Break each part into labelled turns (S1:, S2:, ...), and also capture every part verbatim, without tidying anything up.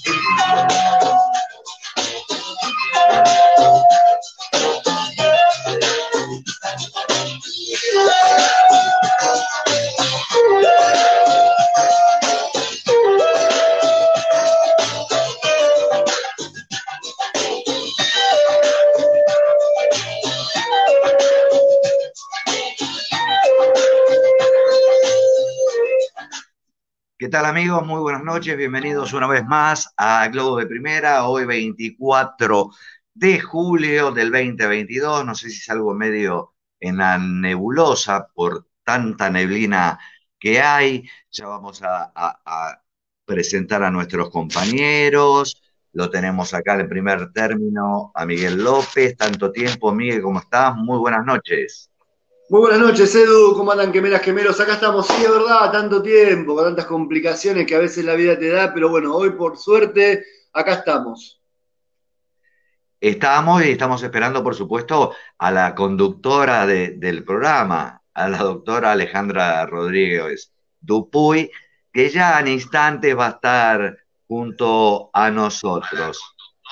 S1: ¿Qué tal, amigos? Muy buenas noches, bienvenidos una vez más a Globo de Primera, hoy veinticuatro de julio del dos mil veintidós. No sé si salgo medio en la nebulosa por tanta neblina que hay. Ya vamos a, a- a presentar a nuestros compañeros. Lo tenemos acá en primer término a Miguel López. Tanto tiempo, Miguel, ¿cómo estás? Muy buenas noches.
S2: Muy buenas noches, Edu. ¿Cómo andan, gemelas, gemelos? Acá estamos, sí, es verdad, tanto tiempo, con tantas complicaciones que a veces la vida te da, pero bueno, hoy por suerte, acá estamos.
S1: Estamos y estamos esperando, por supuesto, a la conductora de- del programa, a la doctora Alejandra Rodríguez Dupuy, que ya en instantes va a estar junto a nosotros.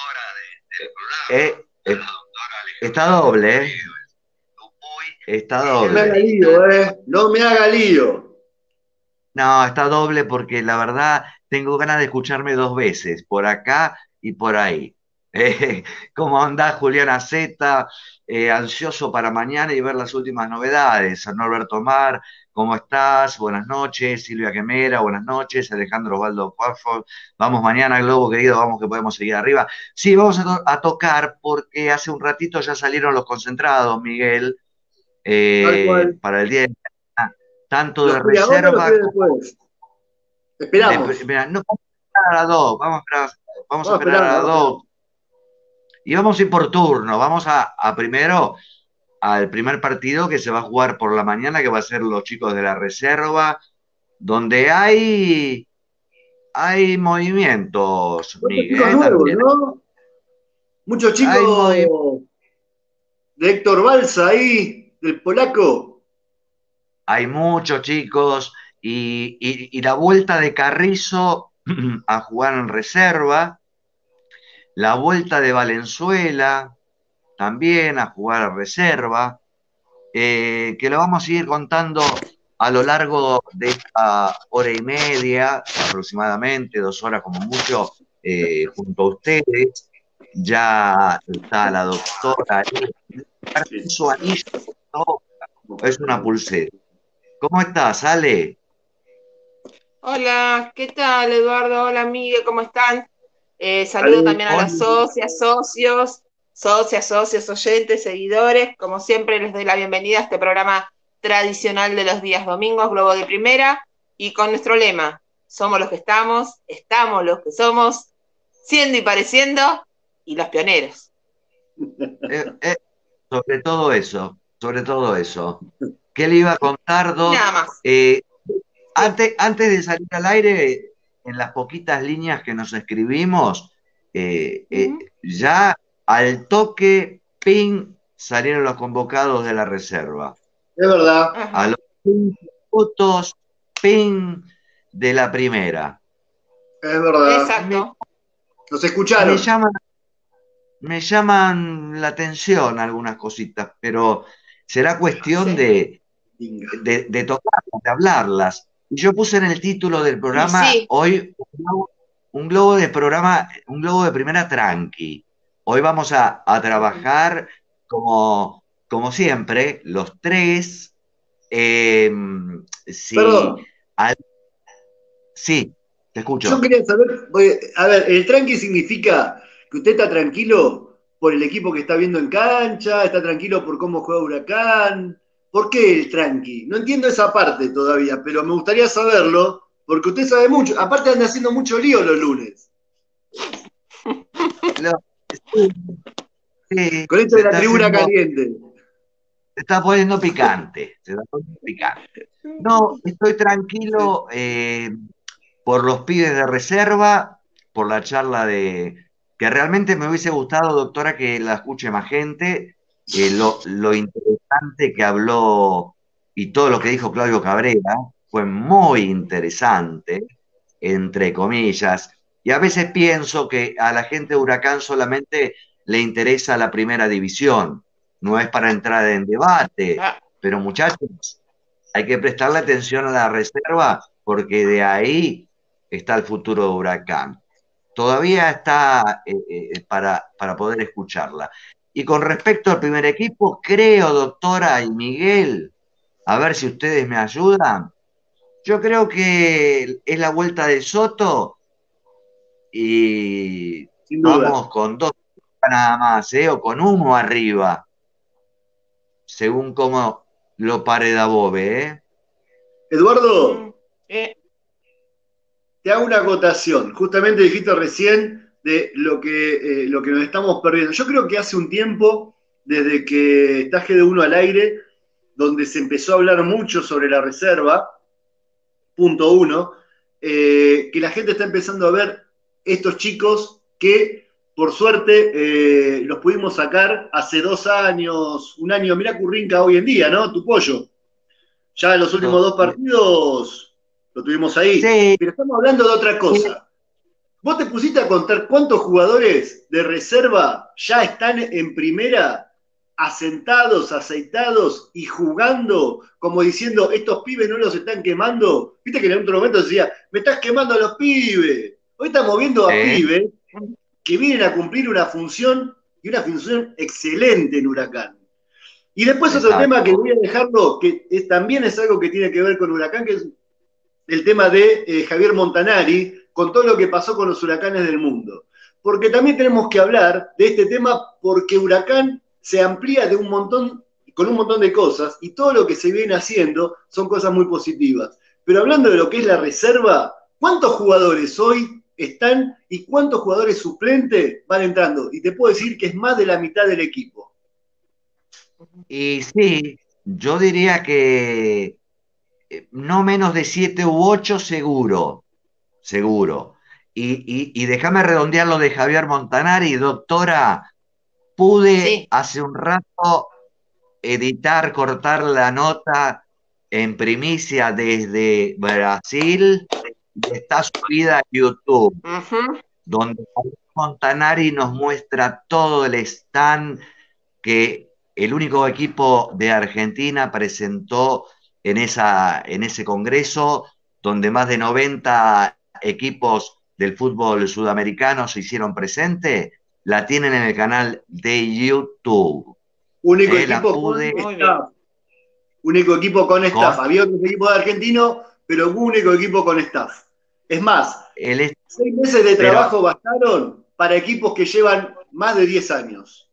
S1: Eh, eh, está doble, ¿eh? Está
S2: No me haga
S1: doble.
S2: lío, ¿eh? No me haga lío.
S1: No, está doble porque la verdad tengo ganas de escucharme dos veces, por acá y por ahí. Eh, ¿cómo anda Juliana Z? Eh, ansioso para mañana y ver las últimas novedades. Norberto Mar, ¿cómo estás? Buenas noches. Silvia Quemera, buenas noches. Alejandro Osvaldo Cuarfo. Vamos mañana, Globo querido, vamos que podemos seguir arriba. Sí, vamos a, to- a tocar porque hace un ratito ya salieron los concentrados, Miguel,
S2: Tal
S1: eh,
S2: cual.
S1: para el día de mañana, tanto
S2: ¿Los
S1: de
S2: pide ahora o los
S1: reserva.
S2: pide después?
S1: De,
S2: Esperamos.
S1: mira, no vamos a esperar a las dos, vamos a esperar, vamos a
S2: Vamos a
S1: esperar
S2: esperar,
S1: a las
S2: vamos a esperar.
S1: dos. Y vamos a ir por turno, vamos a, a primero al primer partido que se va a jugar por la mañana, que va a ser los chicos de la reserva, donde hay, hay movimientos,
S2: Muchos chicos
S1: Miguel,
S2: nuevos,
S1: también.
S2: ¿no? Muchos
S1: Hay movimientos,
S2: chicos de Héctor Balsa ahí, del polaco.
S1: hay muchos chicos, y, y, y la vuelta de Carrizo a jugar en reserva, la vuelta de Valenzuela también a jugar a reserva. Eh, que lo vamos a ir contando a lo largo de esta hora y media, aproximadamente, dos horas como mucho, eh, junto a ustedes. Ya está la doctora ahí. Su anillo, ¿no? Es una pulsera. ¿Cómo estás, Ale?
S3: Hola, ¿qué tal, Eduardo? Hola, Miguel, ¿cómo están? Eh, saludo
S2: Ale,
S3: también a las
S1: Hola.
S3: socias, socios, socias, socios, oyentes, seguidores. Como siempre, les doy la bienvenida a este programa tradicional de los días domingos, Globo de Primera, y con nuestro lema, somos los que estamos, estamos los que somos, siendo y pareciendo, y los pioneros.
S1: Eh, eh, sobre todo eso, sobre todo eso. ¿Qué le iba a contar,
S3: Y
S1: Doc?
S3: nada más.
S1: Eh,
S3: Sí.
S1: Antes, antes de salir al aire, en las poquitas líneas que nos escribimos, eh, eh,
S3: Ujú.
S1: ya al toque, ping, salieron los convocados de la reserva.
S2: es verdad.
S1: A
S3: Ajá.
S1: los cinco minutos, ping, de la primera.
S2: Es verdad.
S1: Me,
S3: Exacto.
S2: Nos
S1: me
S2: escucharon.
S1: llaman, me llaman la atención algunas cositas, pero será cuestión
S3: Sí.
S1: de,
S2: Venga.
S1: de, de tocarlas, de hablarlas. Y yo puse en el título del
S3: Y
S1: programa
S3: sí.
S1: hoy un globo, un globo de programa, un globo de primera tranqui. Hoy vamos a, a
S3: Ujú.
S1: trabajar como, como siempre, los tres. eh, si,
S2: Perdón.
S1: al- sí, te
S2: Yo
S1: escucho.
S2: quería saber, oye, a ver, el tranqui significa que usted está tranquilo por el equipo que está viendo en cancha, está tranquilo por cómo juega Huracán. ¿Por qué el tranqui? No entiendo esa parte todavía, pero me gustaría saberlo, porque usted sabe mucho. Aparte anda haciendo mucho lío los lunes,
S1: Lo- sí, sí,
S2: con esto
S1: se
S2: de la
S1: está
S2: tribuna
S1: haciendo,
S2: caliente.
S1: se está poniendo picante, se está poniendo picante. No, estoy tranquilo. eh, por los pibes de reserva, por la charla de que realmente me hubiese gustado, doctora, que la escuche más gente, eh, lo, lo interesante que habló y todo lo que dijo Claudio Cabrera fue muy interesante, entre comillas, Y a veces pienso que a la gente de Huracán solamente le interesa la primera división, no es para entrar en debate,
S3: Ah,
S1: pero muchachos, hay que prestarle atención a la reserva porque de ahí está el futuro de Huracán. Todavía está eh, eh, para, para poder escucharla. Y con respecto al primer equipo, creo, doctora y Miguel, a ver si ustedes me ayudan, yo creo que es la vuelta de Soto y
S2: sin duda.
S1: vamos con dos nada más, ¿eh? O con uno arriba, según cómo lo pare Dabove, ¿eh?
S3: mm,
S2: Eduardo,
S3: eh,
S2: te hago una acotación. Justamente dijiste recién de lo que, eh, lo que nos estamos perdiendo. Yo creo que hace un tiempo, desde que está G D uno al aire, donde se empezó a hablar mucho sobre la reserva, punto uno, eh, que la gente está empezando a ver estos chicos que, por suerte, eh, los pudimos sacar hace dos años, un año. Mirá Currinca hoy en día, ¿no? Tu pollo. Ya en los últimos
S1: Do-
S2: dos partidos lo tuvimos ahí.
S1: sí,
S2: Pero estamos hablando de otra cosa. ¿Vos te pusiste a contar cuántos jugadores de reserva ya están en primera, asentados, aceitados y jugando, como diciendo, estos pibes no los están quemando? Viste que en otro momento decía, me estás quemando a los pibes. Hoy estamos viendo a
S1: sí,
S2: pibes que vienen a cumplir una función y una función excelente en Huracán. Y después otro tema que
S1: exacto.
S2: voy a dejarlo, que es, también es algo que tiene que ver con Huracán, que es el tema de eh, Javier Montanari, con todo lo que pasó con los huracanes del mundo. Porque también tenemos que hablar de este tema porque Huracán se amplía de un montón, con un montón de cosas, y todo lo que se viene haciendo son cosas muy positivas. Pero hablando de lo que es la reserva, ¿cuántos jugadores hoy están y cuántos jugadores suplentes van entrando? Y te puedo decir que es más de la mitad del equipo.
S1: Y sí, yo diría que eh, no menos de siete u ocho seguro, seguro. Y, y, y déjame redondear lo de Javier Montanari, doctora, pude
S3: sí.
S1: hace un rato editar, cortar la nota en primicia desde Brasil y está subida a YouTube,
S3: Ujú.
S1: donde Montanari nos muestra todo el stand que el único equipo de Argentina presentó en, esa, en ese congreso, donde más de noventa equipos del fútbol sudamericano se hicieron presentes, la tienen en el canal de YouTube.
S2: Único
S1: Eh, la
S2: equipo con
S1: pude
S3: Muy bien.
S2: staff. Único equipo con staff.
S1: con
S2: Había otros equipos de argentinos, pero único equipo con staff. Es más,
S1: el...
S2: seis meses de
S1: Pero
S2: trabajo bastaron para equipos que llevan más de diez años.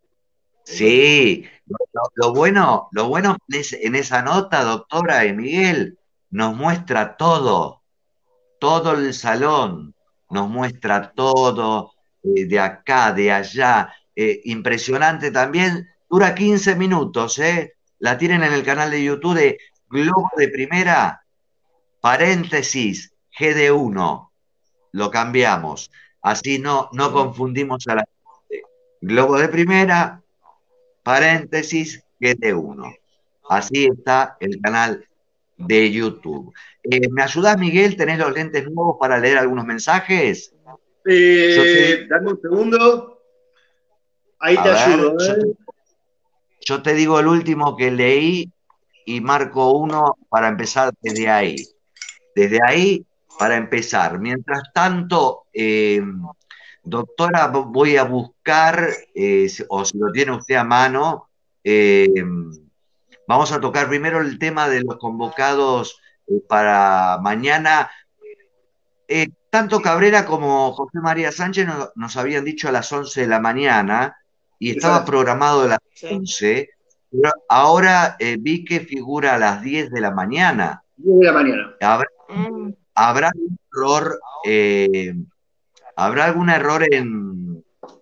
S1: sí, lo, lo bueno, lo bueno en, ese- en esa nota, doctora y Miguel, nos muestra todo, todo el salón, nos muestra todo, eh, de acá, de allá, eh, impresionante también, dura quince minutos, ¿eh? La tienen en el canal de YouTube de Globo de Primera, paréntesis, G D uno, lo cambiamos, así no, no confundimos a la gente. Globo de Primera, paréntesis, G T uno. Así está el canal de YouTube. Eh, ¿me ayudás, Miguel? ¿Tenés los lentes nuevos para leer algunos mensajes? Yo te digo,
S2: Eh, dame un segundo. Ahí
S1: a
S2: te
S1: ver,
S2: ayudo.
S1: yo te,
S2: ¿Eh?
S1: yo te digo el último que leí y marco uno para empezar desde ahí. Desde ahí, para empezar. Mientras tanto, eh, doctora, voy a buscar, eh, o si lo tiene usted a mano, eh, vamos a tocar primero el tema de los convocados eh, para mañana. Eh, tanto Cabrera como José María Sánchez no- nos habían dicho a las once de la mañana y estaba
S2: Exacto.
S1: programado a las
S3: Sí.
S1: once, pero ahora eh, vi que figura a las diez de la mañana.
S2: diez de la mañana.
S1: ¿Habrá,
S3: Mm,
S1: habrá algún error, eh, habrá algún error en,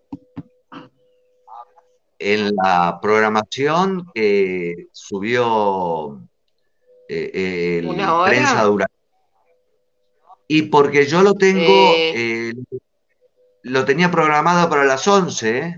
S1: en la programación que subió eh, eh,
S3: ¿Una
S1: el Prensa
S3: hora?
S1: Dura? Y porque yo lo tengo,
S3: Eh,
S1: eh, lo tenía programado para las once, ¿eh?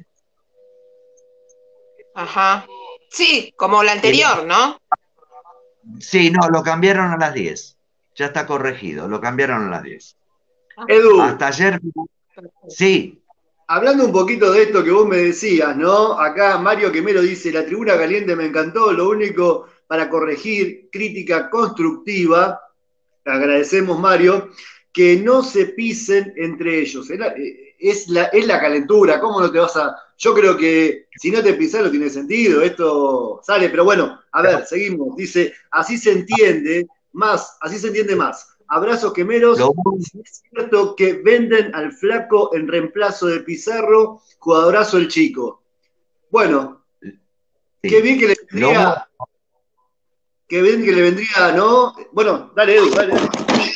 S3: ajá. Sí, como la
S1: Y lo-
S3: anterior, ¿no?
S1: sí, no, lo cambiaron a las diez. Ya está corregido, lo cambiaron a las diez.
S2: Edu,
S1: Hasta ayer, sí,
S2: hablando un poquito de esto que vos me decías, ¿no? Acá Mario Quemero dice, la tribuna caliente me encantó, lo único para corregir, crítica constructiva, agradecemos Mario, que no se pisen entre ellos. Es la, es la, es la calentura, ¿cómo no te vas a...? Yo creo que si no te pisas no tiene sentido, esto sale, pero bueno, a ver, seguimos. Dice, así se entiende más, así se entiende más. Abrazos quemeros,
S1: lo,
S2: si es cierto que venden al flaco en reemplazo de Pizarro, jugadorazo el chico. Bueno,
S1: sí,
S2: qué bien que le
S1: lo,
S2: vendría, qué bien que le vendría, ¿no? Bueno, dale Edu, dale, dale.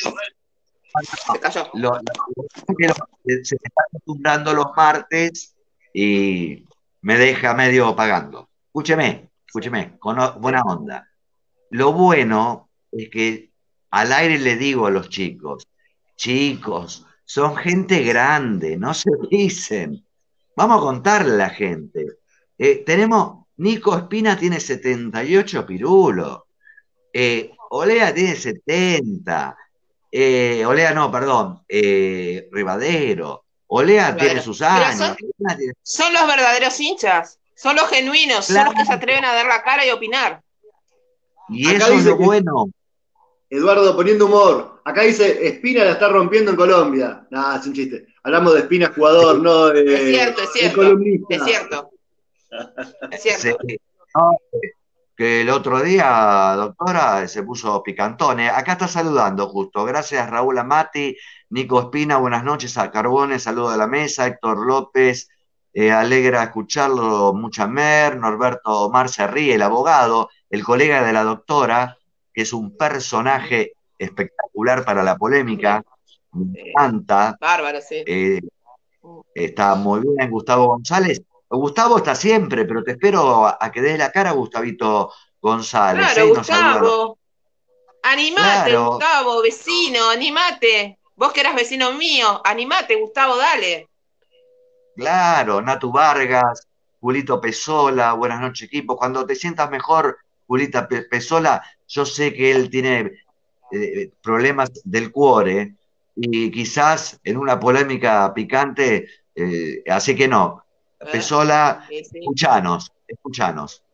S3: Se cayó.
S1: lo, lo- se está acostumbrando los martes y me deja medio pagando. Escúcheme, escúcheme, con o- buena onda. Lo bueno es que al aire le digo a los chicos, chicos, son gente grande, no se dicen. Vamos a contarle a la gente. Eh, tenemos, Nico Espina tiene setenta y ocho pirulos, eh, Olea tiene setenta, eh, Olea no, perdón, eh, Rivadero, Olea tiene
S3: Verdadero.
S1: sus
S3: Pero
S1: años,
S3: son, son los verdaderos hinchas, son los genuinos, son los que se atreven a dar la cara y opinar.
S1: y
S2: Acá
S1: eso es
S2: dice
S1: lo
S2: que
S1: bueno.
S2: Eduardo poniendo humor. Acá dice, Espina la está rompiendo en Colombia. Nah, es un chiste. Hablamos de Espina jugador, no de,
S3: Es cierto, es
S2: de
S3: cierto,
S2: columnista.
S3: es cierto, es
S1: Se-
S3: cierto.
S1: no, que el otro día, doctora, se puso picantone. Acá está saludando justo. Gracias, Raúl Amati, Nico Espina, buenas noches a Carbone, saludo de la mesa, Héctor López, eh, alegra escucharlo, mucha mer, Norberto Omar se ríe, el abogado, el colega de la doctora, que es un personaje espectacular para la polémica, me
S3: Eh,
S1: encanta,
S3: bárbaro, sí.
S1: eh, está muy bien, Gustavo González. Gustavo está siempre, pero te espero a, a que des la cara, Gustavito González, ¿eh?
S3: Claro,
S1: Y nos saluda. a los-
S3: Gustavo. Animate,
S1: Claro,
S3: Gustavo, vecino, animate. Vos que eras vecino mío, animate, Gustavo, dale.
S1: claro, Natu Vargas, Julito Pesola, buenas noches, equipo. Cuando te sientas mejor, Julita Pe- Pesola, yo sé que él tiene eh, problemas del cuore y quizás en una polémica picante, eh, así que no.
S3: ¿Eh?
S1: Pesola,
S3: Sí, sí.
S1: escuchanos, escuchanos.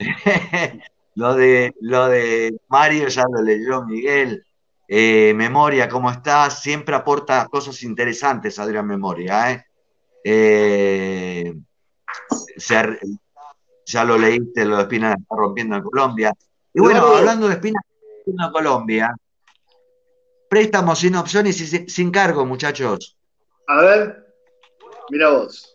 S1: Lo de, lo de Mario ya lo leyó Miguel. Eh, Memoria, ¿cómo estás? Siempre aporta cosas interesantes, Adrián Memoria, ¿eh? Eh, se- ya lo leíste, lo de Espina la está rompiendo en Colombia. Y bueno,
S2: Eduardo,
S1: hablando de Espina rompiendo en Colombia, préstamos sin opción y sin, sin cargo, muchachos.
S2: a ver, mira vos.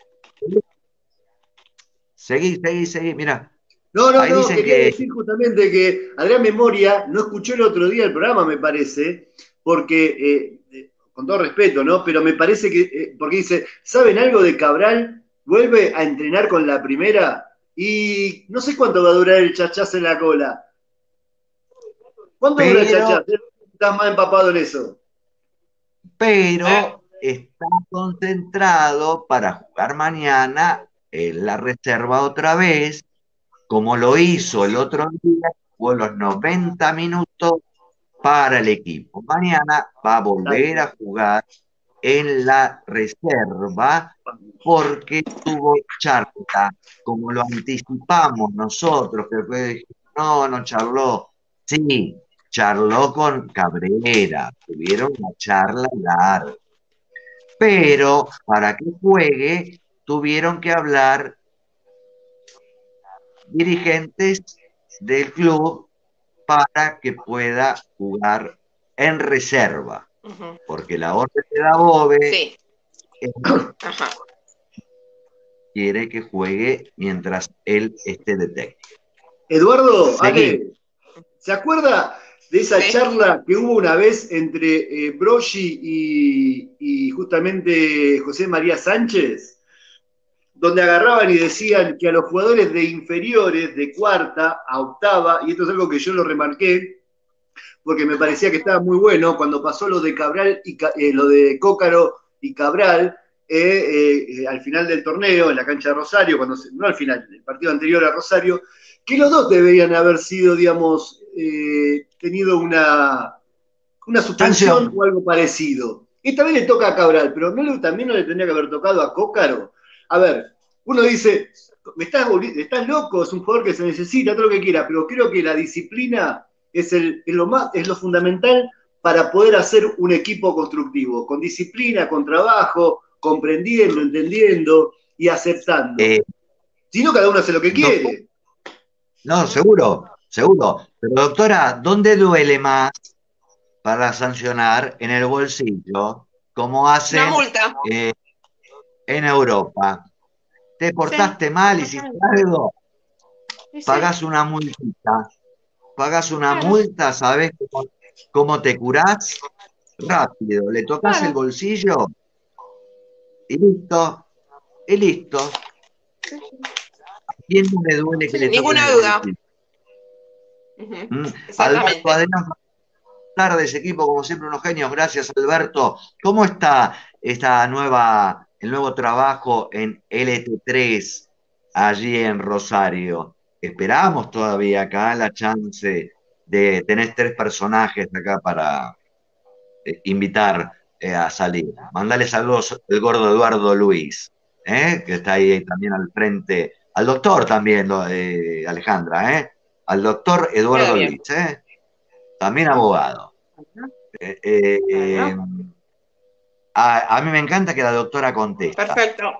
S1: Seguí, seguí, seguí, mira.
S2: No, no,
S1: Ahí
S2: no,
S1: dicen
S2: quería
S1: que
S2: decir justamente que Adrián Memoria no escuchó el otro día el programa, me parece, porque, eh, eh, con todo respeto, ¿no? Pero me parece que, eh, porque dice, ¿saben algo de Cabral? Vuelve a entrenar con la primera y no sé cuánto va a durar el chachazo en la cola. ¿Cuánto dura el
S1: pero,
S2: chachazo? Estás más empapado en eso.
S1: pero está concentrado para jugar mañana en la reserva otra vez, como lo hizo el otro día, jugó los noventa minutos para el equipo. Mañana va a volver a jugar en la reserva porque tuvo charla, como lo anticipamos nosotros, que fue, no, no charló. Sí, charló con Cabrera, tuvieron una charla larga, pero para que juegue tuvieron que hablar dirigentes del club para que pueda jugar en reserva,
S3: Ujú.
S1: porque la orden de Dabove
S3: Sí.
S1: es
S3: Ajá.
S1: quiere que juegue mientras él esté de técnico.
S2: Eduardo,
S1: Seguí.
S2: Ale, ¿se acuerda de esa
S3: Sí.
S2: charla que hubo una vez entre eh, Broggi y, y justamente José María Sánchez? Donde agarraban y decían que a los jugadores de inferiores, de cuarta a octava, y esto es algo que yo lo remarqué, porque me parecía que estaba muy bueno, cuando pasó lo de Cabral y eh, lo de Cócaro y Cabral, eh, eh, al final del torneo, en la cancha de Rosario, cuando se, no al final, el partido anterior a Rosario, que los dos deberían haber sido, digamos, eh, tenido una, una suspensión
S1: Sanción.
S2: o algo parecido. esta vez le toca a Cabral, pero no le, también no le tendría que haber tocado a Cócaro. A ver, uno dice, me estás, estás loco, es un jugador que se necesita, todo lo que quiera, pero creo que la disciplina es, el, es, lo, más, es lo fundamental para poder hacer un equipo constructivo, con disciplina, con trabajo, comprendiendo, entendiendo y aceptando. Eh, si no, cada uno hace lo que quiere.
S1: No, seguro, seguro. Pero doctora, ¿dónde duele más para sancionar? En el bolsillo, como hacen
S3: Una multa.
S1: Eh, en Europa. Te portaste sí. mal, hiciste algo, sí, sí. Pagás una multita. Pagás una claro. multa, ¿sabés cómo, cómo te curás? Rápido, le tocas claro. el bolsillo y listo, y listo. ¿A quién no le duele que
S3: sí,
S1: le toque
S3: ninguna
S1: el
S3: duda.
S1: Uh-huh. ¿Mm? Alberto, adelante. Buenas tardes, equipo, como siempre unos genios. Gracias, Alberto. ¿Cómo está esta nueva, el nuevo trabajo en L T tres allí en Rosario? Esperamos todavía acá la chance de tener tres personajes acá para eh, invitar eh, a salir. Mandale saludos al gordo Eduardo Luis, ¿eh? Que está ahí también al frente. Al doctor también, eh, Alejandra, ¿eh? Al doctor Eduardo Luis, ¿eh? También abogado. Eh, eh, eh, a, a mí me encanta que la doctora contesta.
S3: Perfecto.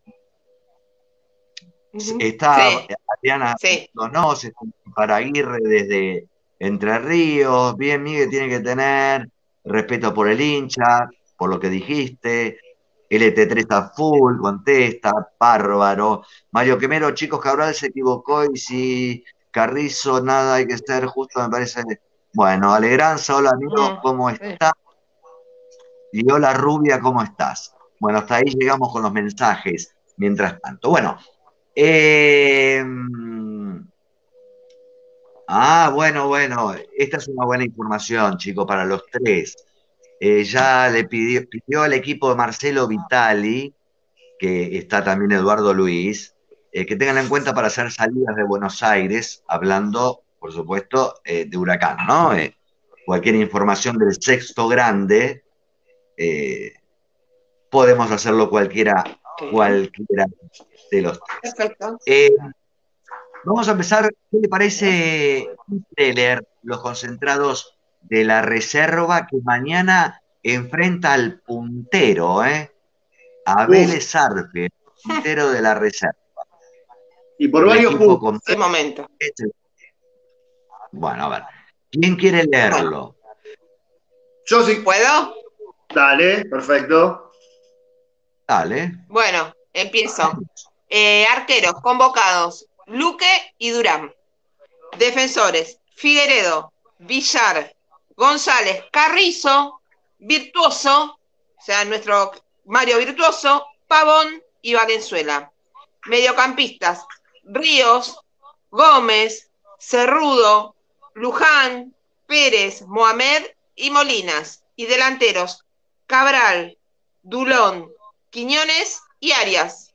S1: Está sí. Adriana sí. Donos, para Aguirre desde Entre Ríos. Bien, Miguel, tiene que tener respeto por el hincha, por lo que dijiste. L T tres a full, contesta, bárbaro. Mario Quemero, chicos, Cabral se equivocó y si Carrizo, nada hay que ser justo, me parece. Bueno, Alegranza, hola amigo, ¿cómo estás? Y hola Rubia, ¿cómo estás? Bueno, hasta ahí llegamos con los mensajes, mientras tanto. Bueno, eh... ah, bueno, bueno, esta es una buena información, chicos, para los tres. Eh, ya le pidió, pidió al equipo de Marcelo Vitali, que está también Eduardo Luis, eh, que tengan en cuenta para hacer salidas de Buenos Aires, hablando, por supuesto, eh, de Huracán, ¿no? Eh, cualquier información del sexto grande, eh, podemos hacerlo cualquiera, cualquiera de los tres. Perfecto. Eh, vamos a empezar, ¿qué le parece leer los concentrados de la reserva que mañana enfrenta al puntero, ¿eh? A Vélez Arfe, el puntero de la reserva?
S2: Y por varios puntos.
S3: De momento.
S1: Bueno, a ver. ¿Quién quiere leerlo?
S2: Yo sí.
S3: ¿Puedo?
S2: Dale, perfecto.
S1: Dale.
S3: Bueno, empiezo. Eh, arqueros convocados: Luque y Durán. Defensores: Figueredo, Villar, González, Carrizo, Virtuoso, o sea, nuestro Mario Virtuoso, Pavón y Valenzuela. Mediocampistas: Ríos, Gómez, Cerrudo, Luján, Pérez, Mohamed y Molinas. Y delanteros: Cabral, Dulón, Quiñones y Arias.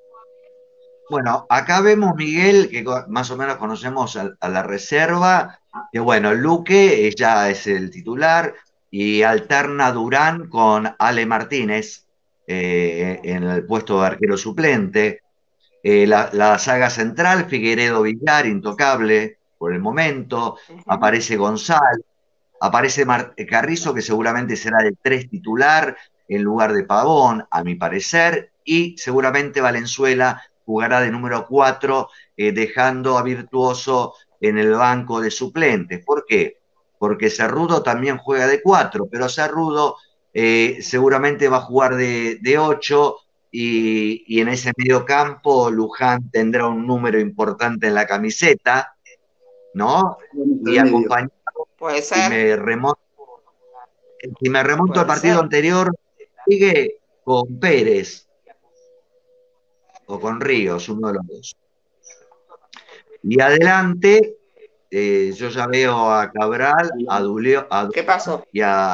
S1: Bueno, acá vemos, Miguel, que más o menos conocemos a, a la reserva, que bueno, Luque ya es el titular y alterna Durán con Ale Martínez eh, en el puesto de arquero suplente. Eh, la, la saga central, Figueredo Villar, intocable por el momento. Uh-huh. Aparece González, aparece Mar Carrizo, que seguramente será el tres titular en lugar de Pavón, a mi parecer, y seguramente Valenzuela jugará de número cuatro, eh, dejando a Virtuoso en el banco de suplentes. ¿Por qué? Porque Cerrudo también juega de cuatro, pero Cerrudo eh, seguramente va a jugar de, de ocho, y, y en ese medio campo Luján tendrá un número importante en la camiseta, ¿no? Y acompañado,
S3: puede ser.
S1: Si me remonto, si me remonto al partido ser. anterior, sigue con Pérez o con Ríos, uno de los dos. Y adelante, eh, yo ya veo a Cabral, a Duleo, a
S3: ¿Qué pasó?
S1: Y a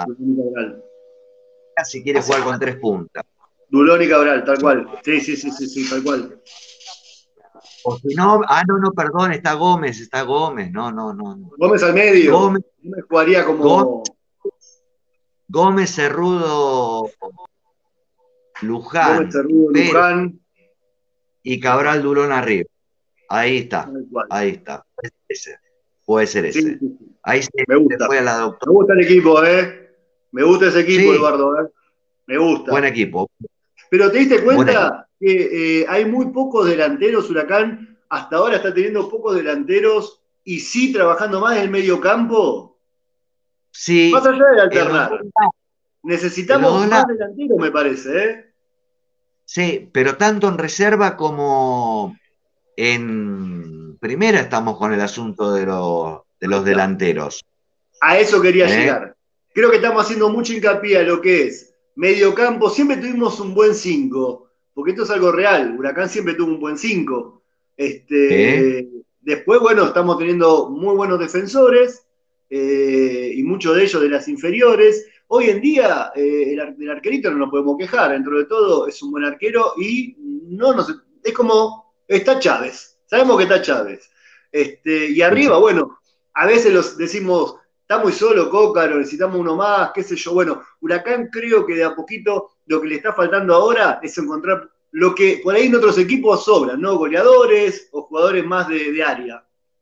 S1: si quiere jugar con tres puntas.
S2: Dulón y Cabral, tal cual. Sí, sí, sí, sí, sí, tal cual.
S1: O si no, ah, no, no, perdón, está Gómez, está Gómez, no, no, no.
S2: Gómez al medio.
S1: Gómez,
S2: Gómez jugaría como.
S1: Gómez, Gómez, Cerrudo,
S2: Gómez,
S1: Luján,
S2: Cerrudo,
S1: Pérez
S2: Luján.
S1: y Cabral Durón arriba. Ahí está,
S2: Tal cual.
S1: ahí está. Puede ser ese. Puede ser
S2: Sí,
S1: ese.
S2: sí, sí.
S1: Ahí se,
S2: Me
S1: se
S2: gusta.
S1: fue a la
S2: Me
S1: doctora.
S2: gusta el equipo, ¿eh? Me gusta ese equipo,
S1: Sí,
S2: Eduardo, ¿eh? Me
S1: buen
S2: gusta.
S1: equipo.
S2: Pero te diste
S1: Buen equipo.
S2: cuenta que eh, hay muy pocos delanteros, Huracán hasta ahora está teniendo pocos delanteros y sí trabajando más en el medio campo. Más
S1: Sí,
S2: allá de
S1: en los dos
S2: alternar,
S1: lados. En los
S2: necesitamos
S1: dos
S2: más
S1: lados.
S2: delanteros, me parece, ¿eh?
S1: Sí, pero tanto en reserva como en primera estamos con el asunto de los, de
S2: Ahí
S1: los
S2: está.
S1: delanteros.
S2: A eso quería
S1: ¿Eh?
S2: llegar. Creo que estamos haciendo mucho hincapié a lo que es medio campo. Siempre tuvimos un buen cinco, porque esto es algo real. Huracán siempre tuvo un buen cinco.
S1: ¿Eh?
S2: Este, después, bueno, estamos teniendo muy buenos defensores eh, y muchos de ellos de las inferiores. Hoy en día, eh, el, ar- del arquerito no nos podemos quejar. Dentro de todo, es un buen arquero y no nos, es como está Chávez. Sabemos que está Chávez. Este, y
S1: Sí, sí.
S2: arriba, bueno, a veces los decimos, está muy solo Cócaro, necesitamos uno más, qué sé yo. Bueno, Huracán creo que de a poquito lo que le está faltando ahora es encontrar lo que por ahí en otros equipos sobran, ¿no? Goleadores o jugadores más de, de área.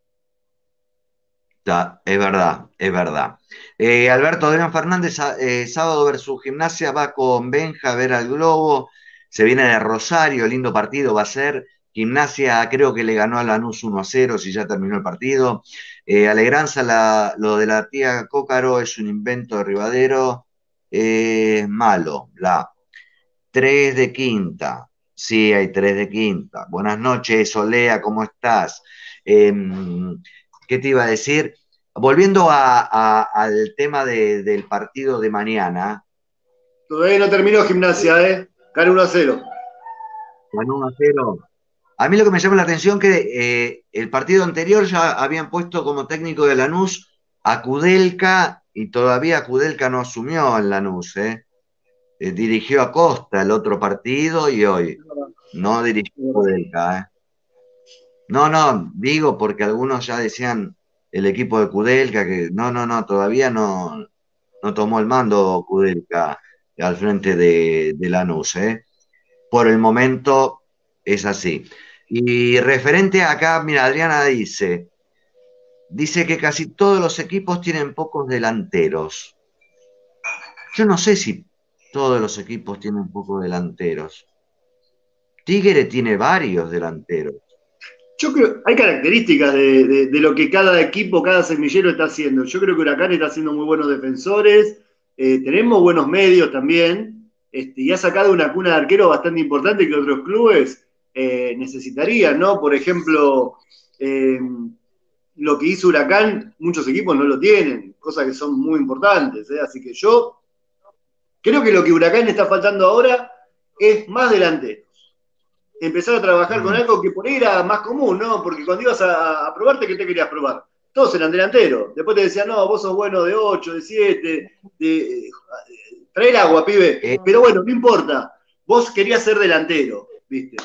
S1: Ya, es verdad, es verdad. Eh, Alberto Adrián Fernández, a- eh, sábado versus Gimnasia, va con Benja a ver al Globo. Se viene de Rosario, lindo partido va a ser. Gimnasia creo que le ganó a Lanús uno a cero, si ya terminó el partido. Eh, Alegranza, la- lo de la tía Cócaro es un invento de Rivadero. Eh, malo, la. Tres de quinta. Sí, hay tres de quinta. Buenas noches, Olea, ¿cómo estás? Em, ¿qué te iba a decir? Volviendo a- a- al tema de- del partido de mañana,
S2: Todavía no terminó Gimnasia, ¿eh? Gana uno a cero.
S1: ganó uno a cero. A mí lo que me llama la atención que eh, el partido anterior ya habían puesto como técnico de Lanús a Kudelka y todavía Kudelka no asumió en Lanús, ¿eh? Eh, dirigió a Costa el otro partido y hoy no dirigió a Kudelka, ¿eh? No, no, digo porque algunos ya decían el equipo de Kudelka que no, no, no, todavía no, no tomó el mando Kudelka al frente de, de Lanús, ¿eh? Por el momento es así. Y referente a acá, mira, Adriana dice, dice que casi todos los equipos tienen pocos delanteros. Yo no sé si todos los equipos tienen pocos delanteros. Tigre tiene varios delanteros.
S2: Yo creo, hay características de, de, de lo que cada equipo, cada semillero está haciendo. Yo creo que Huracán está haciendo muy buenos defensores, eh, tenemos buenos medios también, este, y ha sacado una cuna de arquero bastante importante que otros clubes eh, necesitarían, ¿no? Por ejemplo, eh, lo que hizo Huracán, muchos equipos no lo tienen, cosas que son muy importantes, ¿eh? Así que yo creo que lo que Huracán está faltando ahora es más delantero. Empezar a trabajar con
S1: Mm.
S2: algo que por ahí era más común, ¿no? Porque cuando ibas a, a probarte, ¿qué te querías probar? Todos eran delanteros. Después te decían, no, vos sos bueno de ocho, de siete, de... trae el agua, pibe.
S1: Eh,
S2: Pero bueno, no importa. Vos querías ser delantero, ¿viste?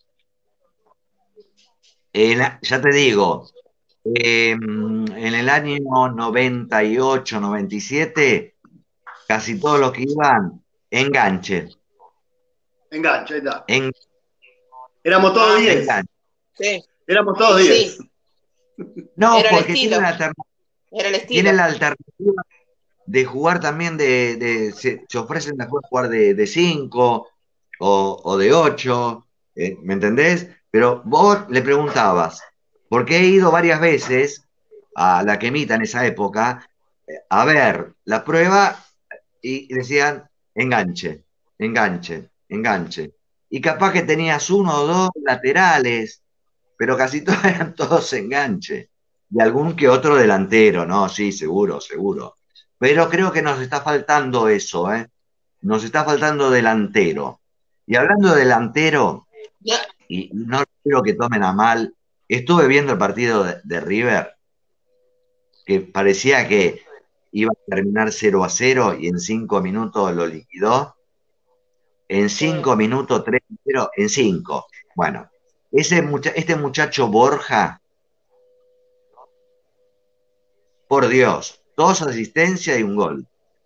S1: en la- ya te digo, eh, en el año noventa y ocho, noventa y siete, casi todos los que iban, enganche,
S2: Engancha, ahí está.
S1: en,
S2: Éramos todos
S3: Ah,
S2: diez.
S1: enganche.
S3: sí,
S2: Éramos todos diez.
S3: sí,
S1: No,
S3: era el
S1: porque tienen
S3: estilo,
S1: la, alterna-
S3: era el
S1: tienen
S3: estilo.
S1: la alternativa de jugar también de, de- se, se ofrecen después jugar de, de cinco o, o de ocho, eh, ¿me entendés? Pero vos le preguntabas, porque he ido varias veces a la quemita en esa época, eh, a ver la prueba y decían enganche, enganche, enganche. Y capaz que tenías uno o dos laterales, pero casi todos eran todos enganche. Y algún que otro delantero, ¿no? Sí, seguro, seguro. Pero creo que nos está faltando eso, ¿eh? Nos está faltando delantero. Y hablando de delantero,
S3: No,
S1: y no quiero que tomen a mal, estuve viendo el partido de, de River, que parecía que iba a terminar cero a cero y en cinco minutos lo liquidó. En
S3: sí.
S1: cinco minutos, tres a cero, en cinco. Bueno, ese mucha- este muchacho Borja, por Dios, dos asistencias y un gol.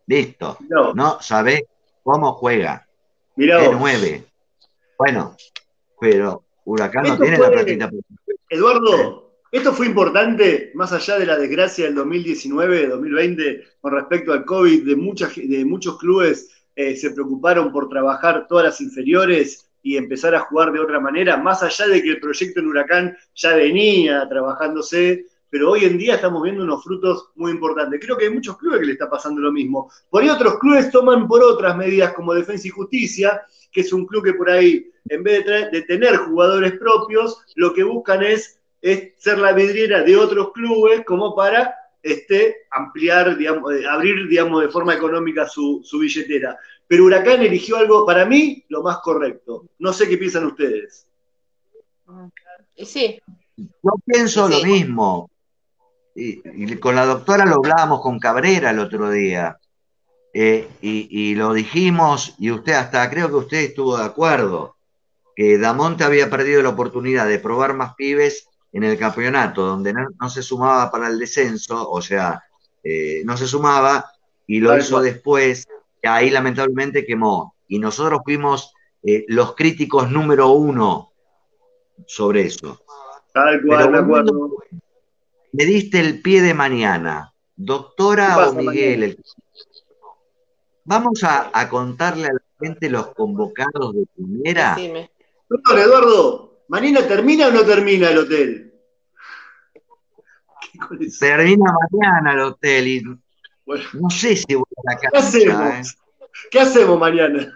S1: Listo.
S2: Mirá,
S1: No sabés cómo juega.
S2: mirá
S1: De
S2: vos.
S1: nueve. Bueno, pero Huracán no
S2: Esto
S1: tiene la
S2: fue,
S1: platita. ¿Eh?
S2: Eduardo, esto fue importante, más allá de la desgracia del dos mil diecinueve, dos mil veinte, con respecto al COVID, de, muchas, de muchos clubes eh, se preocuparon por trabajar todas las inferiores y empezar a jugar de otra manera, más allá de que el proyecto en Huracán ya venía trabajándose, pero hoy en día estamos viendo unos frutos muy importantes. Creo que hay muchos clubes que le está pasando lo mismo. Por ahí otros clubes toman por otras medidas como Defensa y Justicia, que es un club que por ahí, en vez de, de tener jugadores propios, lo que buscan es, es ser la vidriera de otros clubes como para este, ampliar, digamos, abrir, digamos, de forma económica su, su billetera. Pero Huracán eligió algo, para mí, lo más correcto. No sé qué piensan ustedes.
S3: Y sí.
S1: Yo pienso
S3: Y sí.
S1: lo mismo. Y, y con la doctora lo hablábamos con Cabrera el otro día. Eh, y, y lo dijimos, y usted hasta creo que usted estuvo de acuerdo, que Damonte había perdido la oportunidad de probar más pibes en el campeonato, donde no, no se sumaba para el descenso, o sea, eh, no se sumaba, y lo
S2: Tal
S1: hizo
S2: cual.
S1: después, que ahí lamentablemente quemó. Y nosotros fuimos eh, los críticos número uno sobre eso.
S2: Tal
S1: Pero
S2: cual, me
S1: volviendo,
S2: acuerdo.
S1: me diste el pie de mañana,
S2: ¿Qué
S1: doctora o
S2: pasa
S1: Miguel,
S2: mañana?
S1: el vamos a, a contarle a la gente los convocados de primera.
S3: Decime.
S2: Perdón, Eduardo, ¿mañana termina o no termina el hotel? ¿Qué con eso?
S1: Termina mañana el hotel y
S2: Bueno,
S1: no sé si voy a la
S2: ¿qué
S1: cancha, ¿eh?
S2: hacemos? ¿Qué hacemos mañana?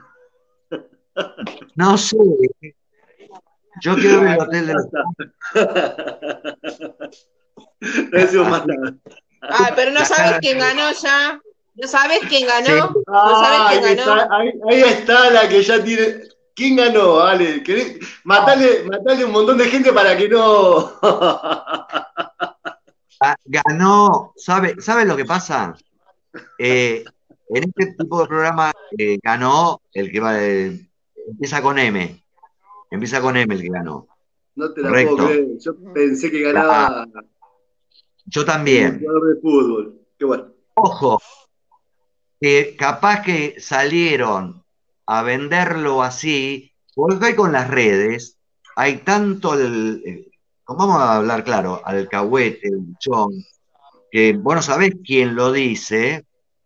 S1: No sé. Yo quiero ver el hotel de los...
S2: No decimos más nada.
S3: Ah, pero no sabes quién ganó ya. ¿No sabes quién
S1: Sí,
S3: ganó? ¿No sabes
S2: Ah,
S3: quién
S2: ahí
S3: ganó?
S2: está, ahí, ahí está la que ya tiene. ¿Quién ganó? Ale, ¿querés? Matale, matale un montón de gente para que no.
S1: ganó, ¿sabe, ¿sabe lo que pasa? Eh, en este tipo de programa eh, ganó el que va, eh, empieza con M, empieza con M el que ganó,
S2: No te la puedo
S1: correcto.
S2: creer. Yo pensé que
S1: La-
S2: ganaba
S1: yo
S2: el
S1: también.
S2: jugador de fútbol. Qué bueno.
S1: Ojo, que capaz que salieron a venderlo así, porque hoy con las redes hay tanto el, eh, como vamos a hablar claro, alcahuete, el buchón, que vos no sabés quién lo dice,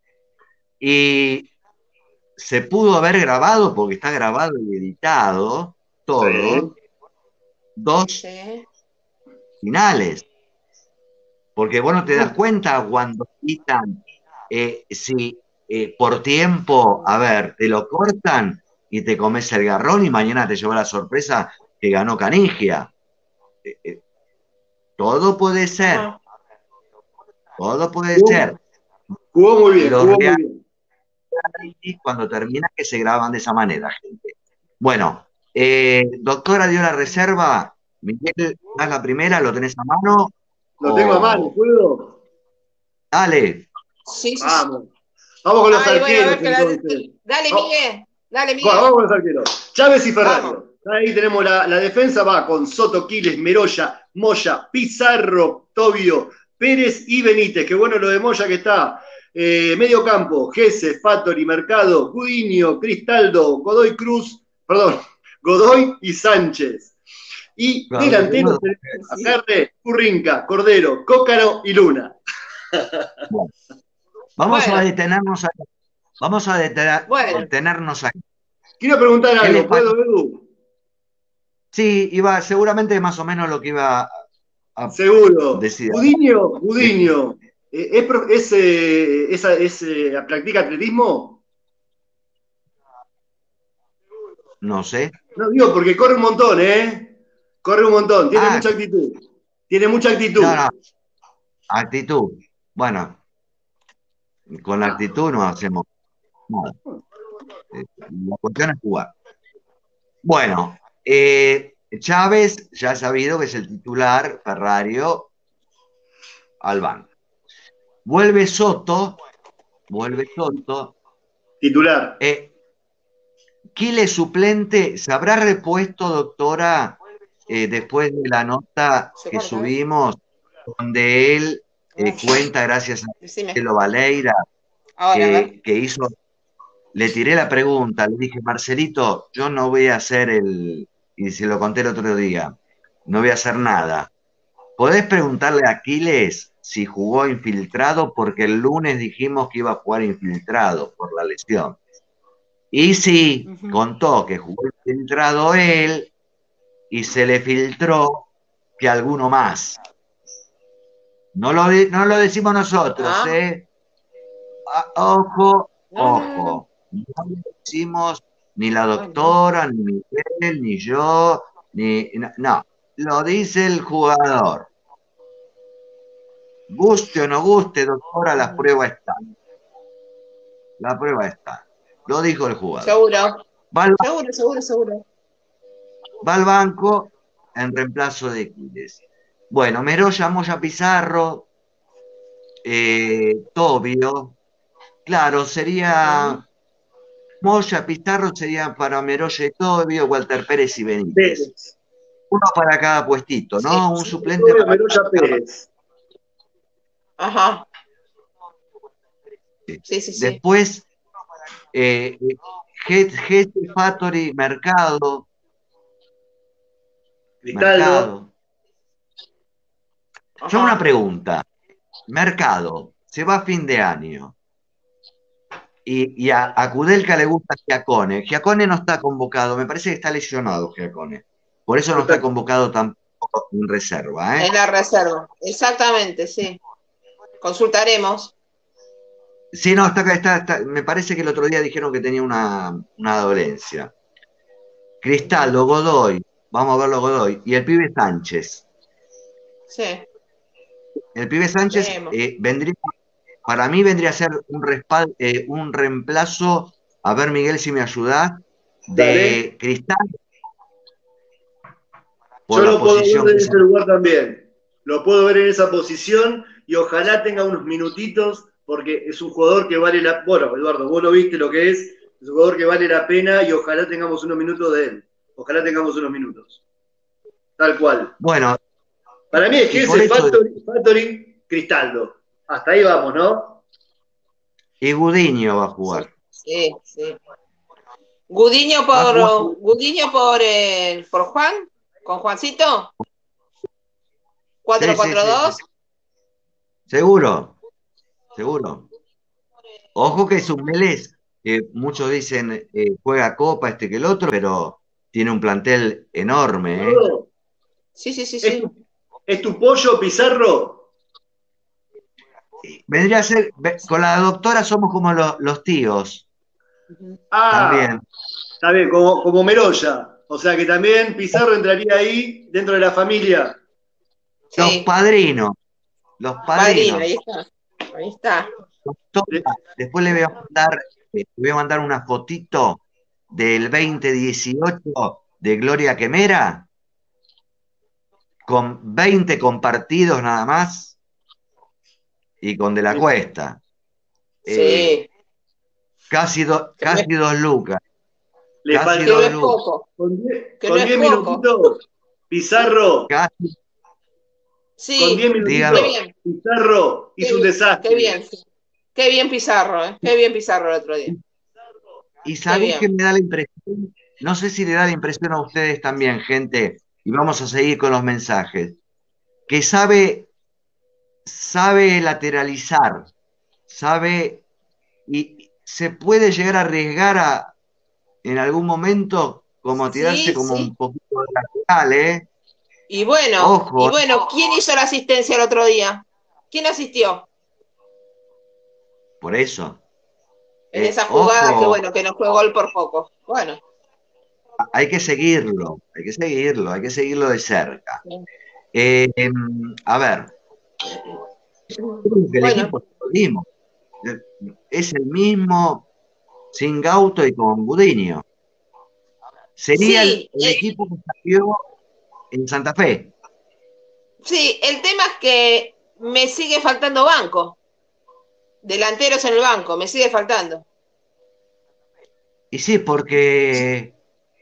S1: y se pudo haber grabado, porque está grabado y editado,
S2: Sí.
S1: todo, dos
S3: Sí.
S1: finales. Porque vos no te das
S2: Uh,
S1: cuenta cuando quitan, eh, si eh, por tiempo, a ver, te lo cortan y te comes el garrón y mañana te lleva la sorpresa que ganó Canigia. Eh, eh, todo puede ser,
S3: Ajá.
S1: todo puede
S2: jugó,
S1: ser.
S2: jugó muy bien,
S1: Los
S2: jugó muy bien.
S1: reality cuando termina que se graban de esa manera, gente. Bueno, eh, doctora dio la reserva. Miguel, ¿das la primera? ¿Lo tenés a mano?
S2: Lo tengo a mano,
S1: O
S2: ¿puedo?
S1: dale.
S3: Sí, sí, sí.
S2: Vamos. Vamos con los
S3: Ay, bueno, a
S2: arqueros
S3: ver que la.
S2: entonces.
S3: Dale,
S2: Oh,
S3: Miguel. Dale,
S2: bueno,
S3: Miguel.
S2: vamos con los arqueros. Chávez y
S3: Vamos.
S2: Ferrario. Ahí tenemos la, la defensa, va con Soto, Quiles, Meroya, Moya, Pizarro, Tobio, Pérez y Benítez. Qué bueno lo de Moya que está. Eh, medio campo, Gese, Fattori, Mercado, Gudiño, Cristaldo, Godoy Cruz, perdón, Godoy y Sánchez. Y delanteros tenemos a
S3: Sí.
S2: Carre, Currinca, Cordero, Cócaro y Luna.
S1: Bueno, vamos a
S3: Bueno,
S1: detenernos ahí. Vamos a detener-
S3: bueno.
S1: detenernos ahí.
S2: Quiero preguntar
S1: ¿Qué les
S2: algo,
S1: parece?
S2: ¿puedo, Edu?
S1: Sí, iba seguramente más o menos lo que iba a
S2: Seguro.
S1: decir.
S2: Gudiño,
S1: Eh,
S2: Gudiño, eh, ¿es, pro- es, eh, esa- es, eh, ¿practica atletismo?
S1: no sé.
S2: No digo, porque corre un montón, ¿eh? Corre un montón, tiene
S1: Ah,
S2: mucha actitud. Tiene mucha
S1: no, no,
S2: actitud.
S1: actitud. Bueno, con la
S2: Ah,
S1: actitud no hacemos nada. Eh, La cuestión es jugar. Bueno, eh, Chávez ya ha sabido que es el titular, Ferrario al banco. Vuelve Soto, vuelve Soto.
S2: titular.
S1: Eh, Quiles suplente, ¿se habrá repuesto, doctora, eh, después de la nota
S3: ¿Se
S1: que
S3: corta, eh?
S1: subimos, donde él eh,
S3: Gracias.
S1: cuenta, gracias a
S3: Decime.
S1: Marcelo Valeira,
S3: Ahora, a ver.
S1: que, que hizo, le tiré la pregunta, le dije, Marcelito, yo no voy a hacer el, y se lo conté el otro día, no voy a hacer nada. ¿Podés preguntarle a Aquiles si jugó infiltrado? Porque el lunes dijimos que iba a jugar infiltrado por la lesión. Y sí,
S3: Ujú.
S1: contó que jugó infiltrado él y se le filtró que alguno más. No lo, di- no lo decimos nosotros,
S3: Ah,
S1: ¿eh? Ah, ojo,
S3: no, no, no, no.
S1: ojo. No lo decimos ni la
S3: Bueno,
S1: doctora, ni Miguel, ni yo, ni... No, no. Lo dice el jugador. Guste o no guste, doctora, la
S3: ujú.
S1: prueba está. La prueba está. Lo dijo el jugador.
S3: Seguro,
S1: Va al,
S3: seguro, seguro, seguro.
S1: va al banco en reemplazo de Quiles. Bueno, Meró llamó ya a Pizarro, eh, Tobio. Claro,
S3: Ujú.
S1: sería Moya, Pizarro sería para Meroya y Tobio, Walter Pérez y Benítez.
S2: Pérez.
S1: Uno para cada puestito,
S3: Sí,
S1: ¿no? Un
S3: sí.
S1: suplente
S2: Obvio,
S1: para
S2: Meroya
S1: cada.
S2: Pérez.
S3: Ajá. Sí, sí, sí.
S1: Después, eh, Gete, Fattori, Mercado,
S2: Cristaldo.
S1: Mercado. Yo una
S3: Ajá.
S1: pregunta. Mercado, se va a fin de año. Y, y a, a Kudelka le gusta Giacone. Giacone no está convocado, me parece que está lesionado Giacone. Por eso no está
S2: Perfecto.
S1: convocado tampoco en reserva,
S3: En
S1: ¿eh?
S3: la reserva. Exactamente, sí. Consultaremos.
S1: Sí, no, está, está, está- me parece que el otro día dijeron que tenía una, una dolencia.
S3: Ujú.
S1: Cristaldo, Godoy, vamos a verlo Godoy. Y el pibe Sánchez.
S3: Sí,
S1: El pibe Sánchez
S3: veremos.
S1: eh, vendría, para mí vendría a ser un, respal- eh, un reemplazo, a ver Miguel si me ayuda,
S2: Dale.
S1: de Cristal por
S2: Yo
S1: la
S2: lo puedo
S1: posición
S2: ver
S1: que
S2: en
S1: se...
S2: ese lugar también. Lo puedo ver en esa posición y ojalá tenga unos minutitos porque es un jugador que vale la... Bueno, Eduardo, vos lo viste lo que es. Es un jugador que vale la pena y ojalá tengamos unos minutos de él. Ojalá tengamos unos minutos. Tal cual.
S1: Bueno,
S2: Para mí es
S1: y
S2: que
S1: por
S2: ese
S1: eso,
S2: Factory, Factory Cristaldo. Hasta ahí vamos, ¿no?
S1: y Gudiño va a
S3: Sí,
S1: jugar.
S3: sí, sí. Gudiño
S1: Va a
S3: por
S1: jugar,
S3: Gudiño por eh, por Juan, con Juancito, cuatro
S1: sí, sí,
S3: cuatro
S1: sí, sí.
S3: dos.
S1: Seguro, seguro. Ojo que es un Vélez que muchos dicen eh, juega Copa este que el otro, pero tiene un plantel enorme, ¿eh?
S2: Eduardo,
S3: Sí, sí, sí,
S2: ¿es
S3: sí.
S2: tu, es tu pollo Pizarro?
S1: Vendría a ser, ve- con la doctora somos como lo- los tíos
S3: Ujú.
S2: Ah,
S1: también.
S2: está bien, como, como Meroya. O sea que también Pizarro entraría ahí dentro de la familia.
S1: Los
S3: Sí,
S1: padrinos, los
S3: padrino, ahí
S1: padrinos.
S3: está. Ahí está.
S2: Le-
S1: Doctora, después le voy a mandar, eh, le voy a mandar una fotito del dos mil dieciocho de Gloria Quemera, con veinte compartidos nada más y con De la
S2: le-
S1: Cuesta. Eh,
S3: Sí,
S1: casi, do-
S3: que no es,
S1: casi dos lucas,
S2: Le
S1: casi
S3: que no
S1: dos
S3: es
S2: faltó
S1: lucas,
S3: poco,
S2: con diez
S3: que no
S2: con
S3: es
S2: diez
S3: poco.
S2: minutitos, Pizarro,
S1: casi,
S2: con
S3: Sí,
S2: diez
S3: qué
S1: dígame.
S2: minutitos,
S3: bien,
S2: Pizarro
S3: qué
S2: hizo un
S3: bien, qué
S2: desastre.
S3: bien, sí. Qué bien Pizarro, ¿eh? Qué bien Pizarro el otro día.
S1: Y
S3: Qué
S1: sabés que
S3: bien.
S1: me da la impresión, no sé si le da la impresión a ustedes también, gente, y vamos a seguir con los mensajes, que sabe, sabe lateralizar, sabe y se puede llegar a arriesgar a, en algún momento como a tirarse
S3: Sí,
S1: como
S3: sí.
S1: un poquito de lateral, ¿eh?
S3: Y bueno, y
S1: Ojo, ¿eh?
S3: bueno, ¿quién hizo la asistencia el otro día? ¿Quién asistió
S1: Por eso.
S3: en
S1: Eh,
S3: esa jugada que
S1: ojo,
S3: bueno, que no fue gol por poco? Bueno,
S1: hay que seguirlo, hay que seguirlo, hay que seguirlo de cerca.
S3: sí.
S1: Eh, em, a ver, creo que el
S3: Bueno,
S1: equipo es el mismo, eh, es el mismo sin Gauto y con Gudiño. Sería el,
S3: sí,
S1: el
S3: eh,
S1: equipo que salió en Santa Fe.
S3: sí, el tema es que me sigue faltando banco, delanteros en el banco, me sigue faltando.
S1: Y sí, porque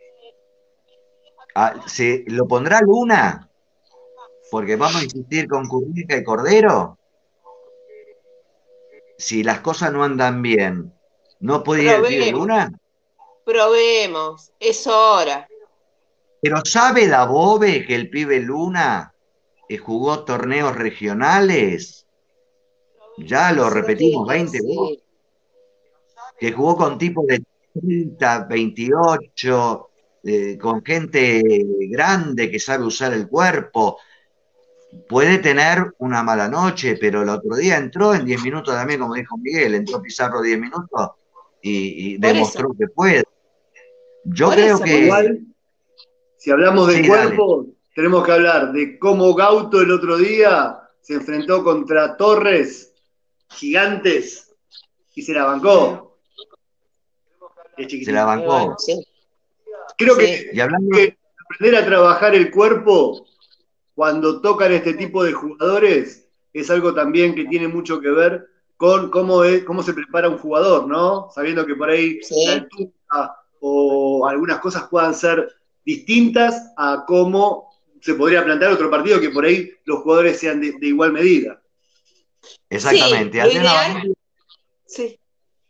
S1: ah, se lo pondrá Luna, porque vamos a insistir con Curnica y Cordero. si las cosas no andan bien, ¿no puede ir el pibe
S3: Probemos,
S1: Luna?
S3: probemos, es hora.
S1: Pero ¿sabe Dabove que el pibe Luna eh, jugó torneos regionales? Ya
S3: Y
S1: lo
S3: si no tiene
S1: repetimos
S3: que
S1: veinte veces,
S3: decir.
S1: que jugó con tipos de treinta, veintiocho, eh, con gente grande que sabe usar el cuerpo. Puede tener una mala noche, pero el otro día entró en diez minutos también, como dijo Miguel, entró Pizarro diez minutos y, y
S3: Por eso,
S1: demostró que puede. Yo
S3: por
S1: creo
S3: eso, por eso.
S1: que
S2: Igual, si hablamos de
S1: sí, dale.
S2: cuerpo, tenemos que hablar de cómo Gauto el otro día se enfrentó contra Torres, gigantes, y se la
S3: Mm,
S2: bancó. Es
S1: Se la
S2: chiquitito.
S3: y bueno,
S1: bancó.
S3: sí,
S2: Creo
S3: sí.
S1: Y
S2: que,
S1: hablando,
S2: que aprender a trabajar el cuerpo cuando tocan este tipo de jugadores es algo también que tiene mucho que ver con cómo, es, cómo se prepara un jugador, ¿no? Sabiendo que por ahí la
S3: Sí,
S2: altura o algunas cosas puedan ser distintas a cómo se podría plantear otro partido que por ahí los jugadores sean de, de igual medida.
S3: sí,
S1: exactamente,
S3: lo
S1: Adriana
S3: ideal,
S1: Baneri,
S3: sí,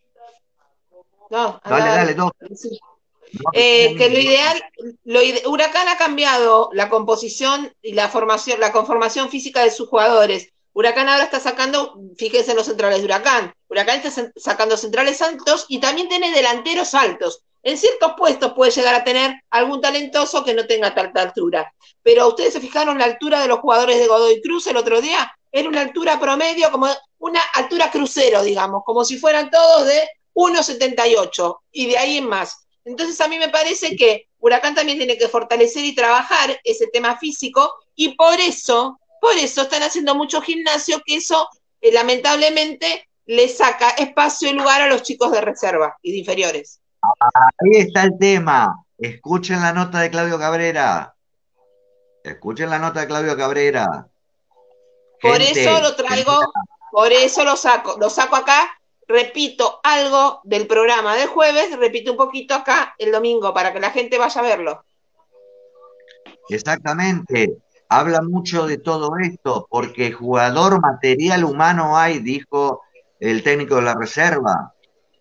S3: no,
S1: dale,
S3: anda,
S1: dale, dos,
S3: dale. Sí.
S1: no,
S3: Eh, que lo
S1: no,
S3: ideal, lo ide- Huracán ha cambiado la composición y la formación, la conformación física de sus jugadores. Huracán ahora está sacando, fíjense en los centrales de Huracán. Huracán está sacando centrales altos y también tiene delanteros altos. En ciertos puestos puede llegar a tener algún talentoso que no tenga tanta altura. Pero ustedes se fijaron la altura de los jugadores de Godoy Cruz el otro día. Era una altura promedio, como una altura crucero, digamos, como si fueran todos de uno setenta y ocho y de ahí en más. Entonces a mí me parece que Huracán también tiene que fortalecer y trabajar ese tema físico y por eso, por eso están haciendo mucho gimnasio, que eso eh, lamentablemente le saca espacio y lugar a los chicos de reserva y de inferiores.
S1: ahí está el tema. Escuchen la nota de Claudio Cabrera. Escuchen la nota de Claudio Cabrera.
S3: Por eso
S1: Gente,
S3: lo traigo, por eso lo saco, lo saco acá, repito algo del programa del jueves, repito un poquito acá el domingo para que la gente vaya a verlo.
S1: exactamente. Habla mucho de todo esto, porque jugador material humano hay, dijo el técnico de la reserva.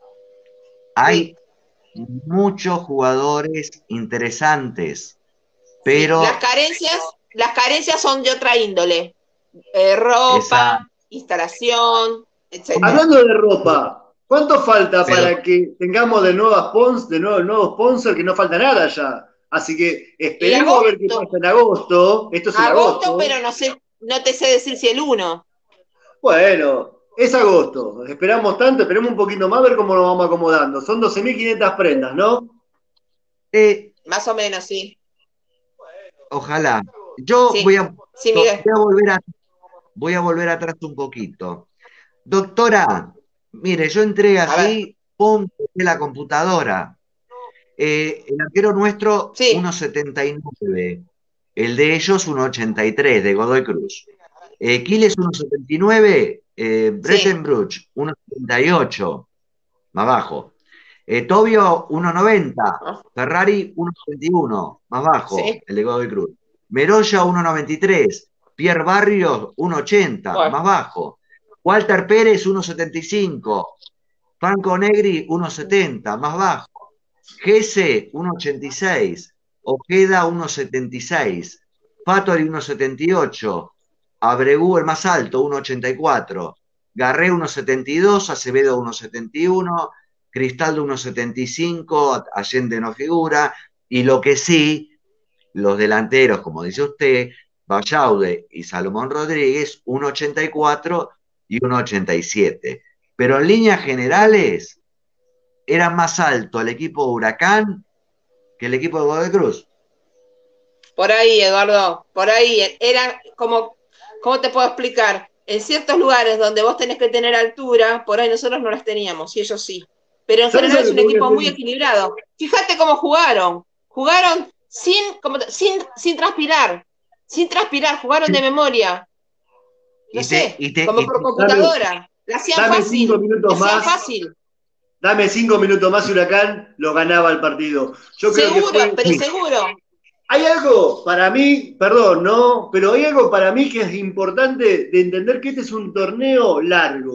S3: Sí,
S1: Hay muchos jugadores interesantes,
S3: sí. Las
S1: pero
S3: carencias, las carencias son de otra índole. Eh,
S1: esa,
S3: ropa, instalación, etcétera.
S2: Hablando de ropa, ¿cuánto falta
S1: pero
S2: para que tengamos de nuevas spons, de nuevo, nuevo sponsor? Que no falta nada ya. Así que
S3: Y
S2: esperemos a ver qué
S3: agosto,
S2: pasa en agosto. Esto es en
S3: agosto,
S2: agosto.
S3: pero no sé, no te sé decir si el uno.
S2: Bueno, es agosto. Esperamos tanto, esperemos un poquito más a ver cómo nos vamos acomodando. Son doce mil quinientas prendas, ¿no?
S1: eh,
S3: Más o menos, sí.
S1: ojalá. Yo voy
S3: Sí,
S1: a,
S3: sí,
S1: voy
S3: Miguel.
S1: a volver a, voy a volver atrás un poquito. Doctora, mire, yo entré
S3: A ver,
S1: así, pum, de la computadora. Eh, el arquero nuestro,
S3: sí,
S1: uno setenta y nueve. El de ellos, uno ochenta y tres, de Godoy Cruz. Eh, Quiles, uno setenta y nueve. Eh,
S3: sí,
S1: Brettenbruch, uno setenta y ocho, más bajo. Eh, Tobio, uno noventa.
S3: ah,
S1: Ferrari, uno setenta y uno, más bajo,
S3: sí.
S1: el de Godoy Cruz. Meroya, uno noventa y tres. Pierre Barrios, uno ochenta,
S3: Bueno,
S1: más bajo. Walter Pérez, uno setenta y cinco. Franco Negri, uno setenta, más bajo. Gese, uno ochenta y seis. Ojeda, uno setenta y seis. Fattori, uno setenta y ocho. Abregu, el más alto, uno ochenta y cuatro. Garré, uno setenta y dos. Acevedo, uno setenta y uno. Cristaldo, uno setenta y cinco. Allende no figura. Y lo que sí, los delanteros, como dice usted, Ballaude y Salomón Rodríguez, uno ochenta y cuatro y uno ochenta y siete. Pero en líneas generales, era más alto el equipo de Huracán que el equipo de Godoy Cruz.
S3: por ahí, Eduardo, por ahí. Era como, ¿cómo te puedo explicar? En ciertos lugares donde vos tenés que tener altura, por ahí nosotros no las teníamos, y ellos sí. Pero en
S2: ¿Sabes
S3: general
S2: lo
S3: es
S2: que
S3: un
S2: te voy a
S3: equipo muy
S2: hacer?
S3: equilibrado. Fíjate cómo jugaron. Jugaron sin, como, sin, sin transpirar, sin transpirar, jugaron de memoria. No
S1: Y te,
S3: sé,
S1: y te,
S3: como
S1: y
S3: por
S1: te-
S2: Dame,
S3: computadora. La hacían
S2: dame cinco
S3: fácil, la
S2: minutos
S3: hacían
S2: más.
S3: fácil.
S2: Dame cinco minutos más y Huracán lo ganaba el partido. Yo creo que
S3: Seguro,
S2: fue.
S3: pero
S1: sí,
S3: seguro.
S2: Hay algo para mí, perdón, ¿no? Pero hay algo para mí que es importante de entender que este es un torneo largo.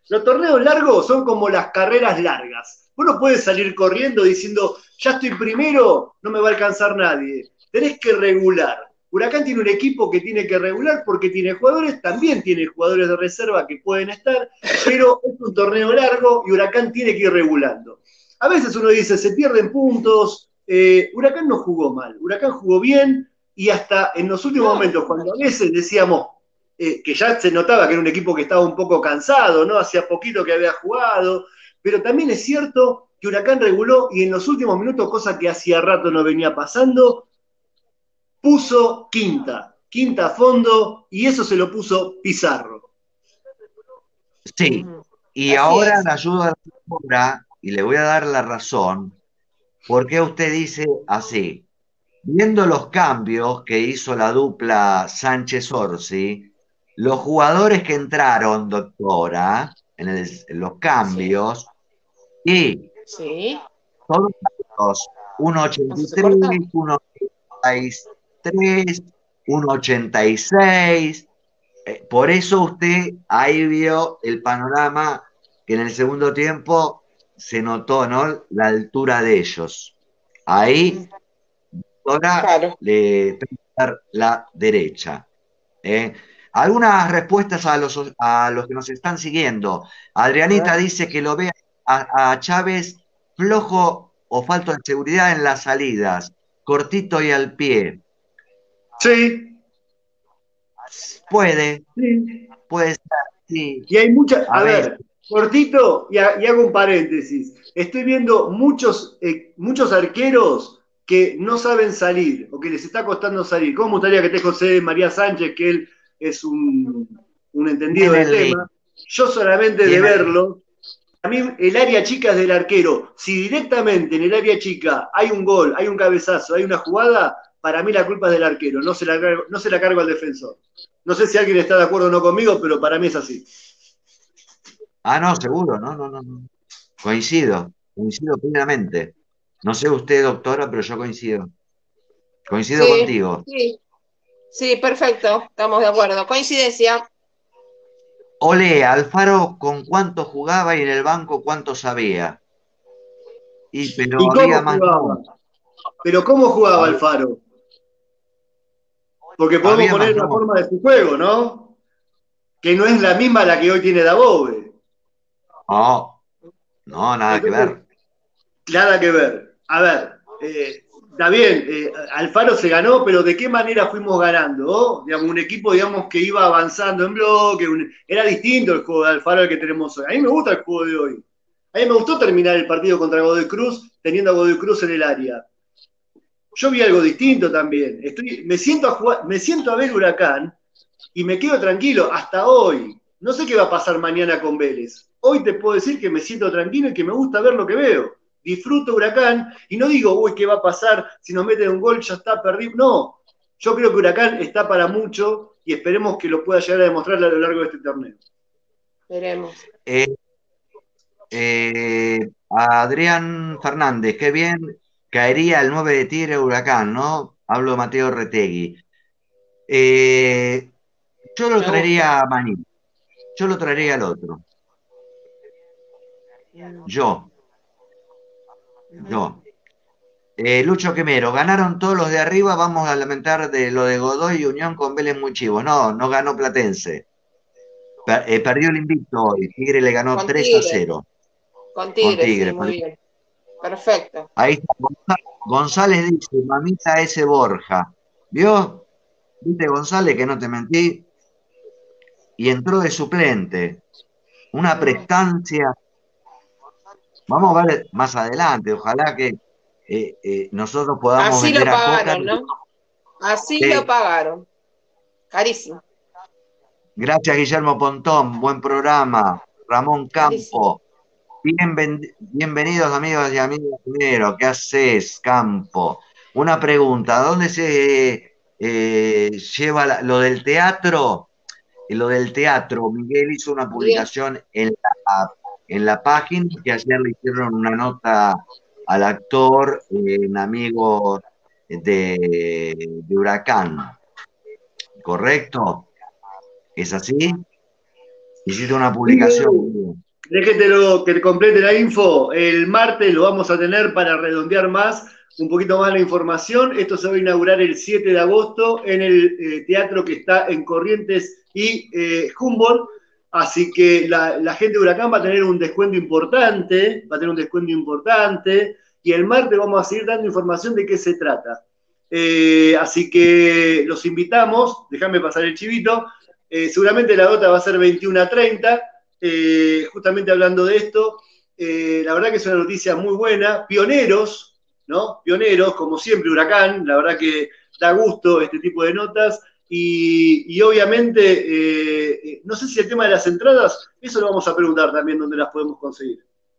S2: Los torneos largos son como las carreras largas. Vos no puedes salir corriendo diciendo, ya estoy primero, no me va a alcanzar nadie. Tenés que regular. Huracán tiene un equipo que tiene que regular porque tiene jugadores, también tiene jugadores de reserva que pueden estar, pero es un torneo largo y Huracán tiene que ir regulando. A veces uno dice, se pierden puntos, eh, Huracán no jugó mal, Huracán jugó bien y hasta en los últimos momentos, cuando a veces decíamos eh, que ya se notaba que era un equipo que estaba un poco cansado, ¿no? Hacía poquito que había jugado, pero también es cierto que Huracán reguló y en los últimos minutos, cosa que hacía rato no venía pasando, puso quinta, quinta a fondo, y eso se lo puso Pizarro.
S1: Sí, y
S3: Así
S1: ahora
S3: es.
S1: la ayuda a la señora, y le voy a dar la razón, porque usted dice así, viendo los cambios que hizo la dupla Sánchez-Orsi, los jugadores que entraron, doctora, en, el- en los
S3: Sí,
S1: cambios, y
S3: sí.
S1: todos los
S3: ¿No se
S1: uno ochenta y tres,
S3: corta?
S1: uno ochenta y tres, uno ochenta y seis. Eh, por eso usted ahí vio el panorama que en el segundo tiempo se notó, ¿no? La altura de ellos. Ahí, ahora
S3: Claro.
S1: le tengo que dar la derecha. ¿eh? Algunas respuestas a los, a los que nos están siguiendo.
S2: A
S1: Adrianita
S2: ver.
S1: dice que lo ve a, a Chávez flojo o falto de seguridad en las salidas, cortito y al pie.
S2: Sí,
S1: Puede,
S2: sí.
S1: puede ser, sí,
S2: Y hay muchas,
S1: a
S2: a
S1: veces.
S2: ver, cortito, y, ha- y hago un paréntesis. Estoy viendo muchos, eh, muchos arqueros que no saben salir, o que les está costando salir. ¿Cómo me gustaría que esté José María Sánchez, que él es un, un entendido del
S1: Tienen link,
S2: tema? Yo solamente de
S1: tienen link.
S2: verlo, a mí el área chica es del arquero. Si directamente en el área chica hay un gol, hay un cabezazo, hay una jugada, para mí la culpa es del arquero, no se la, no se la cargo al defensor. No sé si alguien está de acuerdo o no conmigo, pero para mí es así.
S1: Ah, no, seguro, no, no, no, no. Coincido, coincido plenamente. No sé usted, doctora, pero yo coincido. Coincido
S3: Sí,
S1: contigo.
S3: sí, sí, perfecto. Estamos de acuerdo. Coincidencia.
S1: Ole, Alfaro con cuánto jugaba y en el banco cuánto sabía. Y pero
S2: ¿Y
S1: había
S2: cómo
S1: más
S2: jugaba?
S1: no.
S2: Pero ¿cómo jugaba
S1: Había,
S2: Alfaro? Porque podemos
S1: había
S2: poner
S1: más
S2: la
S1: no.
S2: forma de su juego, ¿no? Que no es la misma la que hoy tiene Dabove.
S1: No, no, nada que
S2: Entonces,
S1: ver.
S2: nada que ver. A ver, eh, está bien, eh, Alfaro se ganó, pero ¿de qué manera fuimos ganando? ¿Oh? Digamos, un equipo, digamos, que iba avanzando en bloque, un- era distinto el juego de Alfaro al que tenemos hoy. A mí me gusta el juego de hoy. A mí me gustó terminar el partido contra Godoy Cruz teniendo a Godoy Cruz en el área. Yo vi algo distinto también. Estoy, me, siento a jugar, me siento a ver Huracán y me quedo tranquilo hasta hoy. No sé qué va a pasar mañana con Vélez. Hoy te puedo decir que me siento tranquilo y que me gusta ver lo que veo. Disfruto Huracán y no digo, uy, ¿qué va a pasar? Si nos meten un gol ya está perdido. No, yo creo que Huracán está para mucho y esperemos que lo pueda llegar a demostrar a lo largo de este torneo.
S3: Veremos.
S1: Eh, eh, Adrián Fernández, qué bien caería el nueve de Tigre Huracán, ¿no? Hablo de Mateo Retegui. Eh, yo lo
S3: Me gusta.
S1: traería a Maní, yo lo traería al otro. Yo, yo. Eh, Lucho Quemero, ganaron todos los de arriba, vamos a lamentar de lo de Godoy y Unión con Vélez muy chivo. No, no ganó Platense. Per- eh, perdió el invicto hoy. Tigre le ganó
S3: Con
S1: tres a
S3: Tigre,
S1: cero
S3: con
S1: con
S3: Tigre, sí,
S1: Tigre.
S3: muy bien. Perfecto.
S1: Ahí está. González, González dice, mamita ese Borja. ¿Vio? ¿Viste González que no te mentí? Y entró de suplente. Una prestancia. Vamos a ver más adelante. Ojalá que eh, eh, nosotros podamos
S3: Así lo
S1: vender a Coca.
S3: pagaron, ¿no? Así lo
S1: Eh,
S3: pagaron. Carísimo,
S1: Gracias, Guillermo Pontón. Buen programa. Ramón
S3: carísimo.
S1: Campo. Bienven- bienvenidos, amigos y amigas. Primero, ¿qué haces, Campo? Una pregunta. ¿Dónde se eh, lleva la- lo del teatro? Y lo del teatro, Miguel hizo una
S3: Bien.
S1: publicación en la, en la página que ayer le hicieron una nota al actor, eh, un amigo de, de Huracán. ¿Correcto? ¿Es así? Hiciste una
S2: Sí,
S1: publicación.
S2: Edu, déjetelo que complete la info. El martes lo vamos a tener para redondear más, un poquito más la información. Esto se va a inaugurar el siete de agosto en el eh, teatro que está en Corrientes y eh, Humboldt. Así que la, la gente de Huracán va a tener un descuento importante, va a tener un descuento importante. Y el martes vamos a seguir dando información de qué se trata. Eh, así que los invitamos, déjame pasar el chivito. Eh, seguramente la nota va a ser veintiuno a treinta. Eh, justamente hablando de esto, eh, la verdad que es una noticia muy buena. Pioneros, ¿no? Pioneros, como siempre, Huracán, la verdad que da gusto este tipo de notas. Y, y obviamente, eh, no sé si el tema de las entradas, eso lo vamos a preguntar también dónde las podemos conseguir.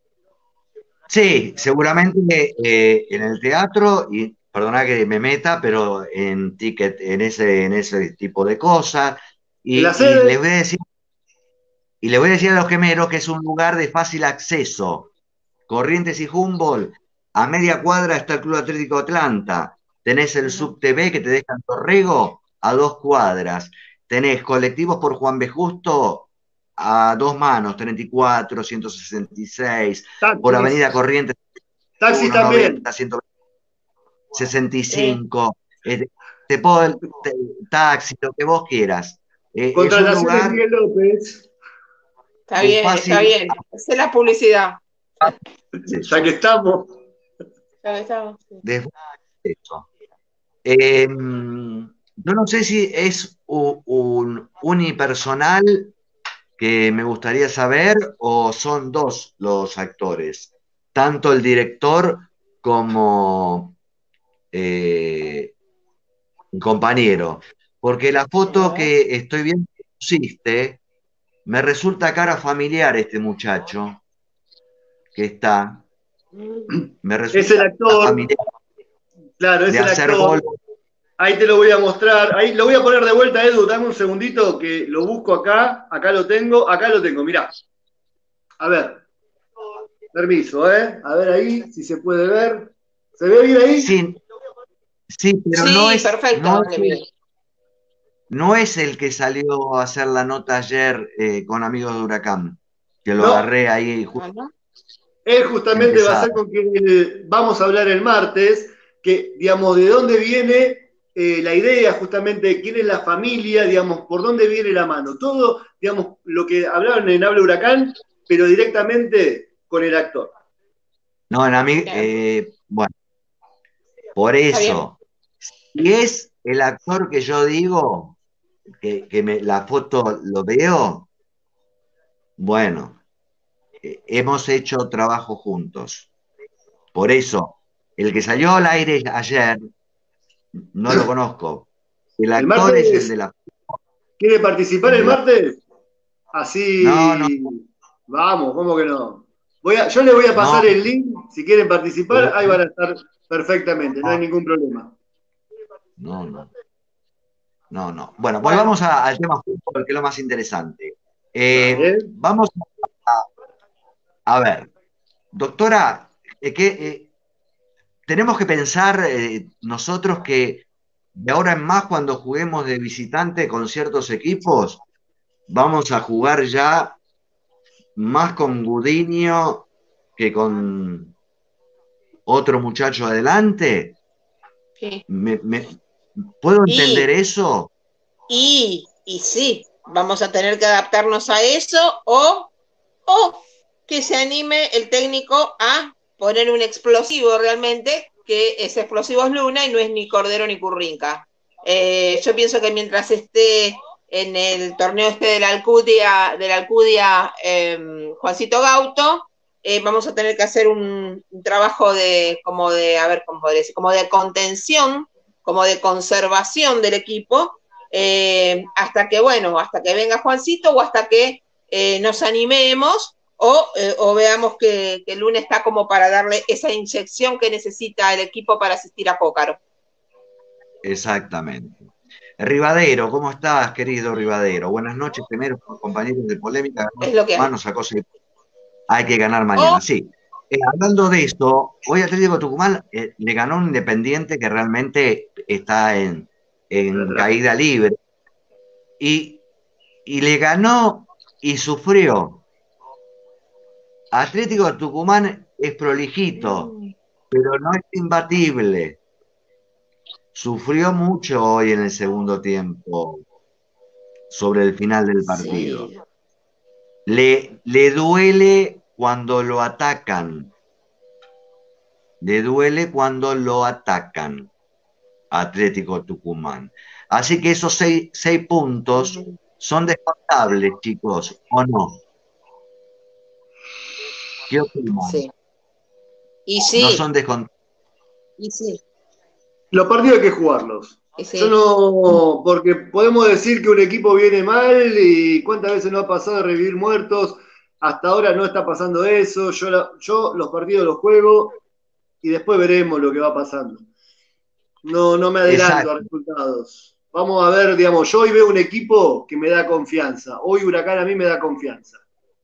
S1: Sí, seguramente eh, en el teatro, y perdona que me meta, pero en ticket, en ese, en ese tipo de cosas.
S2: ¿En la
S1: Y, y les
S2: sede?
S1: voy a decir, y les voy a decir a los gemeros que es un lugar de fácil acceso. Corrientes y Humboldt, a media cuadra está el Club Atlético Atlanta. Tenés el
S3: Ujú.
S1: Subte que te deja en Torrego a dos cuadras. Tenés colectivos por Juan B. Justo a dos manos, treinta y cuatro, ciento sesenta y seis, por
S2: Taxis.
S1: Avenida Corrientes,
S2: Taxis
S1: uno
S2: también.
S1: noventa, ciento sesenta y
S3: Sí,
S1: cinco. Eh, te puedo, te- taxi, lo que vos quieras. Eh, es un
S2: Contrataciones
S1: lugar
S2: Miguel López,
S3: está
S1: de
S3: bien, está
S1: fácil
S3: bien. Esa es la publicidad.
S2: ya que
S1: acceso.
S2: estamos.
S3: Ya estamos. Sí.
S1: De fácil acceso. Eh, yo no sé si es u- un unipersonal que me gustaría saber o son dos los actores, tanto el director como eh, un compañero, porque la foto
S3: A
S1: que estoy viendo que pusiste me resulta cara familiar este muchacho que está,
S3: ver.
S1: me
S2: Es el
S1: resulta cara
S2: actor,
S1: familiar
S2: claro, es
S1: de
S2: el
S1: hacer
S2: actor.
S1: gol.
S2: Ahí te lo voy a mostrar. Ahí lo voy a poner de vuelta, Edu. Dame un segundito que lo busco acá. Acá lo tengo, acá lo tengo. Mirá. A ver, permiso, ¿eh? A ver ahí, si se puede ver. ¿Se ve bien ahí?
S1: Sí, sí, pero no
S3: Sí,
S1: es, no
S3: perfecto,
S1: es
S3: Miguel.
S1: No es el que salió a hacer la nota ayer eh, con amigos de Huracán, que lo
S2: No,
S1: agarré ahí justo
S3: Ah, ¿no?
S2: él justamente va a
S1: empezado.
S2: ser con quien eh, vamos a hablar el martes, que, digamos, de dónde viene eh, la idea, justamente, quién es la familia, digamos, por dónde viene la mano. Todo, digamos, lo que hablaron en Habla Huracán, pero directamente con el actor.
S1: No, en ami-
S3: Bien,
S1: eh, bueno, por
S3: está bien.
S1: eso, si es el actor que yo digo, que, que me- la foto lo veo, bueno, eh, hemos hecho trabajo juntos. Por eso, el que salió al aire ayer, no lo conozco. El
S2: El
S1: actor es el de
S2: martes,
S1: la,
S2: ¿quiere participar
S1: el
S2: el
S1: de la.
S2: martes?
S1: No, no,
S2: Así, vamos, ¿cómo que no? Voy a, yo les voy a
S1: no,
S2: pasar el link, si quieren participar,
S1: no,
S2: ahí van a estar perfectamente, no hay ningún problema.
S1: no, no. No, no. Bueno,
S3: Bueno,
S1: volvamos a- al tema fútbol, que es lo más interesante. Eh,
S2: Dale.
S1: vamos a, a ver, doctora, eh, que, eh, tenemos que pensar eh, nosotros que de ahora en más, cuando juguemos de visitante con ciertos equipos, vamos a jugar ya más con Gudiño que con otro muchacho adelante.
S3: sí.
S1: ¿Me, me- puedo entender
S3: Y,
S1: eso?
S3: y, y sí, vamos a tener que adaptarnos a eso o, o que se anime el técnico a poner un explosivo realmente, que ese explosivo es Luna y no es ni Cordero ni Currinca. Eh, yo pienso que mientras esté en el torneo este de la Alcudia, de la Alcudia eh, Juancito Gauto, eh, vamos a tener que hacer un, un trabajo de, como de, a ver, ¿cómo podría decir? Como de contención, como de conservación del equipo, eh, hasta que, bueno, hasta que venga Juancito o hasta que eh, nos animemos o, eh, o veamos que, que el lunes está como para darle esa inyección que necesita el equipo para asistir a Pócaro.
S1: Exactamente. Rivadero, ¿cómo estás, querido Rivadero? Buenas noches, primero, compañeros de Polémica.
S3: Es lo que hay.
S1: Manos sacó, hay que ganar
S3: O,
S1: mañana, sí. Eh, hablando de esto, hoy Atlético Tucumán eh, le ganó a un Independiente que realmente está en, en caída libre y, y le ganó y sufrió. Atlético Tucumán es prolijito,
S3: Mm,
S1: pero no es imbatible. Sufrió mucho hoy en el segundo tiempo sobre el final del partido.
S3: sí,
S1: Le, le duele cuando lo atacan. Le duele cuando lo atacan a Atlético Tucumán. Así que esos seis, seis puntos
S3: ujú,
S1: son descontables, chicos, ¿o no? ¿Qué opinan?
S3: sí. Y
S1: No
S3: sí,
S1: son descontables.
S3: y sí,
S2: Los partidos hay que jugarlos.
S3: y
S2: Yo
S3: sí.
S2: no, porque podemos decir que un equipo viene mal y cuántas veces no ha pasado de revivir muertos. Hasta ahora no está pasando eso. Yo, la- yo los partidos los juego y después veremos lo que va pasando. No, no me adelanto a
S1: Exacto.
S2: resultados. Vamos a ver, digamos, yo hoy veo un equipo que me da confianza. Hoy Huracán a mí me da confianza.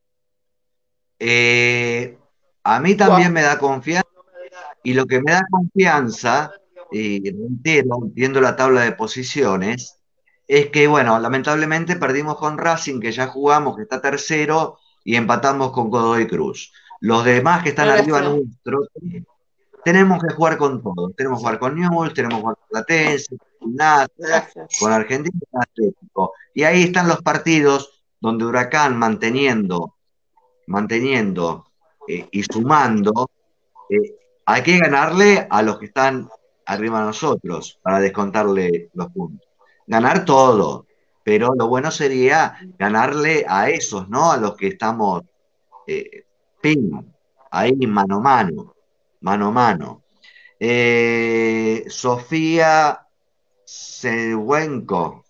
S1: Eh, a mí también
S3: Buah,
S1: me da confianza y lo que me da confianza, y reitero, viendo la tabla de posiciones, es que, bueno, lamentablemente perdimos con Racing, que ya jugamos, que está tercero, y empatamos con Godoy Cruz. Los demás que están
S3: una
S1: arriba
S3: lástima.
S1: nuestro, tenemos que jugar con todo. Tenemos que
S3: Sí,
S1: jugar con Newell's, tenemos que jugar con Platense, con Gimnasia,
S3: una lástima.
S1: con Argentina y con Atlético. Y ahí están los partidos donde Huracán manteniendo, manteniendo eh, y sumando, eh, hay que ganarle a los que están arriba de nosotros para descontarle los puntos. Ganar todo, pero lo bueno sería ganarle a esos, ¿no? A los que estamos, eh, pin, ahí mano a mano, mano a mano. Eh, Sofía Sehuenco,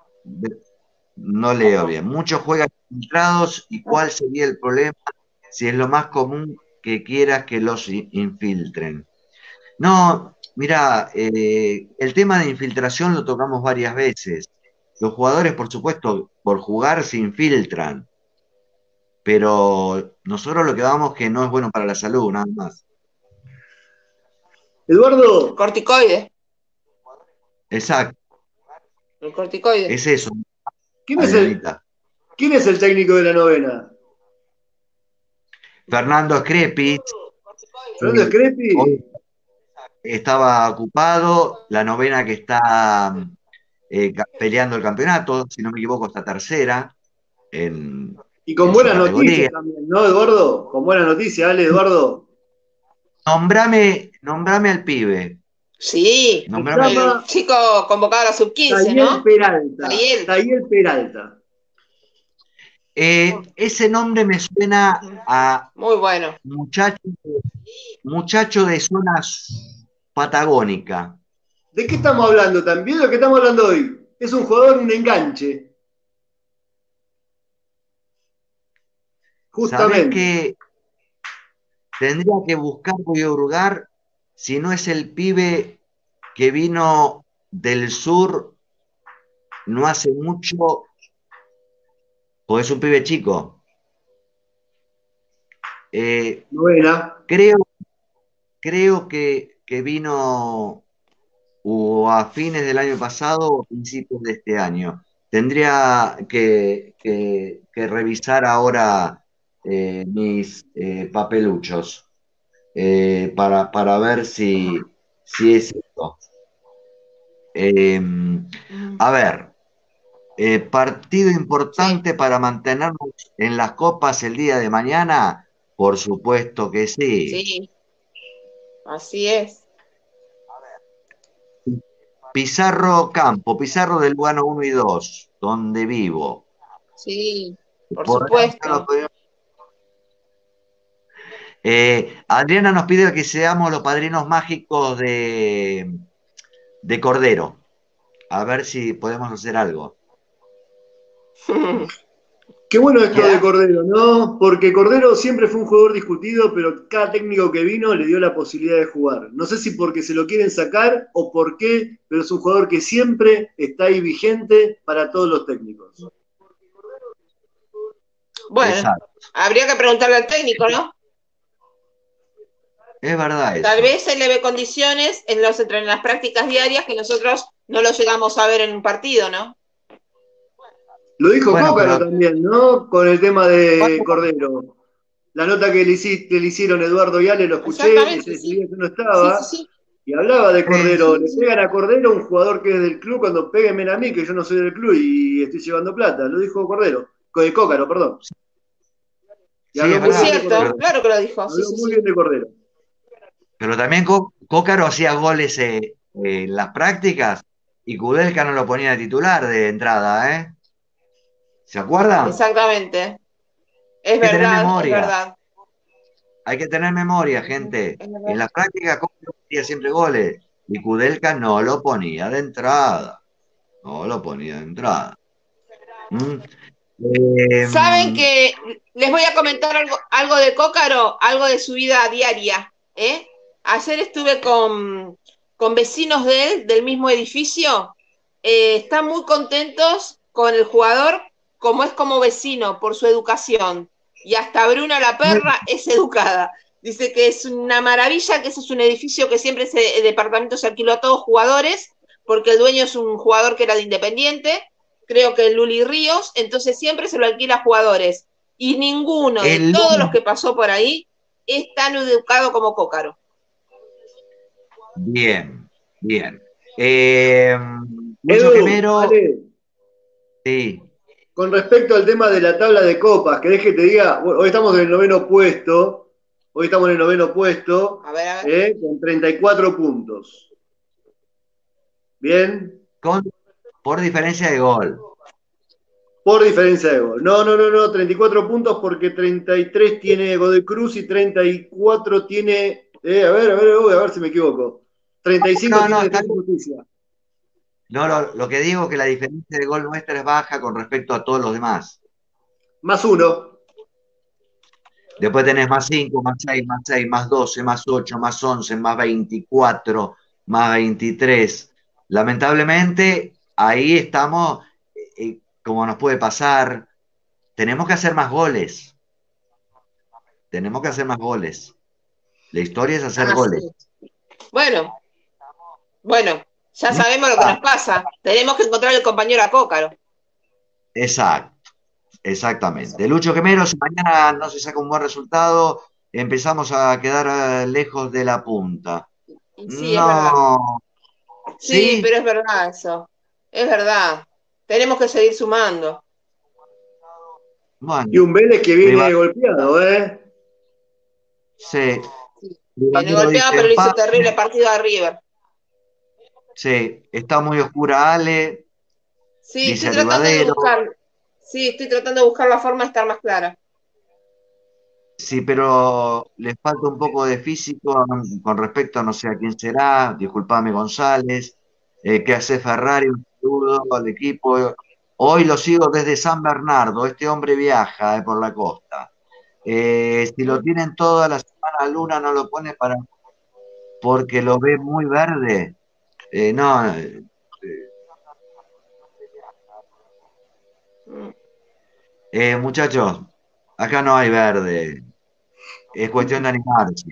S1: no leo bien. Muchos juegan infiltrados y cuál sería el problema si es lo más común que quieras que los i- infiltren. No, mira, eh, el tema de infiltración lo tocamos varias veces. Los jugadores, por supuesto, por jugar se infiltran, pero nosotros lo que vamos que no es bueno para la salud, nada más.
S2: Eduardo,
S3: Corticoide,
S1: Exacto,
S3: el corticoide.
S1: es eso,
S2: ¿quién es el,
S1: Adrianita.
S2: quién es el técnico de la novena?
S1: Fernando Screpis,
S2: ¿Fernando
S1: eh, hoy
S2: Screpi?
S1: estaba ocupado, la novena que está eh, ca- peleando el campeonato, si no me equivoco, está tercera en,
S2: Y con
S1: en su
S2: buenas noticias
S1: categoría.
S2: también, ¿no, Eduardo? Con buenas noticias, dale, Eduardo.
S1: Nombrame, nombrame al pibe,
S3: Sí,
S2: Se
S1: nombrame al-
S3: el
S2: llama
S3: chico convocado a la sub quince,
S2: Tayel
S3: ¿no?
S2: Peralta.
S3: Ariel.
S2: Tayel Peralta.
S1: Eh, ese nombre me suena
S3: Ujú,
S1: a
S3: muy bueno.
S1: muchacho, muchacho de zonas patagónica.
S2: ¿De qué estamos hablando también? De lo que estamos hablando hoy. Es un jugador, un enganche,
S1: ¿Sabés
S2: justamente.
S1: que tendría que buscar, voy a hurgar, si no es el pibe que vino del sur no hace mucho, o es un pibe chico? Eh,
S2: Novena.
S1: creo, creo que, que vino o a fines del año pasado o principios de este año. Tendría que, que- que revisar ahora eh, mis eh, papeluchos eh, para, para ver si, si es esto. Eh,
S3: Ujú.
S1: a ver, eh, partido
S3: Sí,
S1: importante para mantenernos en las copas el día de mañana, por supuesto que sí.
S3: sí, así es.
S1: Pizarro Campo, Pizarro del Lugano uno y dos, donde vivo.
S3: Sí, por
S1: Por ahí no lo
S3: supuesto.
S1: podemos- Eh, Adriana nos pide que seamos los padrinos mágicos de, de Cordero. A ver si podemos hacer algo.
S2: Qué bueno esto de
S3: Ojalá.
S2: Cordero, ¿no? Porque Cordero siempre fue un jugador discutido, pero cada técnico que vino le dio la posibilidad de jugar. No sé si porque se lo quieren sacar o por qué, pero es un jugador que siempre está ahí vigente para todos los técnicos.
S3: Bueno,
S1: Exacto.
S3: habría que preguntarle al técnico, ¿no?
S1: Es verdad
S3: Tal
S1: eso.
S3: vez se le ve condiciones en, los, en las prácticas diarias que nosotros no lo llegamos a ver en un partido, ¿no?
S2: Lo dijo
S1: Bueno,
S2: Cócaro
S1: pero
S2: también, ¿no? Con el tema de Cordero. La nota que le, hici- que le hicieron Eduardo Viale, lo escuché, ese,
S3: Exactamente,
S2: ese
S3: sí.
S2: día que no
S3: Sí, sí,
S2: estaba,
S3: sí.
S2: y hablaba de
S1: sí,
S2: Cordero. Le pegan a Cordero, un jugador que es del club, cuando péguenme a mí, que yo no soy del club y estoy llevando plata. Lo dijo Cordero, de Cócaro, perdón. Y
S1: sí,
S2: habló
S1: es
S2: muy
S3: Es
S2: bien
S1: verdad.
S2: de
S3: cierto,
S1: Pero,
S2: Cordero.
S3: claro que lo dijo. Sí,
S2: Habló
S3: sí,
S2: muy
S3: sí.
S2: bien de Cordero.
S1: pero también Có- Cócaro hacía goles eh, eh, en las prácticas y Kudelka no lo ponía de titular de entrada, ¿eh? ¿Se acuerdan?
S3: Exactamente. Es
S1: Hay que tener
S3: verdad, es
S1: memoria,
S3: verdad.
S1: hay que tener memoria,
S3: Ujú,
S1: gente.
S3: es
S1: En
S3: verdad.
S1: las prácticas Cócaro hacía siempre goles y Kudelka no lo ponía de entrada, no lo ponía de entrada. ¿Mm? Eh,
S3: Saben que les voy a comentar algo, algo de Cócaro, algo de su vida diaria, ¿eh? Ayer estuve con, con vecinos de él, del mismo edificio. Eh, están muy contentos con el jugador, como es como vecino, por su educación. Y hasta Bruna la perra es educada. Dice que es una maravilla, que ese es un edificio que siempre ese departamento se alquiló a todos jugadores, porque el dueño es un jugador que era de Independiente, creo que Luli Ríos, entonces siempre se lo alquila a jugadores. Y ninguno de
S1: el
S3: todos los que pasó por ahí es tan educado como Cócaro.
S1: Bien, bien. Eh, Lucho
S2: Edu,
S1: Quemero,
S2: Ale,
S1: sí.
S2: con respecto al tema de la tabla de copas, ¿querés que te diga? Bueno, hoy estamos en el noveno puesto, hoy estamos en el noveno puesto,
S3: A ver, a ver.
S2: eh, con treinta y cuatro puntos. Bien,
S1: Con, por diferencia de gol.
S2: por diferencia de gol. No, no, no, no, treinta y cuatro puntos porque treinta y tres tiene Godoy Cruz y treinta y cuatro tiene, eh, a ver, a ver, uy, a ver si me equivoco. treinta y cinco
S1: No, no,
S2: tiene
S1: está
S2: Defensa y
S1: bien.
S2: Justicia.
S1: No, lo, lo que digo es que la diferencia de gol nuestra es baja con respecto a todos los demás.
S2: Más uno.
S1: Después tenés más cinco, más seis, más seis, más doce, más ocho, más once, más veinticuatro, más veintitrés. Lamentablemente, ahí estamos, eh, como nos puede pasar, tenemos que hacer más goles. Tenemos que hacer más goles. La historia es hacer
S3: Ah,
S1: goles.
S3: sí. Bueno, bueno, ya
S1: No,
S3: sabemos lo que
S1: ah,
S3: nos pasa. Tenemos que encontrar el compañero a Cócaro.
S1: exacto, exactamente. Lucho Quemero, si mañana no se saca un buen resultado, empezamos a quedar eh, lejos de la punta.
S3: Y sí, es verdad.
S1: No,
S3: Sí,
S1: ¿sí?
S3: pero es verdad eso. Es verdad. Tenemos que seguir sumando.
S2: Y
S1: Bueno,
S2: un Vélez que viene
S1: Rival,
S2: golpeado, ¿eh?
S1: sí,
S3: Sí. Viene
S1: Rivalero
S3: golpeado,
S1: dice
S3: pero le hizo
S1: empate,
S3: terrible partido a River.
S1: sí, está muy oscura Ale,
S3: Sí, estoy
S1: dice
S3: tratando de
S1: Rivadero,
S3: buscar. Sí, estoy tratando de buscar la forma de estar más clara.
S1: sí, pero le falta un poco de físico mm, con respecto a no sé a quién será, disculpame González, eh, qué hace Ferrari, un saludo al equipo. Hoy lo sigo desde San Bernardo, este hombre viaja eh, por la costa. Eh, si lo tienen toda la semana Luna no lo pone para porque lo ve muy verde. Eh, no, eh,
S3: Mm.
S1: eh, muchachos, acá no hay verde, es cuestión de animarse,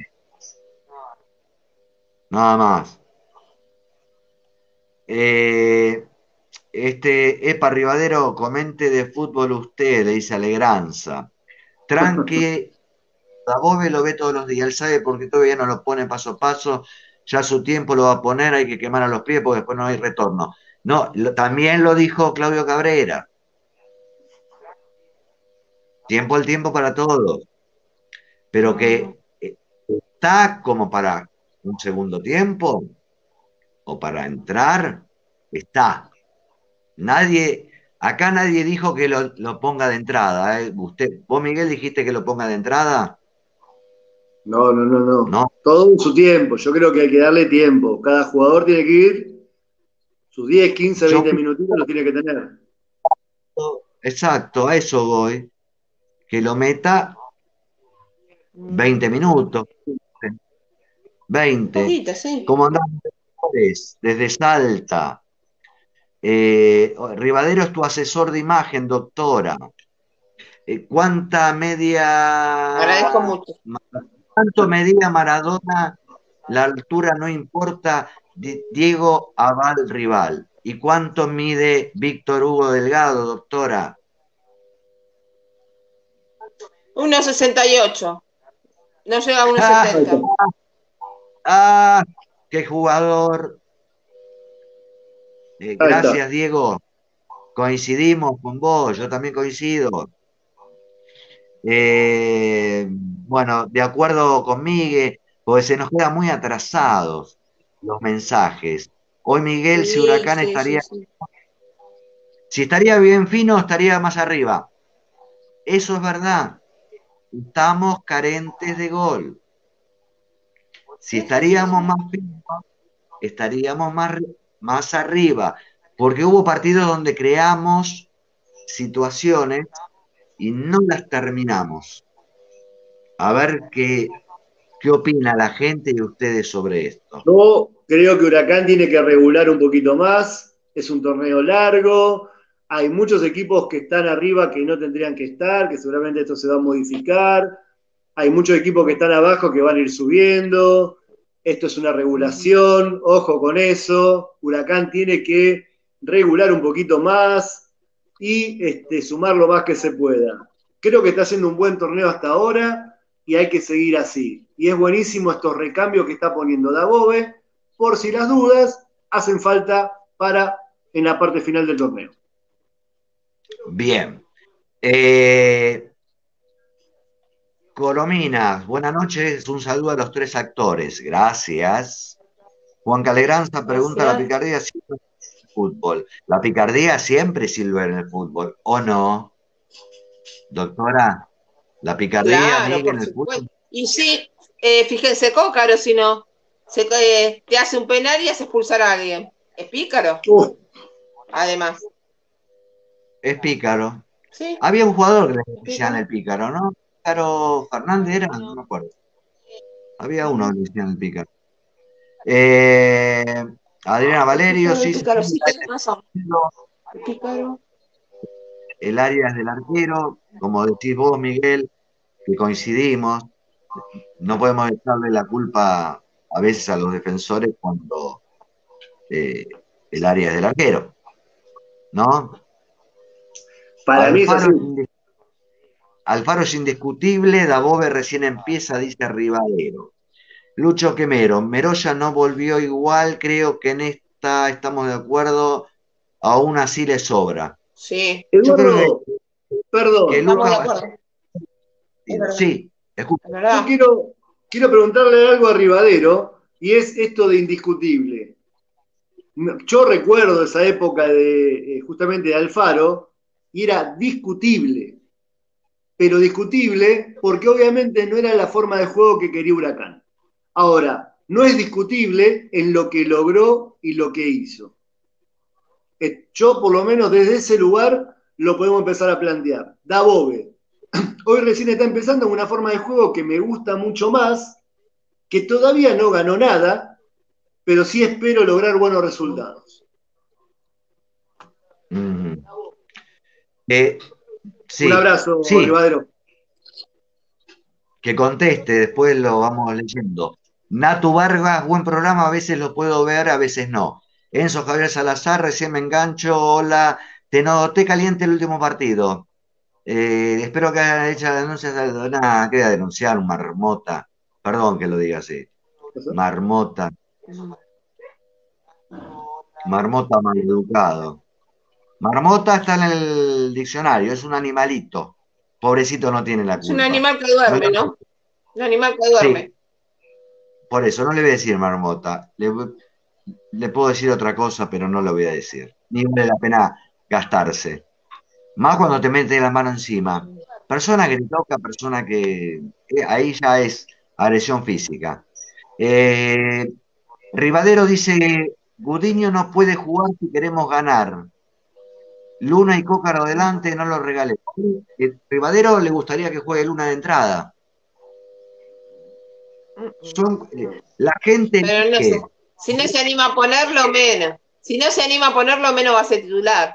S1: nada más. Eh, Este, Epa Rivadero, comente de fútbol usted, le dice Alegranza. Tranque, Dabove lo ve todos los días, él sabe porque todavía no lo pone paso a paso, ya a su tiempo lo va a poner, hay que quemar a los pies porque después no hay retorno. No, lo- también lo dijo Claudio Cabrera, tiempo al tiempo para todos, pero
S3: Mm.
S1: que eh, está como para un segundo tiempo o para entrar, está. Nadie, acá nadie dijo que lo, lo ponga de entrada, ¿eh? Usted, vos, Miguel, dijiste que lo ponga de entrada.
S2: No, no, no, no.
S1: No,
S2: Todo en su tiempo. Yo creo que hay que darle tiempo. Cada jugador tiene que ir, sus diez, quince,
S1: yo
S2: veinte minutitos los tiene que tener.
S1: pienso, exacto, a eso voy, que lo meta veinte
S3: Mm.
S1: minutos,
S3: Un
S1: veinte.
S3: poquito, sí.
S1: ¿Cómo andamos desde Salta? Eh, Rivadero es tu asesor de imagen, doctora. Eh, ¿cuánta media,
S3: Agradezco mucho.
S1: cuánto medía Maradona? La altura no importa. Di- Diego Aval Rival. ¿Y cuánto mide Víctor Hugo Delgado, doctora?
S3: uno sesenta y ocho. No llega a uno
S1: ¡Ah!
S3: setenta.
S1: ¡Ah! ¡Qué jugador! Eh,
S2: Ahí está.
S1: gracias, Diego. Coincidimos con vos, yo también coincido. Eh, bueno, de acuerdo con Miguel, porque se nos quedan muy atrasados los mensajes. Hoy Miguel, si
S3: Sí,
S1: Huracán
S3: sí, sí,
S1: estaría,
S3: sí.
S1: si estaría bien fino, estaría más arriba. Eso es verdad. Estamos carentes de gol. Si estaríamos más finos, estaríamos más, más arriba, porque hubo partidos donde creamos situaciones y no las terminamos. A ver qué, qué opina la gente y ustedes sobre esto.
S2: Yo creo que Huracán tiene que regular un poquito más. Es un torneo largo. Hay muchos equipos que están arriba que no tendrían que estar, que seguramente esto se va a modificar. Hay muchos equipos que están abajo que van a ir subiendo. Esto es una regulación. Ojo con eso. Huracán tiene que regular un poquito más y este, sumar lo más que se pueda. Creo que está haciendo un buen torneo hasta ahora y hay que seguir así. Y es buenísimo estos recambios que está poniendo Dabove, por si las dudas hacen falta para en la parte final del torneo.
S1: Bien. Eh, Corominas, buenas noches, un saludo a los tres actores, gracias. Juan Calegranza pregunta, ¿la
S3: Gracias.
S1: picardía sirve en el fútbol? La picardía siempre sirve en el fútbol, ¿o no? Doctora, la picardía,
S3: Claro,
S1: Miguel,
S3: por
S1: en el fútbol.
S3: supuesto. Y sí, eh, fíjense, Cócaro, si no, se, eh, te hace un penal y hace expulsar a alguien. Es pícaro,
S2: Uf,
S3: además.
S1: Es pícaro.
S3: Sí,
S1: Había un jugador que le
S3: es
S1: decían
S3: pícaro.
S1: el pícaro, ¿no? Pícaro Fernández era, no me acuerdo. Había uno que le decían el pícaro. Eh, Adriana
S3: Es
S1: Valerio,
S3: pícaro, es
S1: sí, sí,
S3: pícaro,
S1: sí,
S3: sí, tenés razón. Es pícaro.
S1: el área es del arquero, como decís vos, Miguel, que coincidimos, no podemos echarle la culpa a veces a los defensores cuando eh, el área es del arquero, ¿no?
S2: para mí es así.
S1: Alfaro es, inde- Alfaro es indiscutible, Dabove recién empieza, dice Rivadero. Lucho Quemero, Meroya no volvió igual, creo que en esta estamos de acuerdo, aún así le sobra.
S3: Sí,
S1: Yo creo que,
S2: Eduardo,
S1: que
S2: perdón,
S3: estamos de
S1: Lucas va a
S3: acuerdo.
S1: ser
S3: Es
S1: partido.
S3: verdad,
S1: Sí, escucha.
S3: es
S2: yo
S3: verdad.
S2: quiero, quiero preguntarle algo a Rivadero y es esto de indiscutible. Yo recuerdo esa época de eh, justamente de Alfaro y era discutible, pero discutible porque obviamente no era la forma de juego que quería Huracán. Ahora, no es discutible en lo que logró y lo que hizo. Eh, Yo, por lo menos desde ese lugar, lo podemos empezar a plantear. Dabove, hoy recién está empezando con una forma de juego que me gusta mucho más, que todavía no ganó nada, pero sí espero lograr buenos resultados.
S1: Mm, eh,
S2: Un
S1: sí,
S2: abrazo,
S1: sí,
S2: Rivadero.
S1: que conteste, después lo vamos leyendo. Natu Vargas, buen programa, a veces lo puedo ver, a veces no. Enzo Javier Salazar, recién me engancho, hola, te noté caliente el último partido. Eh, espero que hayan hecho denuncias, nada, queda denunciar un marmota, perdón que lo diga así, marmota, marmota maleducado. Marmota está en el diccionario, es un animalito. Pobrecito no tiene la
S3: Es un
S1: culpa.
S3: animal que
S1: No le-
S3: duerme, ¿no? Un animal que
S1: sí,
S3: duerme.
S1: por eso no le voy a decir marmota. Le, le puedo decir otra cosa, pero no lo voy a decir. Ni vale la pena gastarse. Más cuando te mete la mano encima. Persona que te toca, persona que... eh, ahí ya es agresión física. Eh, Rivadero dice, Gudiño no puede jugar si queremos ganar. Luna y Cócaro adelante, no lo regale. Eh, Rivadero le gustaría que juegue Luna de entrada. Son, eh, la gente
S3: Pero no sé.
S1: elige.
S3: Si no se anima a ponerlo, menos. Si no se anima a ponerlo, menos va a ser titular.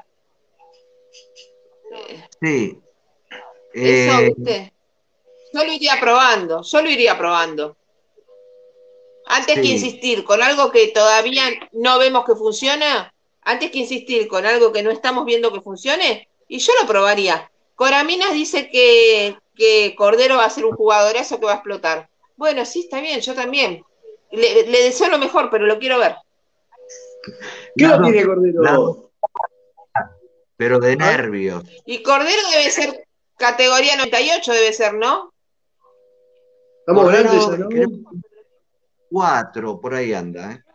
S3: Eh,
S1: Sí.
S3: Eso,
S1: Eh,
S3: ¿viste? Yo lo iría probando. Yo lo iría probando. Antes que
S1: sí.
S3: insistir con algo que todavía no vemos que funciona, antes que insistir con algo que no estamos viendo que funcione, y yo lo probaría. Coraminas dice que, que Cordero va a ser un jugadorazo que va a explotar. Bueno, sí, está bien, yo también. Le, le deseo lo mejor, pero lo quiero ver.
S2: ¿Qué
S1: Las
S2: lo
S1: dos-
S2: tiene
S1: las
S2: Cordero?
S1: dos, pero de
S2: A ver.
S1: nervios.
S3: Y Cordero debe ser categoría noventa y ocho, debe ser, ¿no?
S2: Estamos
S1: Cordero,
S2: grandes ya, ¿no?
S1: creo que cuatro, por ahí anda, ¿eh?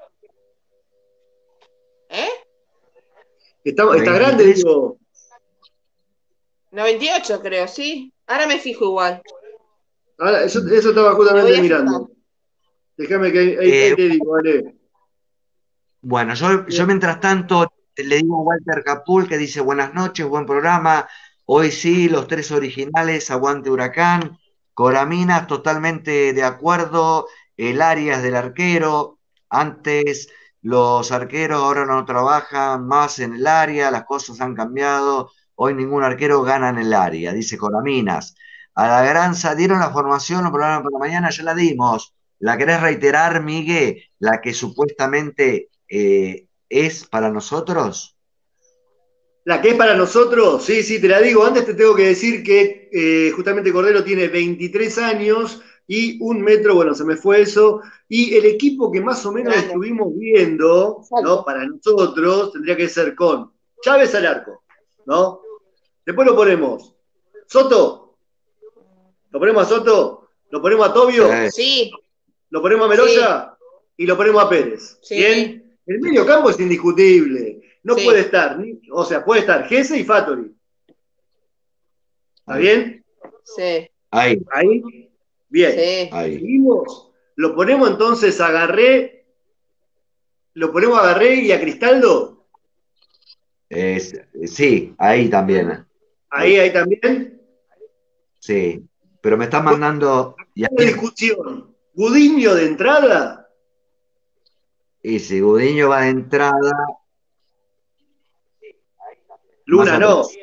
S3: ¿Eh?
S2: Está, está grande,
S1: veintitrés.
S2: digo.
S3: noventa y ocho creo, ¿sí? Ahora me fijo igual.
S2: Ahora, eso, eso estaba
S3: Me
S2: justamente
S3: voy a
S2: mirando. Déjame que ahí, ahí-
S1: Eh,
S2: ahí te digo, vale.
S1: Bueno, yo, yo mientras tanto le digo a Walter Capul que dice buenas noches, buen programa. Hoy sí, los tres originales, aguante Huracán. Coraminas, totalmente de acuerdo. El Arias del arquero. Antes los arqueros ahora no trabajan más en el área, las cosas han cambiado. Hoy ningún arquero gana en el área, dice Coraminas. A la Granza dieron la formación, o programa para mañana, ya la dimos. ¿La querés reiterar, Miguel? La que supuestamente eh, es para nosotros.
S2: La que es para nosotros, sí, sí, te la digo. Antes te tengo que decir que eh, justamente Cordero tiene veintitrés años y un metro, bueno, se me fue eso. Y el equipo que más o menos
S3: Grande.
S2: estuvimos viendo, ¿no? Para nosotros, tendría que ser con Chávez al arco, ¿no? Después lo ponemos Soto, lo ponemos a Soto, lo ponemos a Tobio,
S1: Eh,
S3: Sí,
S2: lo ponemos a Meroya y lo ponemos a Pérez.
S3: Sí.
S2: Bien, el medio campo es indiscutible. No
S3: Sí.
S2: puede estar, ni- o sea, puede estar Gese y Fattori. ¿Está
S1: Ahí.
S2: bien?
S3: sí,
S1: ahí,
S2: Ahí. Bien.
S3: sí.
S1: ahí.
S2: Seguimos. Lo ponemos entonces a Garré. Lo ponemos a Garré y a Cristaldo.
S1: Es- sí, ahí también.
S2: Ahí, ahí también.
S1: Sí, pero me están mandando. Y,
S2: Una discusión. Gudiño de entrada.
S1: y si Gudiño va de entrada.
S2: Luna
S1: más
S2: no.
S1: atrás.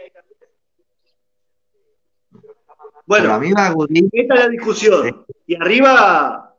S2: Bueno,
S1: Para mí va Gudiño.
S2: esta es la discusión. Y arriba.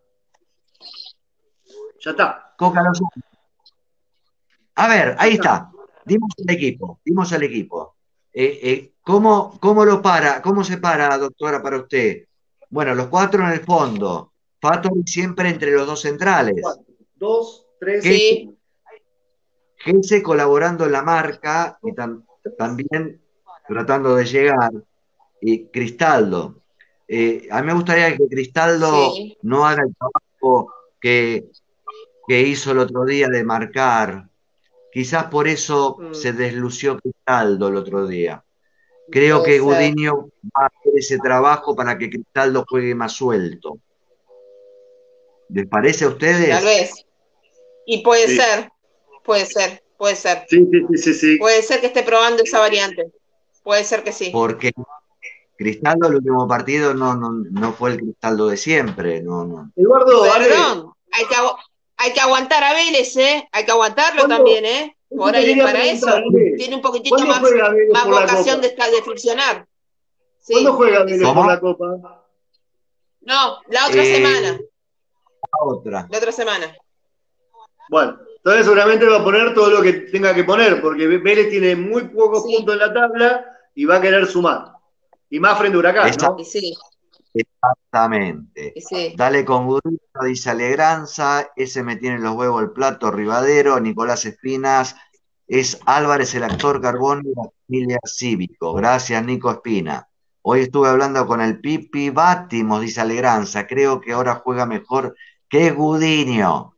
S2: Ya está.
S1: Coca los- A ver, ahí está. Dimos el equipo, dimos el equipo. Eh, eh, ¿cómo, cómo lo para? ¿Cómo se para, doctora, para usted? Bueno, los cuatro en el fondo. Fattori siempre entre los dos centrales.
S2: Dos, tres.
S1: ¿Qué?
S3: Sí.
S1: Gese colaborando en la marca y tam- también tratando de llegar. Y Cristaldo. Eh, a mí me gustaría que Cristaldo
S3: Sí.
S1: no haga el trabajo que, que hizo el otro día de marcar. Quizás por eso
S3: Mm.
S1: se deslució Cristaldo el otro día. Creo
S3: Puede
S1: que
S3: ser.
S1: Gudiño va a hacer ese trabajo para que Cristaldo juegue más suelto. ¿Les parece a ustedes?
S3: Tal vez. Y puede
S2: Sí.
S3: ser, puede ser, puede ser.
S2: Sí, sí, sí, sí, sí.
S3: Puede ser que esté probando esa variante. Puede ser que sí.
S1: Porque Cristaldo el último partido no, no, no fue el Cristaldo de siempre. No, no.
S2: Eduardo, dale.
S3: Perdón, hay que, agu- hay que aguantar a Vélez, ¿eh? Hay que aguantarlo
S2: ¿Cuándo?
S3: también, ¿eh?
S2: Eso
S3: Por
S2: te
S3: ahí es
S2: quería
S3: para eso.
S2: preguntar, Ale.
S3: Tiene un poquitito
S2: ¿Cuándo
S3: más,
S2: juega Vélez
S3: más
S2: por la
S3: vocación
S2: Copa?
S3: de, de friccionar. Sí.
S2: ¿Cuándo juega Vélez
S1: ¿Cómo?
S2: por la Copa?
S3: No, la otra
S1: Eh,
S3: semana.
S1: la otra.
S3: La otra semana.
S2: Bueno, entonces seguramente va a poner todo lo que tenga que poner, porque Vélez tiene muy pocos
S3: Sí.
S2: puntos en la tabla y va a querer sumar. Y más frente a Huracán,
S1: Exacto.
S2: ¿no?
S3: Y sí,
S1: Exactamente.
S3: y sí.
S1: Dale con Gudiño, dice Alegranza. Ese me tiene los huevos el plato. Rivadero, Nicolás Espinas. Es Álvarez el actor Carbón y la familia Cívico. Gracias, Nico Espina. Hoy estuve hablando con el Pipi Bátimos, dice Alegranza. Creo que ahora juega mejor que Gudiño.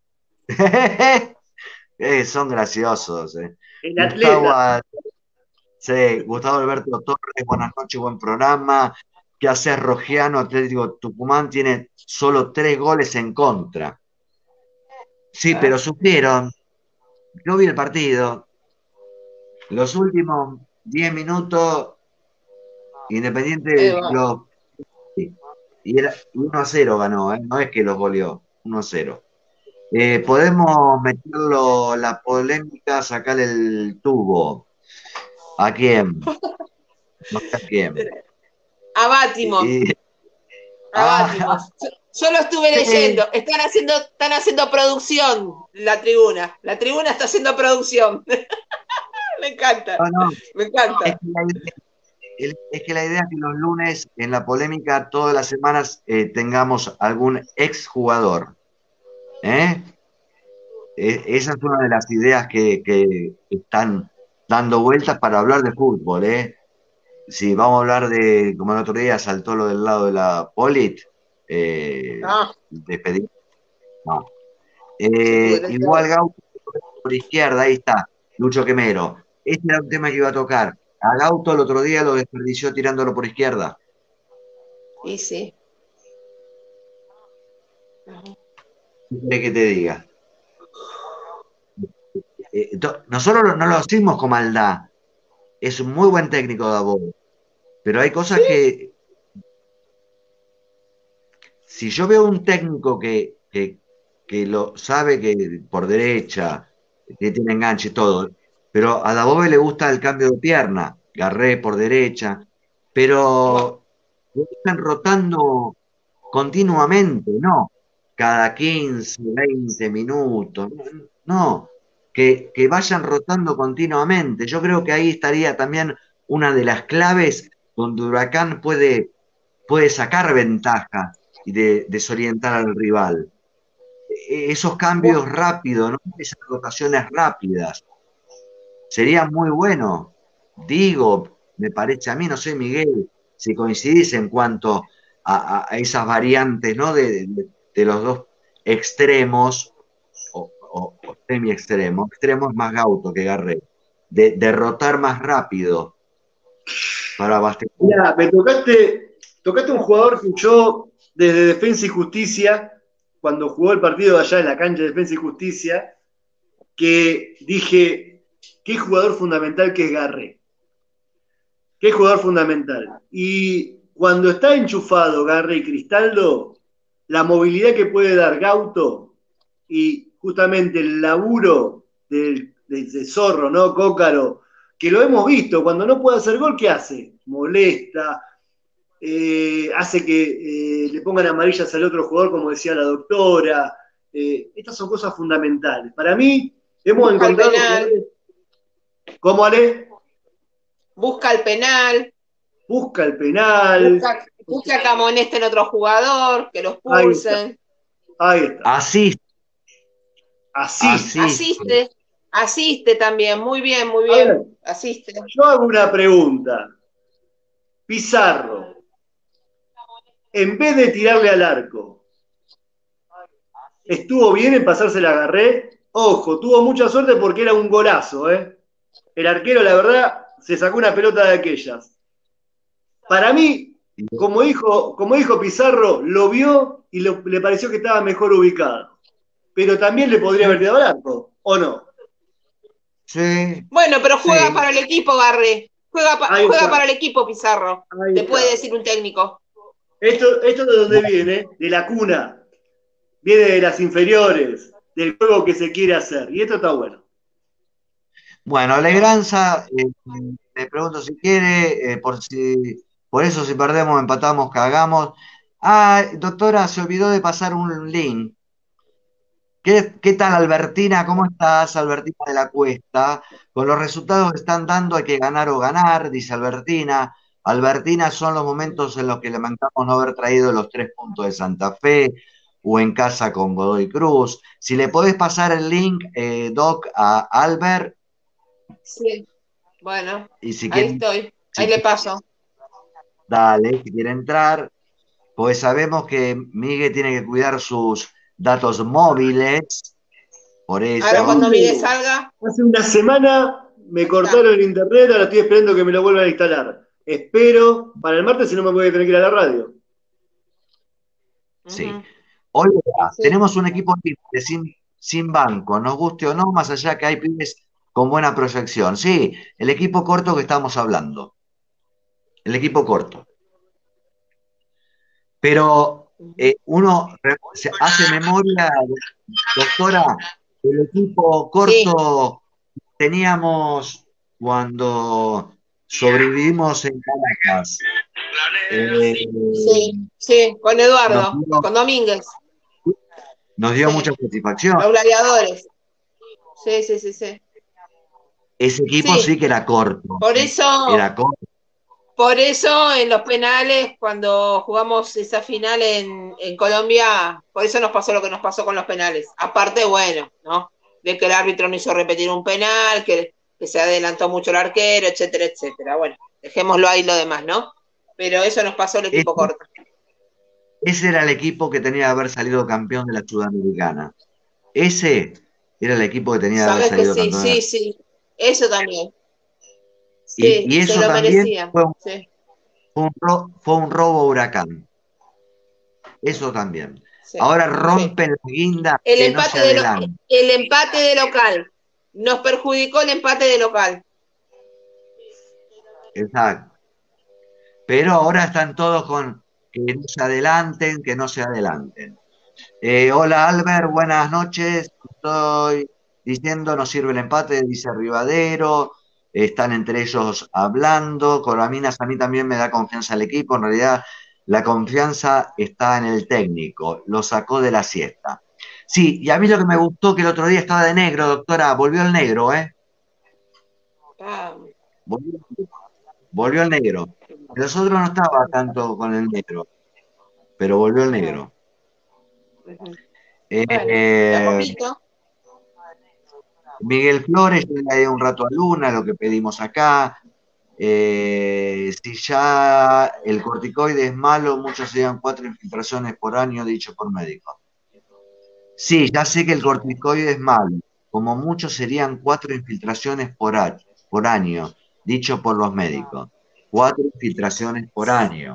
S1: Eh, son graciosos. eh.
S2: El
S1: Gustavo,
S2: atleta.
S1: sí, Gustavo Alberto Torres, buenas noches, buen programa. ¿Qué haces, Rogiano? Atlético Tucumán tiene solo tres goles en contra. Sí, pero sufrieron. Yo vi el partido. Los últimos diez minutos, Independiente
S3: Ahí va.
S1: los, sí, y era uno a cero ganó, ¿eh? No es que los goleó, uno a cero. Eh, podemos meterlo, la polémica, sacarle el tubo. ¿A quién? No sé a quién.
S3: Abátimos,
S1: Y-
S3: abátimos. Yo, yo lo estuve
S1: Sí.
S3: leyendo. Están haciendo, están haciendo producción la tribuna. La tribuna está haciendo producción. Me encanta,
S1: No, no,
S3: me
S1: es
S3: encanta.
S1: que la idea, el- es que la idea es que los lunes en la polémica todas las semanas eh, tengamos algún exjugador. ¿Eh? E- Esa es una de las ideas que, que están dando vueltas para hablar de fútbol, ¿eh? Si vamos a hablar de, como el otro día saltó lo del lado de la Polit, eh,
S3: Ah,
S1: despedir, no.
S3: se
S1: Eh,
S3: pudre
S1: igual
S3: todo.
S1: Gaucho por izquierda, ahí está, Lucho Quemero. Este era un tema que iba a tocar. A Gauto el otro día lo desperdició tirándolo por izquierda.
S3: Y sí.
S1: ¿Qué querés que te diga? Eh, to- nosotros no lo hacemos con maldad. Es un muy buen técnico de Dabov. Pero hay cosas que, si yo veo un técnico que, que, que lo sabe que por derecha, que tiene enganche y todo, pero a Dabove le gusta el cambio de pierna, Garré por derecha,
S3: Bueno,
S1: pero lo están rotando continuamente, ¿no? Cada quince veinte minutos, no, no, que, que vayan rotando continuamente. Yo creo que ahí estaría también una de las claves donde Huracán puede, puede sacar ventaja y de, desorientar al rival. E- Esos cambios
S3: bueno.
S1: rápidos, ¿no? Esas rotaciones rápidas, sería muy bueno. Digo, me parece a mí, no sé, Miguel, si coincidís en cuanto a, a- a esas variantes, ¿no? De, de- de los dos extremos, o, o, o semi-extremos, extremos más Gauto que Garré, de derrotar más rápido para abastecer.
S2: Mira, me tocaste, tocaste un jugador que yo, desde Defensa y Justicia, cuando jugó el partido allá en la cancha de Defensa y Justicia, que dije, qué jugador fundamental que es Garré. Qué jugador fundamental. Y cuando está enchufado Garré y Cristaldo, la movilidad que puede dar Gauto y justamente el laburo del, de, de Zorro, ¿no? Cócaro, que lo hemos visto, cuando no puede hacer gol, ¿qué hace? Molesta, eh, hace que eh, le pongan amarillas al otro jugador, como decía la doctora. Eh, estas son cosas fundamentales. Para mí, hemos
S3: Busca el
S2: encontrado
S3: penal,
S2: jugadores. ¿Cómo, Ale?
S3: busca el penal,
S2: Busca el penal.
S3: busca, busca que amonesten otro jugador, que los
S2: Ahí está,
S3: pulsen,
S2: ahí está.
S1: Así,
S2: Así.
S1: así.
S3: asiste, asiste también, muy bien, muy
S2: A ver,
S3: bien, asiste.
S2: yo hago una pregunta. Pizarro, en vez de tirarle al arco, ¿estuvo bien en pasarse la agarré? Ojo, tuvo mucha suerte porque era un golazo, ¿eh? El arquero, la verdad, se sacó una pelota de aquellas. Para mí, como dijo, como dijo Pizarro, lo vio y lo, le pareció que estaba mejor ubicado. Pero también le podría haber tirado al arco, ¿o no?
S1: Sí,
S3: Bueno, pero juega
S1: sí.
S3: para el equipo, Garre. Juega, pa-
S2: Ahí
S3: juega
S2: está,
S3: para el equipo, Pizarro.
S2: ahí
S3: Te puede
S2: está.
S3: decir un técnico.
S2: Esto, esto de dónde viene, de la cuna, viene de las inferiores, del juego que se quiere hacer. Y esto está bueno.
S1: Bueno, Alegranza, eh, le pregunto si quiere, eh, por si, por eso si perdemos, empatamos, cagamos. Ah, doctora, se olvidó de pasar un link. ¿Qué, qué tal, Albertina? ¿Cómo estás, Albertina de la Cuesta? Con los resultados que están dando hay que ganar o ganar, dice Albertina. Albertina, son los momentos en los que lamentamos no haber traído los tres puntos de Santa Fe o en casa con Godoy Cruz. Si le podés pasar el link, eh, Doc, a Albert,
S3: Sí. Bueno,
S1: y si
S3: ahí
S1: quiere,
S3: estoy. Ahí
S1: si
S3: le
S1: quiere,
S3: paso.
S1: dale, si quiere entrar, pues sabemos que Miguel tiene que cuidar sus datos móviles, por
S3: Ahora
S2: A mí
S1: eso.
S3: cuando Miguel
S2: me,
S3: salga,
S2: hace una semana me
S3: ahí está.
S2: cortaron el internet, ahora estoy esperando que me lo vuelvan a instalar. Espero para el martes, si no me voy a tener que ir a la radio.
S1: Sí.
S3: Ujú. Y
S1: Oiga,
S3: sí.
S1: tenemos un equipo libre, sin, sin banco, nos guste o no, más allá que hay pibes con buena proyección. Sí, el equipo corto que estamos hablando, el equipo corto. Pero
S3: Ujú.
S1: eh, uno re- se hace memoria, doctora, el equipo
S3: Sí,
S1: corto teníamos cuando sobrevivimos en Caracas. Eh,
S3: sí, sí, con
S1: nos
S3: Eduardo,
S1: dio,
S3: con Domínguez.
S1: nos dio mucha
S3: Sí,
S1: satisfacción.
S3: los gladiadores. Sí, sí, sí, sí.
S1: ese equipo sí,
S3: Sí,
S1: sí que era corto.
S3: por eso,
S1: Era corto.
S3: por eso en los penales, cuando jugamos esa final en, en Colombia, por eso nos pasó lo que nos pasó con los penales. Aparte, bueno, ¿no? De que el árbitro no hizo repetir un penal, que, que se adelantó mucho el arquero, etcétera, etcétera. Bueno, dejémoslo ahí lo demás, ¿no? Pero eso nos pasó el equipo
S1: Ese,
S3: corto.
S1: ese era el equipo que tenía que haber salido campeón de la Sudamericana. Ese era el equipo que tenía que haber
S3: Sabes que
S1: salido
S3: sí,
S1: campeón de la
S3: sí, sí. Eso también.
S1: Y,
S3: Sí,
S1: y
S3: se
S1: eso
S3: lo
S1: también
S3: merecía.
S1: fue un,
S3: Sí,
S1: fue un ro- fue un robo huracán. Eso también.
S3: sí,
S1: Ahora
S3: sí.
S1: rompen la guinda
S3: El
S1: que no se
S3: empate de lo-
S1: adelanta.
S3: el empate de local. Nos perjudicó el empate de local.
S1: Exacto. Pero ahora están todos con que no se adelanten, que no se adelanten. Eh, hola Albert, buenas noches. Estoy diciendo no sirve el empate, dice Rivadero. Están entre ellos hablando. Coraminas a mí también me da confianza el equipo. En realidad, la confianza está en el técnico. Lo sacó de la siesta. Sí, y a mí lo que me gustó que el otro día estaba de negro, doctora. Volvió el negro, ¿eh?
S3: Ah,
S1: Volvió, volvió el negro. Los otros no estaba tanto con el negro, pero volvió el
S3: ah,
S1: negro.
S3: ujú. Bueno, de a
S1: Eh,
S3: poquito.
S1: Miguel Flores, yo le di un rato a Luna, lo que pedimos acá. Eh, si ya el corticoide es malo, muchos serían cuatro infiltraciones por año, dicho por médico. Sí, ya sé que el corticoide es malo, como muchos serían cuatro infiltraciones por, a- por año, dicho por los médicos. Cuatro infiltraciones por año.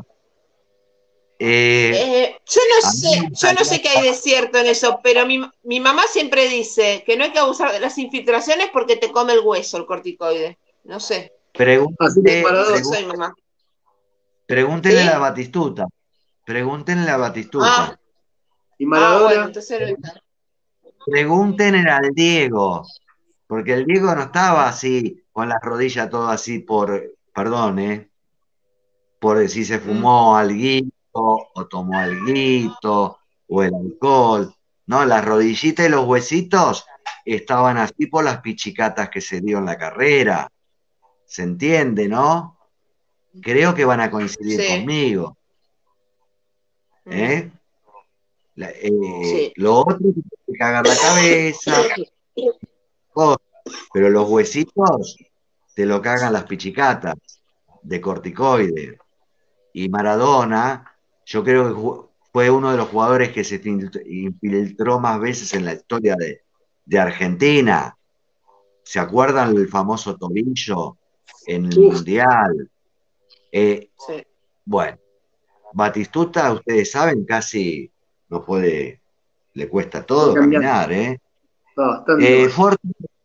S1: Eh,
S3: Eh, yo no
S1: a mí me
S3: sé, yo no
S1: gustaría,
S3: sé qué hay de cierto en eso, pero mi, mi mamá siempre dice que no hay que abusar de las infiltraciones porque te come el hueso el corticoide. No sé,
S2: Así dijo
S1: pregúntenle,
S3: no sé,
S2: Maradona.
S3: soy mamá.
S1: pregúntenle a la
S3: ¿Sí?
S1: Batistuta, pregúntenle a la
S3: Ah,
S1: Batistuta.
S2: Y
S3: ah, bueno,
S2: Maradona,
S3: entonces
S1: Pregúntenle al Diego, porque el Diego no estaba así, con las rodillas todo así por, perdón, ¿eh? Por si se
S3: mm,
S1: fumó alguito, o tomó alguito, o el alcohol. No, las rodillitas y los huesitos estaban así por las pichicatas que se dio en la carrera. ¿Se entiende, no? Creo que van a coincidir
S3: sí,
S1: conmigo,
S3: mm,
S1: ¿eh? La- eh,
S3: sí.
S1: lo otro es que hay que cagar la cabeza, cosas, pero los huesitos te lo cagan las pichicatas de corticoide. Y Maradona, yo creo que ju- fue uno de los jugadores que se filtr- infiltró más veces en la historia de, de Argentina. ¿Se acuerdan el famoso tobillo en el
S2: uff,
S1: Mundial? Eh,
S3: Sí.
S1: bueno, Batistuta, ustedes saben, casi no puede, le cuesta
S2: está
S1: todo
S2: cambiando,
S1: caminar, ¿eh?
S2: está bastante
S1: Eh,
S2: mal.
S1: Forte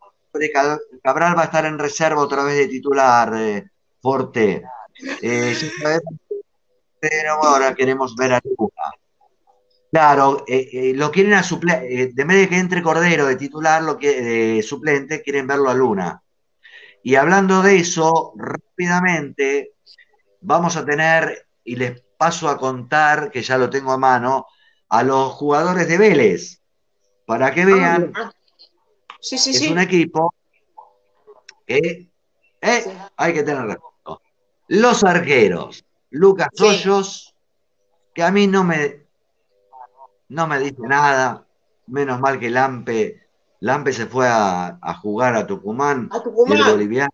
S1: Cabral va a estar en reserva otra vez de titular, eh, Forte. Eh, ya sabemos, pero ahora queremos ver a Luna. Claro, eh, eh, lo quieren a suplente, de vez de que entre Cordero de titular, lo que, de suplente, quieren verlo a Luna. Y hablando de eso, rápidamente vamos a tener, y les paso a contar, que ya lo tengo a mano, a los jugadores de Vélez, para que
S2: Ah, mira.
S1: vean
S3: Ah, sí, sí,
S1: que es un
S3: sí,
S1: equipo que
S3: sí,
S1: eh, hay que tener respeto. Los arqueros, Lucas
S3: sí.
S1: Hoyos, que a mí no me, no me dice nada, menos mal que Lampe, Lampe se fue a, a jugar a Tucumán
S3: A
S1: y el
S3: Tucumán.
S1: boliviano,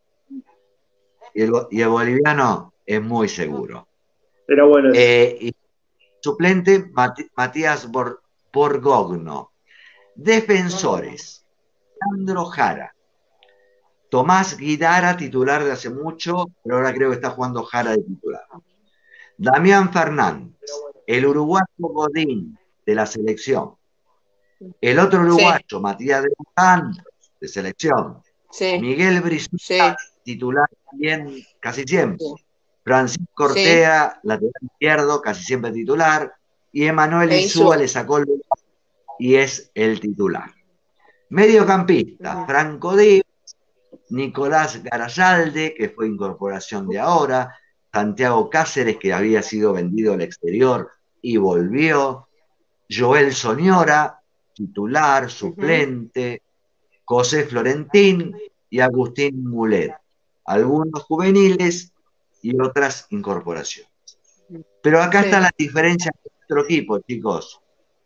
S1: y el, y el boliviano es muy seguro.
S2: Era bueno eso.
S1: Eh, y suplente, Mati- Matías Bor- Borgogno. Defensores, Sandro Jara. Tomás Guidara, titular de hace mucho, pero ahora creo que está jugando Jara de titular. Damián Fernández, el uruguayo Godín de la selección. El otro
S3: Sí,
S1: uruguayo, Matías de Santos, de selección.
S3: sí,
S1: Miguel Brizuela,
S3: sí,
S1: titular también casi siempre. Francisco
S3: sí.
S1: Ortega, lateral izquierdo, casi siempre titular. Y Emanuel
S3: E
S1: Insúa
S3: Insúa.
S1: le sacó el lugar y es el titular. Mediocampista,
S3: Ujú.
S1: Franco Díaz, Nicolás Garayalde, que fue incorporación de ahora, Santiago Cáceres, que había sido vendido al exterior y volvió, Joel Soñora, titular,
S3: Ujú.
S1: suplente, José Florentín y Agustín Mulet. Algunos juveniles y otras incorporaciones. Pero acá
S3: Sí.
S1: está la diferencia con nuestro equipo, chicos.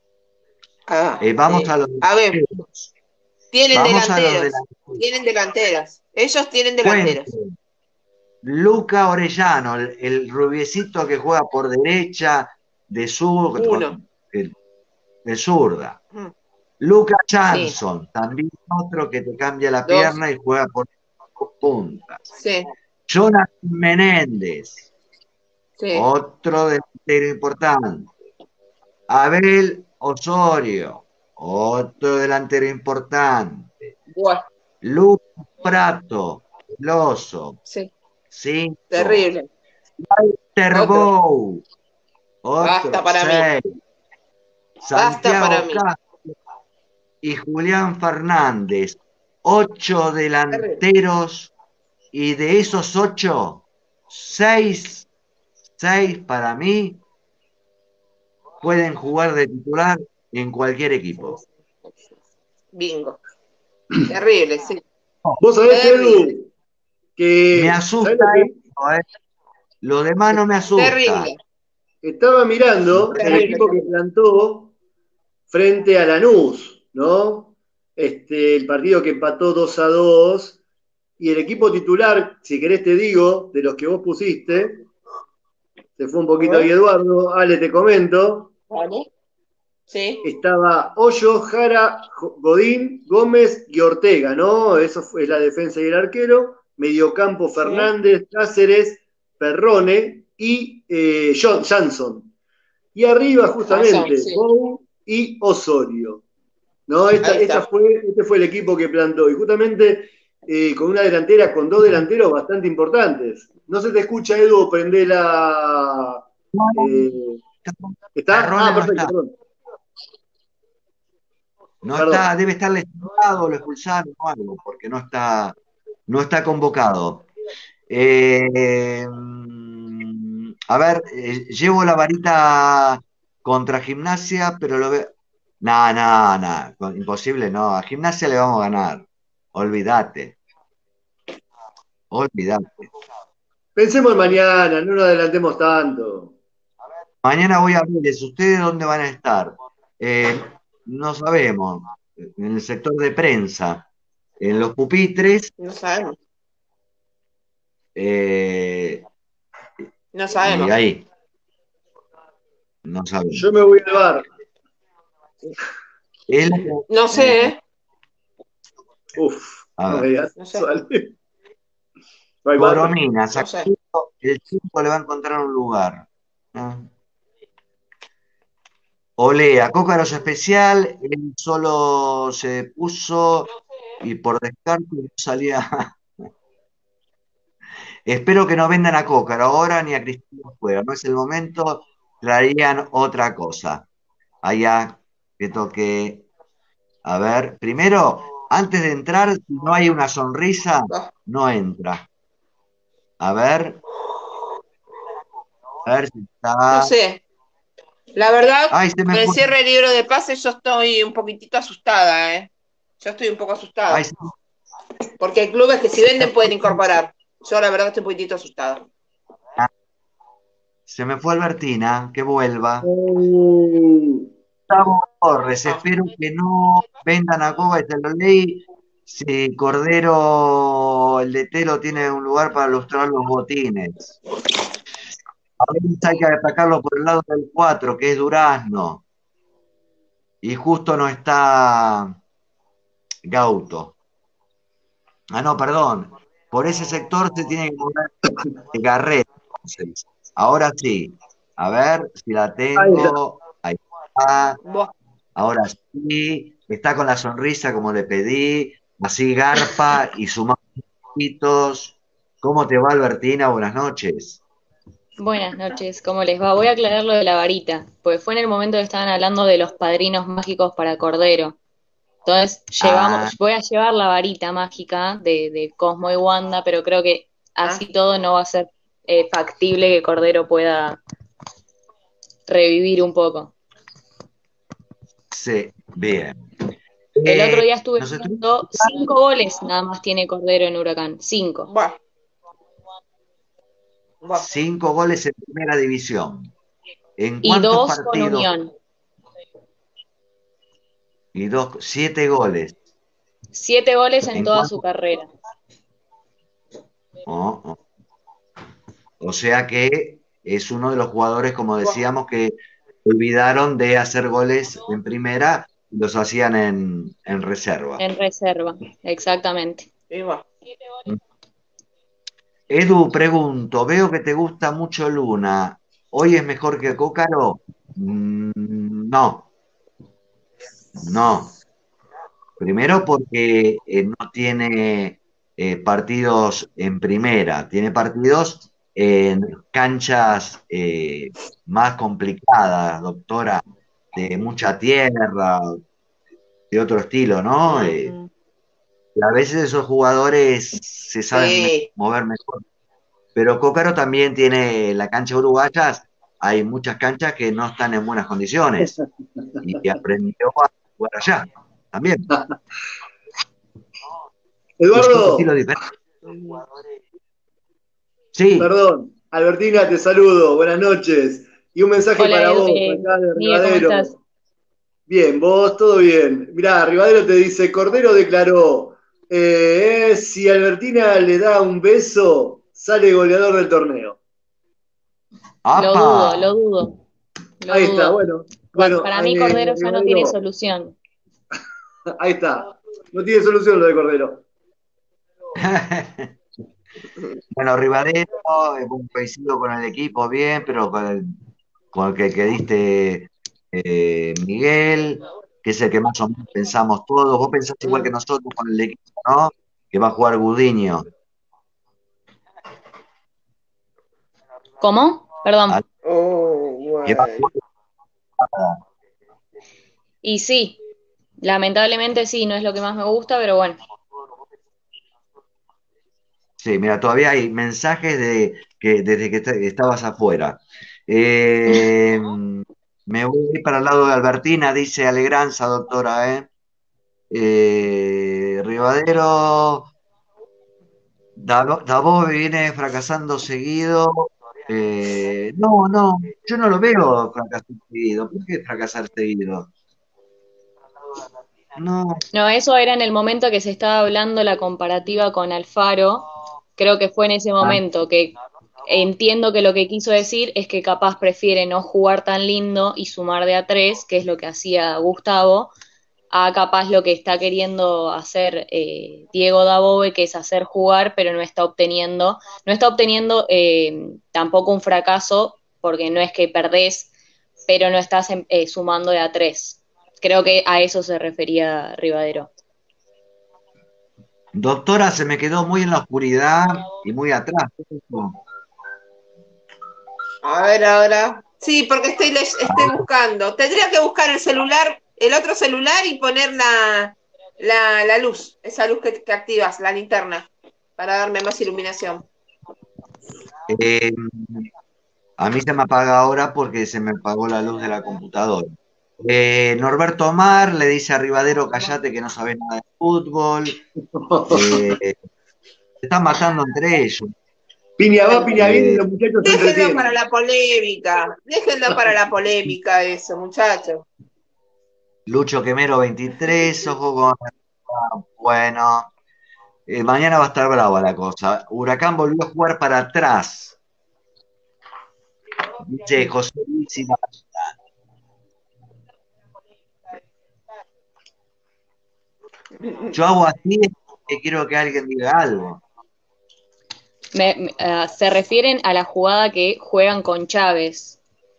S3: Ah,
S1: Eh, vamos
S3: sí.
S1: a los
S3: A ver,
S1: delanteros.
S3: tienen
S1: Vamos a los
S3: delanteros.
S1: delanteros.
S3: Tienen delanteros. Ellos tienen delanteros.
S1: Puente, Luca Orellano, el, el rubiecito que juega por derecha, de sur,
S3: Uno.
S1: de, de zurda.
S3: Mm,
S1: Luca
S3: Sí.
S1: Jansson, también otro que te cambia la
S3: Dos.
S1: pierna y juega por puntas.
S3: Sí.
S1: Jonathan Menéndez,
S3: Sí.
S1: otro delantero importante. Abel Osorio, otro delantero importante.
S3: Buah.
S1: Lucas Prato, el oso,
S3: Sí.
S1: cinco.
S3: Terrible.
S1: Walter
S3: Otro.
S1: Bou,
S3: Basta
S1: otro,
S3: para mí.
S1: seis.
S3: Basta para
S1: Santiago
S3: mí.
S1: Castro y Julián Fernández, ocho
S3: Terrible.
S1: delanteros, y de esos ocho, seis, seis para mí pueden jugar de titular en cualquier equipo.
S3: Bingo. Terrible, sí.
S2: Vos sabés,
S3: Terrible.
S2: Edu, que.
S1: Me
S2: ¿sabés
S1: asusta
S2: lo que?
S1: esto, ¿eh? Lo demás no me asusta.
S3: Terrible.
S2: Estaba mirando el
S3: Terrible.
S2: equipo que plantó frente a Lanús, ¿no? Este, el partido que empató dos a dos. Y el equipo titular, si querés te digo, de los que vos pusiste, se fue un poquito ahí Eduardo, Ale, te comento.
S3: Vale. Sí.
S2: Estaba Hoyo, Jara, Godín, Gómez y Ortega, ¿no? Eso fue la defensa y el arquero. Mediocampo Fernández, Cáceres, Perrone y eh, John Jansson. Y arriba, justamente,
S3: Jansson, sí.
S2: Bou y Osorio. ¿No? Esta,
S3: Ahí está.
S2: esta fue, este fue el equipo que plantó. Y justamente eh, con una delantera, con dos delanteros bastante importantes. No se te escucha, Edu, prende la. Eh, ¿Está?
S1: Perrone
S2: Ah,
S1: no
S2: perfecto,
S1: está.
S2: perdón.
S1: No
S2: Perdón.
S1: está, debe estar lesionado, lo expulsaron o algo, porque no está, no está convocado. Eh, a ver, eh, llevo la varita contra Gimnasia, pero lo veo. No, no, no, imposible, no. A Gimnasia le vamos a ganar. Olvídate. Olvídate.
S2: Pensemos en mañana, no nos adelantemos tanto.
S1: Mañana voy a verles. ¿Ustedes dónde van a estar? Eh, no sabemos. En el sector de prensa. En los pupitres.
S3: No sabemos.
S1: eh,
S3: No
S1: y
S3: sabemos.
S1: ahí. No sabemos.
S2: Yo me voy al bar.
S1: Él,
S3: No sé, ¿eh?
S2: Uf,
S1: a
S2: no
S1: ver.
S2: me digas
S3: No sé.
S2: eso, Ale. ¿No hay bar?
S1: Coromina,
S3: No sé.
S1: Sacramento, el cinco le va a encontrar un lugar. ¿no? Olea, Cócaros especial, él solo se puso y por descarte no salía. Espero que no vendan a Cócaro ahora ni a Cristina afuera, no es el momento, traerían otra cosa. Allá que toque. A ver, primero, antes de entrar, si no hay una sonrisa, no entra. A ver. A ver si está.
S3: No sé. La verdad,
S1: Ay, se me
S3: con el
S1: fue.
S3: cierre del libro de pases yo estoy un poquitito asustada, ¿eh? Yo estoy un poco asustada.
S1: Ay, se-
S3: Porque hay clubes que si venden pueden incorporar. Yo la verdad estoy un poquitito asustada.
S1: Se me fue Albertina, que vuelva.
S2: Uh,
S1: Gustavo Torres,
S3: Ah.
S1: espero que no vendan a Coba y te lo leí. Si Cordero, el de Telo, tiene un lugar para ilustrar los botines. A veces hay que destacarlo por el lado del cuatro, que es Durazno. Y justo no está Gauto. Ah, no, perdón. Por ese sector se tiene que mover Garret. Entonces, ahora sí. A ver si la tengo. Ahí está.
S3: Buah.
S1: Ahora sí. Está con la sonrisa como le pedí. Así garpa y sumamos poquitos. ¿Cómo te va, Albertina? Buenas noches.
S4: Buenas noches, ¿cómo les va? Voy a aclarar lo de la varita, pues fue en el momento que estaban hablando de los padrinos mágicos para Cordero. Entonces, llevamos,
S1: Ah,
S4: voy a llevar la varita mágica de, de Cosmo y Wanda, pero creo que así todo no va a ser eh, factible que Cordero pueda revivir un poco.
S1: sí, bien.
S4: El otro
S1: Eh,
S4: día estuve
S1: nos estuvimos
S4: viendo cinco goles, nada más tiene Cordero en Huracán. Cinco.
S3: Buah. Buah.
S1: cinco goles en primera división. ¿En
S4: Y
S1: cuántos
S4: dos con
S1: partidos?
S4: Unión.
S1: Y dos, siete goles.
S4: Siete goles en
S1: ¿En
S4: toda
S1: cuántos?
S4: su carrera.
S1: Oh, oh. O sea que es uno de los jugadores, como decíamos, que olvidaron de hacer goles en primera y los hacían en, en reserva.
S4: En reserva, exactamente.
S3: Y buah.
S1: Edu, pregunto, veo que te gusta mucho Luna. ¿Hoy es mejor que Cócaro? Mm, no, no. Primero porque eh, no tiene eh, partidos en primera, tiene partidos en canchas eh, más complicadas, doctora, de mucha tierra, de otro estilo, ¿no? Eh,
S3: Ujú.
S1: y a veces esos jugadores se saben me-
S3: Sí.
S1: mover mejor. Pero Cócaro también tiene la cancha uruguayas, hay muchas canchas que no están en buenas condiciones y aprendió a jugar allá también. Y son estilos
S2: Eduardo,
S1: diferentes.
S3: Ujú.
S1: Sí,
S2: perdón. Albertina, te saludo. Buenas noches. Y un mensaje
S4: Hola,
S2: para
S4: Edu-
S2: vos,
S4: eh,
S2: acá de
S4: Miguel, ¿cómo estás?
S2: Rivadero. Bien, vos, todo bien. Mirá, Rivadero te dice, Cordero declaró, eh, si Albertina le da un beso, sale goleador del torneo.
S4: Lo
S1: ¡apa!
S4: dudo, lo dudo, lo
S2: Ahí está,
S4: dudo.
S2: bueno,
S4: Pa-
S2: bueno,
S4: Para mí
S2: eh,
S4: Cordero ya no tiene
S2: Rivadero,
S4: solución.
S2: ahí está. No tiene solución lo de Cordero.
S1: Bueno, Rivadero, eh, un coincido con el equipo bien, pero con el, con el que, que diste eh, Miguel, que es el que más o menos pensamos todos. Vos pensás igual que
S3: Mm.
S1: nosotros con el equipo, ¿no? Que va a jugar Gudiño.
S4: ¿Cómo? Perdón.
S1: Al-
S3: Oh,
S1: que va a
S3: bueno.
S1: jugar-
S4: Y sí, lamentablemente sí, no es lo que más me gusta, pero bueno.
S1: Sí, mira, todavía hay mensajes de que desde que est- estabas afuera. Eh, me voy a ir para el lado de Albertina, dice Alegranza, doctora, ¿eh? Eh, Rivadero, Davo- Dabove viene fracasando seguido. Eh, no, no, yo no lo veo fracasar seguido. ¿Por qué fracasar seguido? No,
S4: No, eso era en el momento que se estaba hablando la comparativa con Alfaro. Creo que fue en ese
S1: ah,
S4: momento que entiendo que lo que quiso decir es que capaz prefiere no jugar tan lindo y sumar de a tres, que es lo que hacía Gustavo, a capaz lo que está queriendo hacer eh, Diego Dabove, que es hacer jugar, pero no está obteniendo, no está obteniendo eh, tampoco un fracaso, porque no es que perdés, pero no estás eh, sumando de a tres. Creo que a eso se refería Rivadero.
S1: doctora, se me quedó muy en la oscuridad y muy atrás.
S3: A ver ahora. Sí, porque estoy, le- estoy buscando. Tendría que buscar el celular, el otro celular y poner la, la, la luz, esa luz que, que activas, la linterna, para darme más iluminación.
S1: Eh, a mí se me apaga ahora porque se me apagó la luz de la computadora. Eh, Norberto Omar le dice a Rivadero, callate que no sabes nada de fútbol. Eh, se están matando entre ellos.
S2: Piña va, piña viene y
S1: Eh,
S2: los muchachos se
S3: Déjenlo para
S2: entretienen.
S3: la polémica, déjenlo para la polémica eso, muchachos.
S1: Lucho Quemero veintitrés, ojo con... Bueno, eh, mañana va a estar brava la cosa. Huracán volvió a jugar para atrás. Dice José Luis y yo hago así que quiero que alguien diga algo.
S4: Me- me- uh, se refieren a la jugada que juegan con Chávez.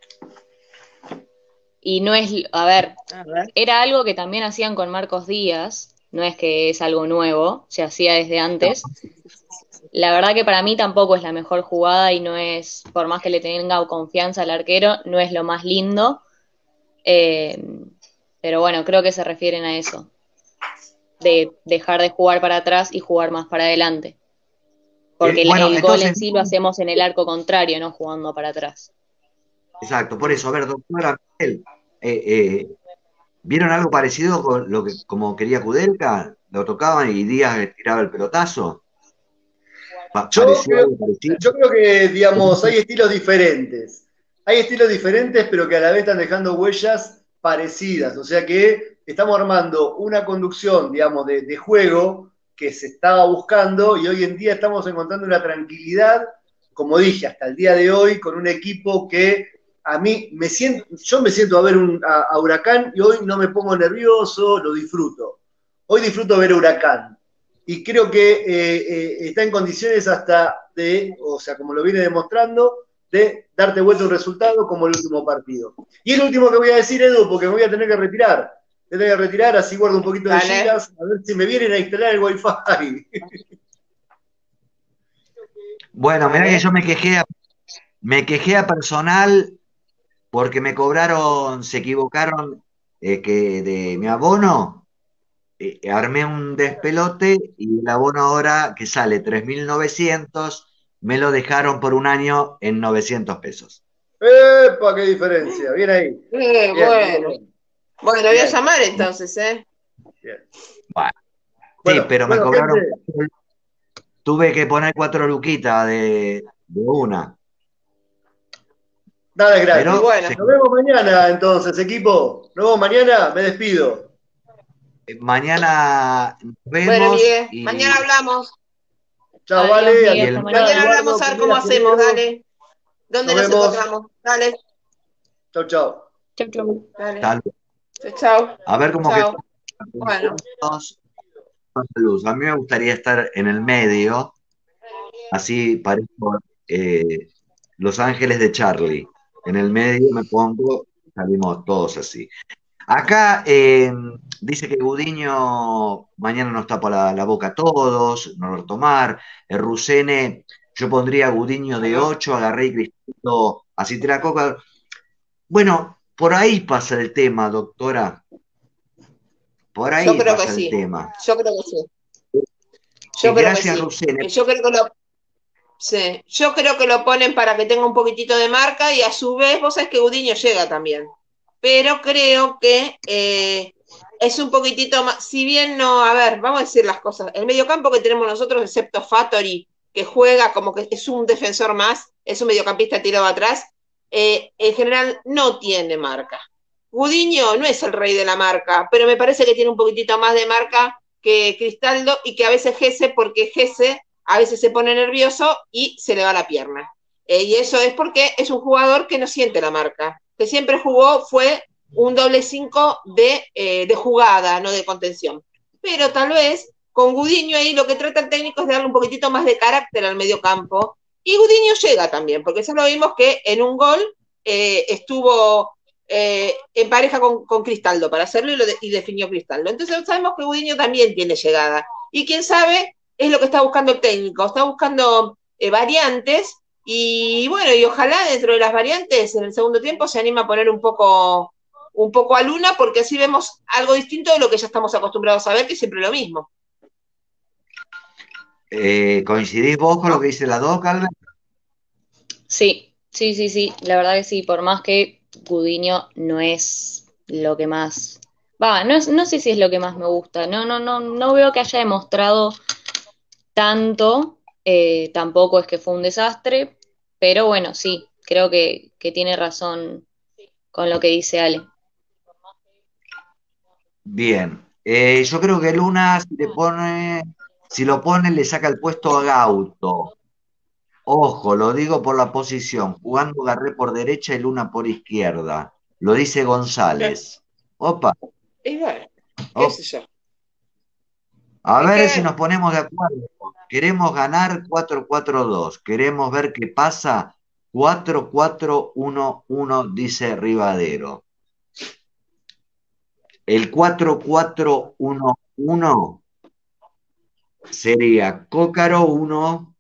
S4: Y no es, a ver,
S3: A ver.
S4: era algo que también hacían con Marcos Díaz, no es que es algo nuevo, se hacía desde antes. La verdad que para mí tampoco es la mejor jugada y no es, por más que le tenga confianza al arquero, no es lo más lindo. Eh, pero bueno, creo que se refieren a eso, de dejar de jugar para atrás y jugar más para adelante.
S1: Eh,
S4: Porque el,
S1: bueno,
S4: el gol
S1: entonces,
S4: en sí lo hacemos en el arco contrario, no jugando para atrás.
S1: exacto, por eso, a ver, doctora Miguel, eh, eh, ¿Vieron algo parecido con lo que como quería Kudelka? ¿Lo tocaban y Díaz le tiraba el pelotazo? Pa-
S2: Yo
S1: ¿Pareció
S2: creo,
S1: algo parecido?
S2: yo creo que, digamos, hay estilos diferentes. Hay estilos diferentes, pero que a la vez están dejando huellas parecidas. O sea que estamos armando una conducción, digamos, de, de juego que se estaba buscando y hoy en día estamos encontrando una tranquilidad, como dije, hasta el día de hoy, con un equipo que a mí me siento, yo me siento a ver un, a, a Huracán y hoy no me pongo nervioso, lo disfruto. Hoy disfruto ver Huracán y creo que eh, eh, está en condiciones hasta de, o sea, como lo viene demostrando, de darte vuelta un resultado como el último partido. Y el último que voy a decir, Edu, porque me voy a tener que retirar. Me tengo que retirar, así guardo un poquito de
S3: Dale.
S2: gigas, a ver si me vienen a instalar el Wi-Fi.
S1: Bueno, mirá
S3: Dale.
S1: que yo me quejé, a- me quejé a personal porque me cobraron, se equivocaron eh, que de mi abono, eh, armé un despelote y el abono ahora que sale tres mil novecientos me lo dejaron por un año en novecientos pesos.
S2: ¡Epa, qué diferencia! Bien ahí.
S3: Eh,
S2: Bien, bien,
S3: bueno.
S2: bien.
S3: Bueno, voy a
S2: Bien,
S3: llamar entonces, ¿eh?
S2: bien.
S1: Bueno, sí,
S2: Bueno,
S1: pero me
S2: bueno,
S1: cobraron,
S2: gente,
S1: tuve que poner cuatro luquitas de, de una,
S2: nada es
S3: Y
S2: gratis.
S1: pero
S3: bueno,
S1: se-
S2: Nos vemos mañana entonces, equipo. Nos vemos mañana, me despido.
S1: mañana nos
S3: bueno,
S1: vemos
S3: Miguel, mañana
S1: y,
S3: hablamos.
S2: Chao,
S4: Adiós,
S2: vale,
S1: y
S4: Miguel,
S2: hasta
S1: el
S4: hasta
S2: mañana,
S4: mañana.
S3: Mañana
S2: Eduardo,
S3: hablamos a
S2: que
S3: ver cómo
S2: tengas
S3: hacemos,
S2: genero.
S3: dale. ¿Dónde
S2: Nos
S3: nos
S2: vemos.
S3: encontramos? Dale,
S2: Chau, chau.
S4: Chau, chau.
S3: dale.
S1: tal-
S3: Chao, chao.
S1: a ver cómo que
S3: Chao. Bueno.
S1: luz. A mí me gustaría estar en el medio, así parezco eh, Los Ángeles de Charlie. En el medio me pongo, salimos todos así. Acá eh, dice que Gudiño mañana nos tapa la, la boca a todos, Norberto Mar, el Rusene, yo pondría a Gudiño de
S3: Ajá.
S1: ocho, agarré y Cristaldo así tira coca. Bueno, por ahí pasa el tema, doctora. Por
S3: Yo
S1: ahí
S3: creo que
S1: pasa el
S3: sí.
S1: tema.
S3: Yo creo que sí.
S1: Eh,
S3: Yo creo que
S1: gracias,
S3: sí.
S1: Rusene.
S3: Yo creo que lo, sí. Yo creo que lo ponen para que tenga un poquitito de marca y a su vez, vos sabés que Gudiño llega también. Pero creo que eh, es un poquitito más, si bien no, a ver, vamos a decir las cosas. El mediocampo que tenemos nosotros, excepto Fattori, que juega como que es un defensor más, es un mediocampista tirado atrás, eh, en general no tiene marca. Gudiño no es el rey de la marca, pero me parece que tiene un poquitito más de marca que Cristaldo y que a veces Gese, porque Gese a veces se pone nervioso y se le va la pierna. Eh, y eso es porque es un jugador que no siente la marca, que siempre jugó, fue un doble cinco de, eh, de jugada, no de contención. Pero tal vez con Gudiño ahí lo que trata el técnico es de darle un poquitito más de carácter al medio campo. Y Gudiño llega también, porque ya lo vimos que en un gol eh, estuvo eh, en pareja con, con, Cristaldo para hacerlo y, lo de, y definió Cristaldo. Entonces sabemos que Gudiño también tiene llegada. Y quién sabe, es lo que está buscando el técnico, está buscando eh, variantes y bueno, y ojalá dentro de las variantes en el segundo tiempo se anima a poner un poco, un poco a Luna, porque así vemos algo distinto de lo que ya estamos acostumbrados a ver, que es siempre lo mismo.
S1: Eh, ¿coincidís vos con lo que dice la Doc, Albert?
S4: Sí, sí, sí, sí, la verdad que sí, por más que Gudiño no es lo que más, va, no, es- no sé si es lo que más me gusta, no, no, no, no veo que haya demostrado tanto, eh, tampoco es que fue un desastre, pero bueno, sí, creo que, que tiene razón con lo que dice Ale.
S1: Bien. Eh, yo creo que Luna, si le pone, si lo pone, le saca el puesto a Gauto. Ojo, lo digo por la posición. Jugando Garré por derecha y Luna por izquierda. Lo dice González. Opa,
S3: Y bueno, qué
S1: opa.
S3: sé yo.
S1: A
S3: Es
S1: ver si nos
S3: que,
S1: ponemos de acuerdo. Queremos ganar cuatro cuatro dos. Queremos ver qué pasa. cuatro cuatro uno uno, dice Rivadero. El cuatro cuatro uno uno sería Cócaro uno,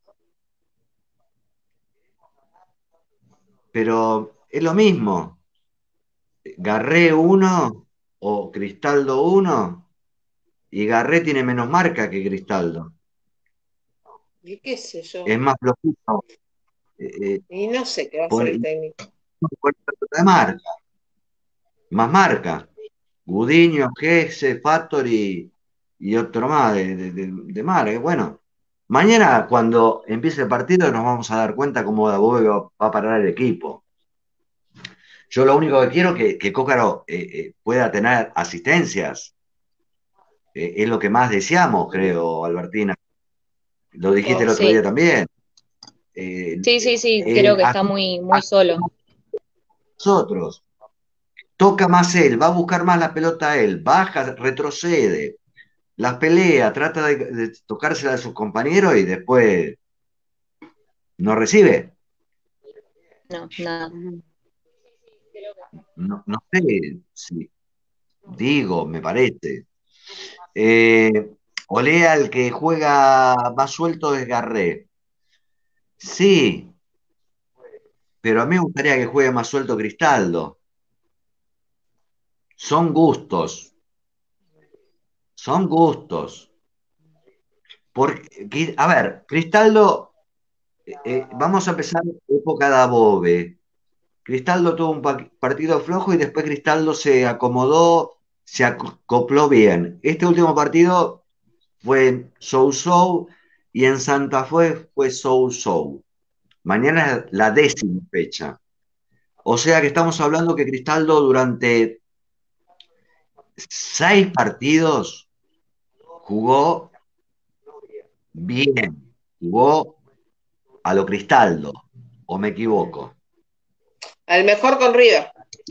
S1: pero es lo mismo. Garré uno o Cristaldo uno, y Garré tiene menos marca que Cristaldo.
S3: y qué sé yo.
S1: Es más flojito. Eh, eh,
S3: Y no sé qué va a hacer
S1: pone,
S3: el técnico.
S1: pone de marca, más marca. Gudiño, Gese, Fattori y otro más de, de, de, de Mara. Bueno, mañana cuando empiece el partido nos vamos a dar cuenta cómo Dabove va, va a parar el equipo. Yo lo único que quiero es que, que Cócaro eh, eh, pueda tener asistencias. Eh, es lo que más deseamos, creo, Albertina. Lo dijiste el otro
S4: Sí,
S1: día también. Eh,
S4: sí, sí, sí, creo
S1: él
S4: que
S1: hace
S4: está muy, muy solo.
S1: nosotros. Toca más él, va a buscar más la pelota él, baja, retrocede, las pelea, trata de, de tocársela a sus compañeros y después no recibe.
S4: No, nada.
S1: No, no sé si digo, me parece. Eh, Olea, el que juega más suelto es Garré. Sí, pero a mí me gustaría que juegue más suelto Cristaldo. Son gustos, son gustos. Porque, a ver, Cristaldo, eh, vamos a empezar época de Above. Cristaldo tuvo un pa- partido flojo y después Cristaldo se acomodó, se acopló bien. Este último partido fue so-so y en Santa Fe fue so-so. Mañana es la décima fecha. O sea que estamos hablando que Cristaldo durante seis partidos jugó bien, jugó a lo Cristaldo, o me equivoco.
S3: Al mejor con River.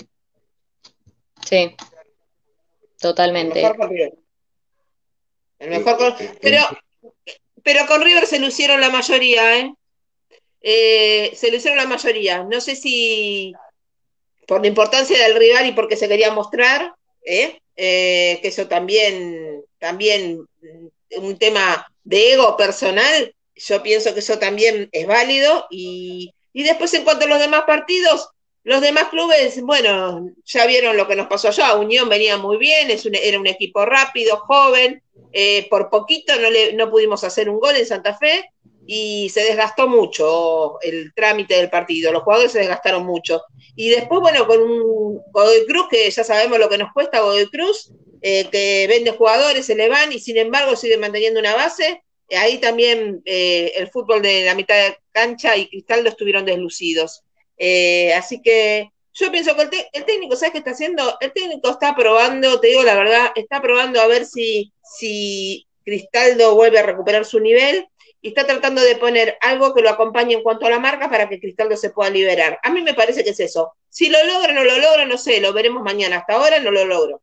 S4: Sí,
S3: El mejor
S4: totalmente.
S3: con River. El
S1: Eh,
S3: mejor con...
S1: eh,
S3: Pero,
S1: eh,
S3: pero con River se lucieron la mayoría, ¿eh? Eh, se lucieron la mayoría. No sé si por la importancia del rival y porque se quería mostrar, ¿eh? Eh, que eso también, también un tema de ego personal, yo pienso que eso también es válido. Y, y después en cuanto a los demás partidos, los demás clubes, bueno, ya vieron lo que nos pasó allá. Unión venía muy bien, es un, era un equipo rápido, joven, eh, por poquito no, le, no pudimos hacer un gol en Santa Fe y se desgastó mucho el trámite del partido, los jugadores se desgastaron mucho. Y después, bueno, con un Godoy Cruz, que ya sabemos lo que nos cuesta Godoy Cruz, eh, que vende jugadores, se le van y sin embargo sigue manteniendo una base. Eh, ahí también eh, el fútbol de la mitad de cancha y Cristaldo estuvieron deslucidos. Eh, así que yo pienso que el, el, técnico, ¿sabes qué está haciendo? El técnico está probando, te digo la verdad, está probando a ver si, si Cristaldo vuelve a recuperar su nivel y está tratando de poner algo que lo acompañe en cuanto a la marca para que Cristaldo se pueda liberar. A mí me parece que es eso. Si lo logra o no lo logra, no sé, lo veremos mañana. Hasta ahora no lo logro.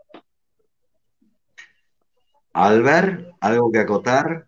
S1: Albert, ¿algo que acotar?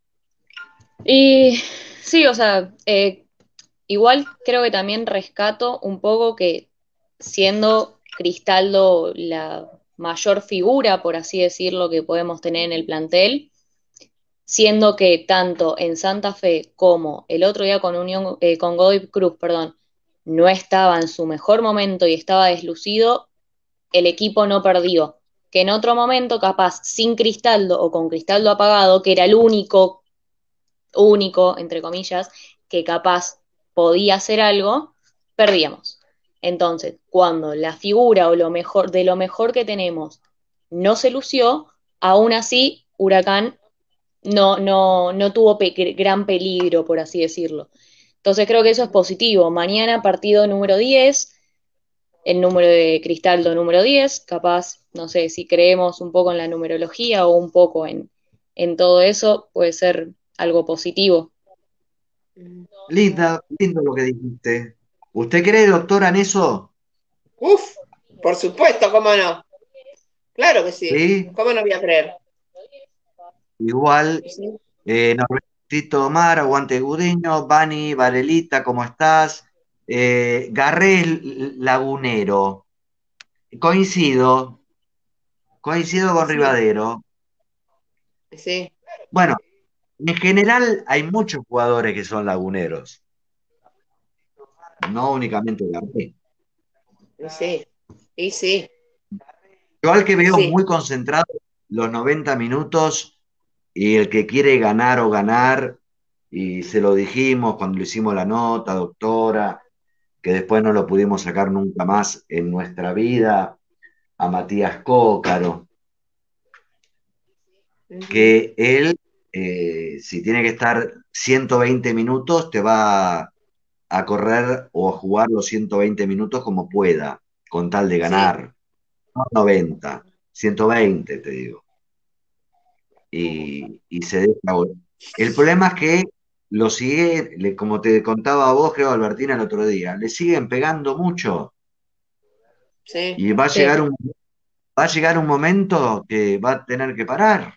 S4: Y sí, o sea, eh, igual creo que también rescato un poco que siendo Cristaldo la mayor figura, por así decirlo, que podemos tener en el plantel, siendo que tanto en Santa Fe como el otro día con Unión, eh, con Godoy Cruz, perdón, no estaba en su mejor momento y estaba deslucido, el equipo no perdió. Que en otro momento, capaz, sin Cristaldo o con Cristaldo apagado, que era el único, único, entre comillas, que capaz podía hacer algo, perdíamos. Entonces, cuando la figura o lo mejor, de lo mejor que tenemos no se lució, aún así, Huracán no, no, no tuvo pe gran peligro, por así decirlo. Entonces creo que eso es positivo. Mañana partido número diez, el número de Cristaldo número diez, capaz, no sé, si creemos un poco en la numerología o un poco en, en todo eso, puede ser algo positivo.
S1: Linda, lindo lo que dijiste. ¿Usted cree, doctora, en eso?
S3: Uf, por supuesto, cómo no. Claro que sí.
S1: Sí,
S3: ¿Cómo no voy a creer?
S1: igual.
S3: ¿Sí?
S1: Eh, Norbertito Omar, aguante Gudeño, Vani, Varelita, ¿cómo estás? Eh, Garrel Lagunero. Coincido, coincido con
S3: Sí,
S1: Rivadero.
S3: sí,
S1: Bueno, en general hay muchos jugadores que son laguneros, no únicamente Garré.
S3: sí, y sí,
S1: Yo al que
S3: y
S1: veo
S3: sí.
S1: muy concentrado los noventa minutos y el que quiere ganar o ganar, y se lo dijimos cuando le hicimos la nota, doctora, que después no lo pudimos sacar nunca más en nuestra vida. a Matías Cócaro,
S3: Ujú.
S1: que él, eh, si tiene que estar ciento veinte minutos, te va a correr o a jugar los ciento veinte minutos como pueda, con tal de
S3: Sí,
S1: ganar. No noventa, ciento veinte, te digo. Y, y se deja. El problema es que lo sigue, le- como te contaba a vos, creo, Albertina, el otro día, le siguen pegando mucho
S3: sí,
S1: y va a llegar
S4: Sí,
S1: un, va a llegar un momento que va a tener que parar,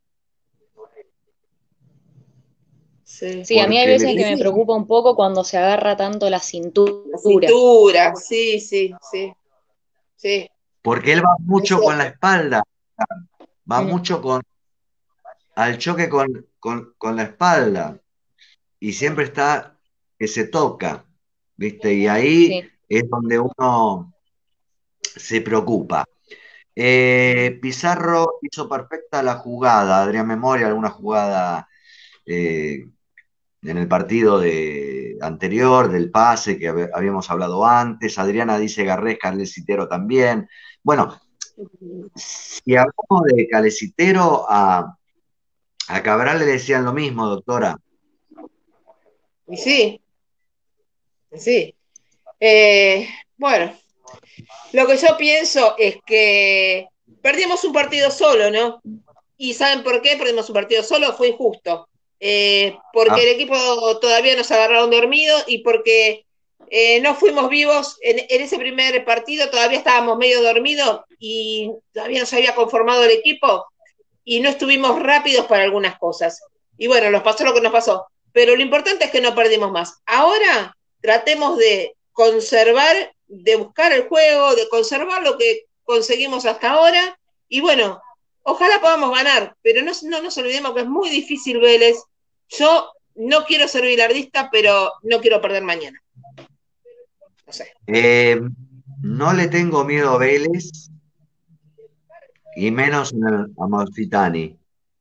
S3: sí.
S4: sí, a mí hay
S1: porque le
S4: veces que
S3: Y
S4: me
S3: sí,
S4: preocupa un poco cuando se agarra tanto la
S3: la
S4: cintura.
S3: cintura, sí, sí, sí, sí,
S1: porque él va
S3: es
S1: mucho con la
S3: cierto.
S1: espalda, va
S4: Mm,
S1: mucho con, al choque con, con, con la espalda y siempre está que se toca, ¿viste? Y ahí
S4: sí.
S1: es donde uno se preocupa. Eh, Pizarro hizo perfecta la jugada, Adrián Memoria, alguna jugada eh, en el partido de, anterior, del pase que hab- habíamos hablado antes. Adriana dice Garrés, Calecitero también. Bueno, si hablamos de Calecitero, a, a Cabral le decían lo mismo, doctora.
S3: Y sí, y sí. Eh, bueno, lo que yo pienso es que perdimos un partido solo, ¿no? ¿Y saben por qué perdimos un partido solo? Fue injusto. Eh, porque
S1: Ah,
S3: el equipo todavía nos agarraron dormidos y porque eh, no fuimos vivos en, en, ese primer partido, todavía estábamos medio dormidos y todavía no se había conformado el equipo y no estuvimos rápidos para algunas cosas. Y bueno, nos pasó lo que nos pasó. Pero lo importante es que no perdimos más. Ahora tratemos de conservar, de buscar el juego, de conservar lo que conseguimos hasta ahora. Y bueno, ojalá podamos ganar, pero no, no nos olvidemos que es muy difícil Vélez. Yo no quiero ser bilardista, pero no quiero perder mañana. No sé.
S1: eh, no le tengo miedo a Vélez y menos en el Amalfitani.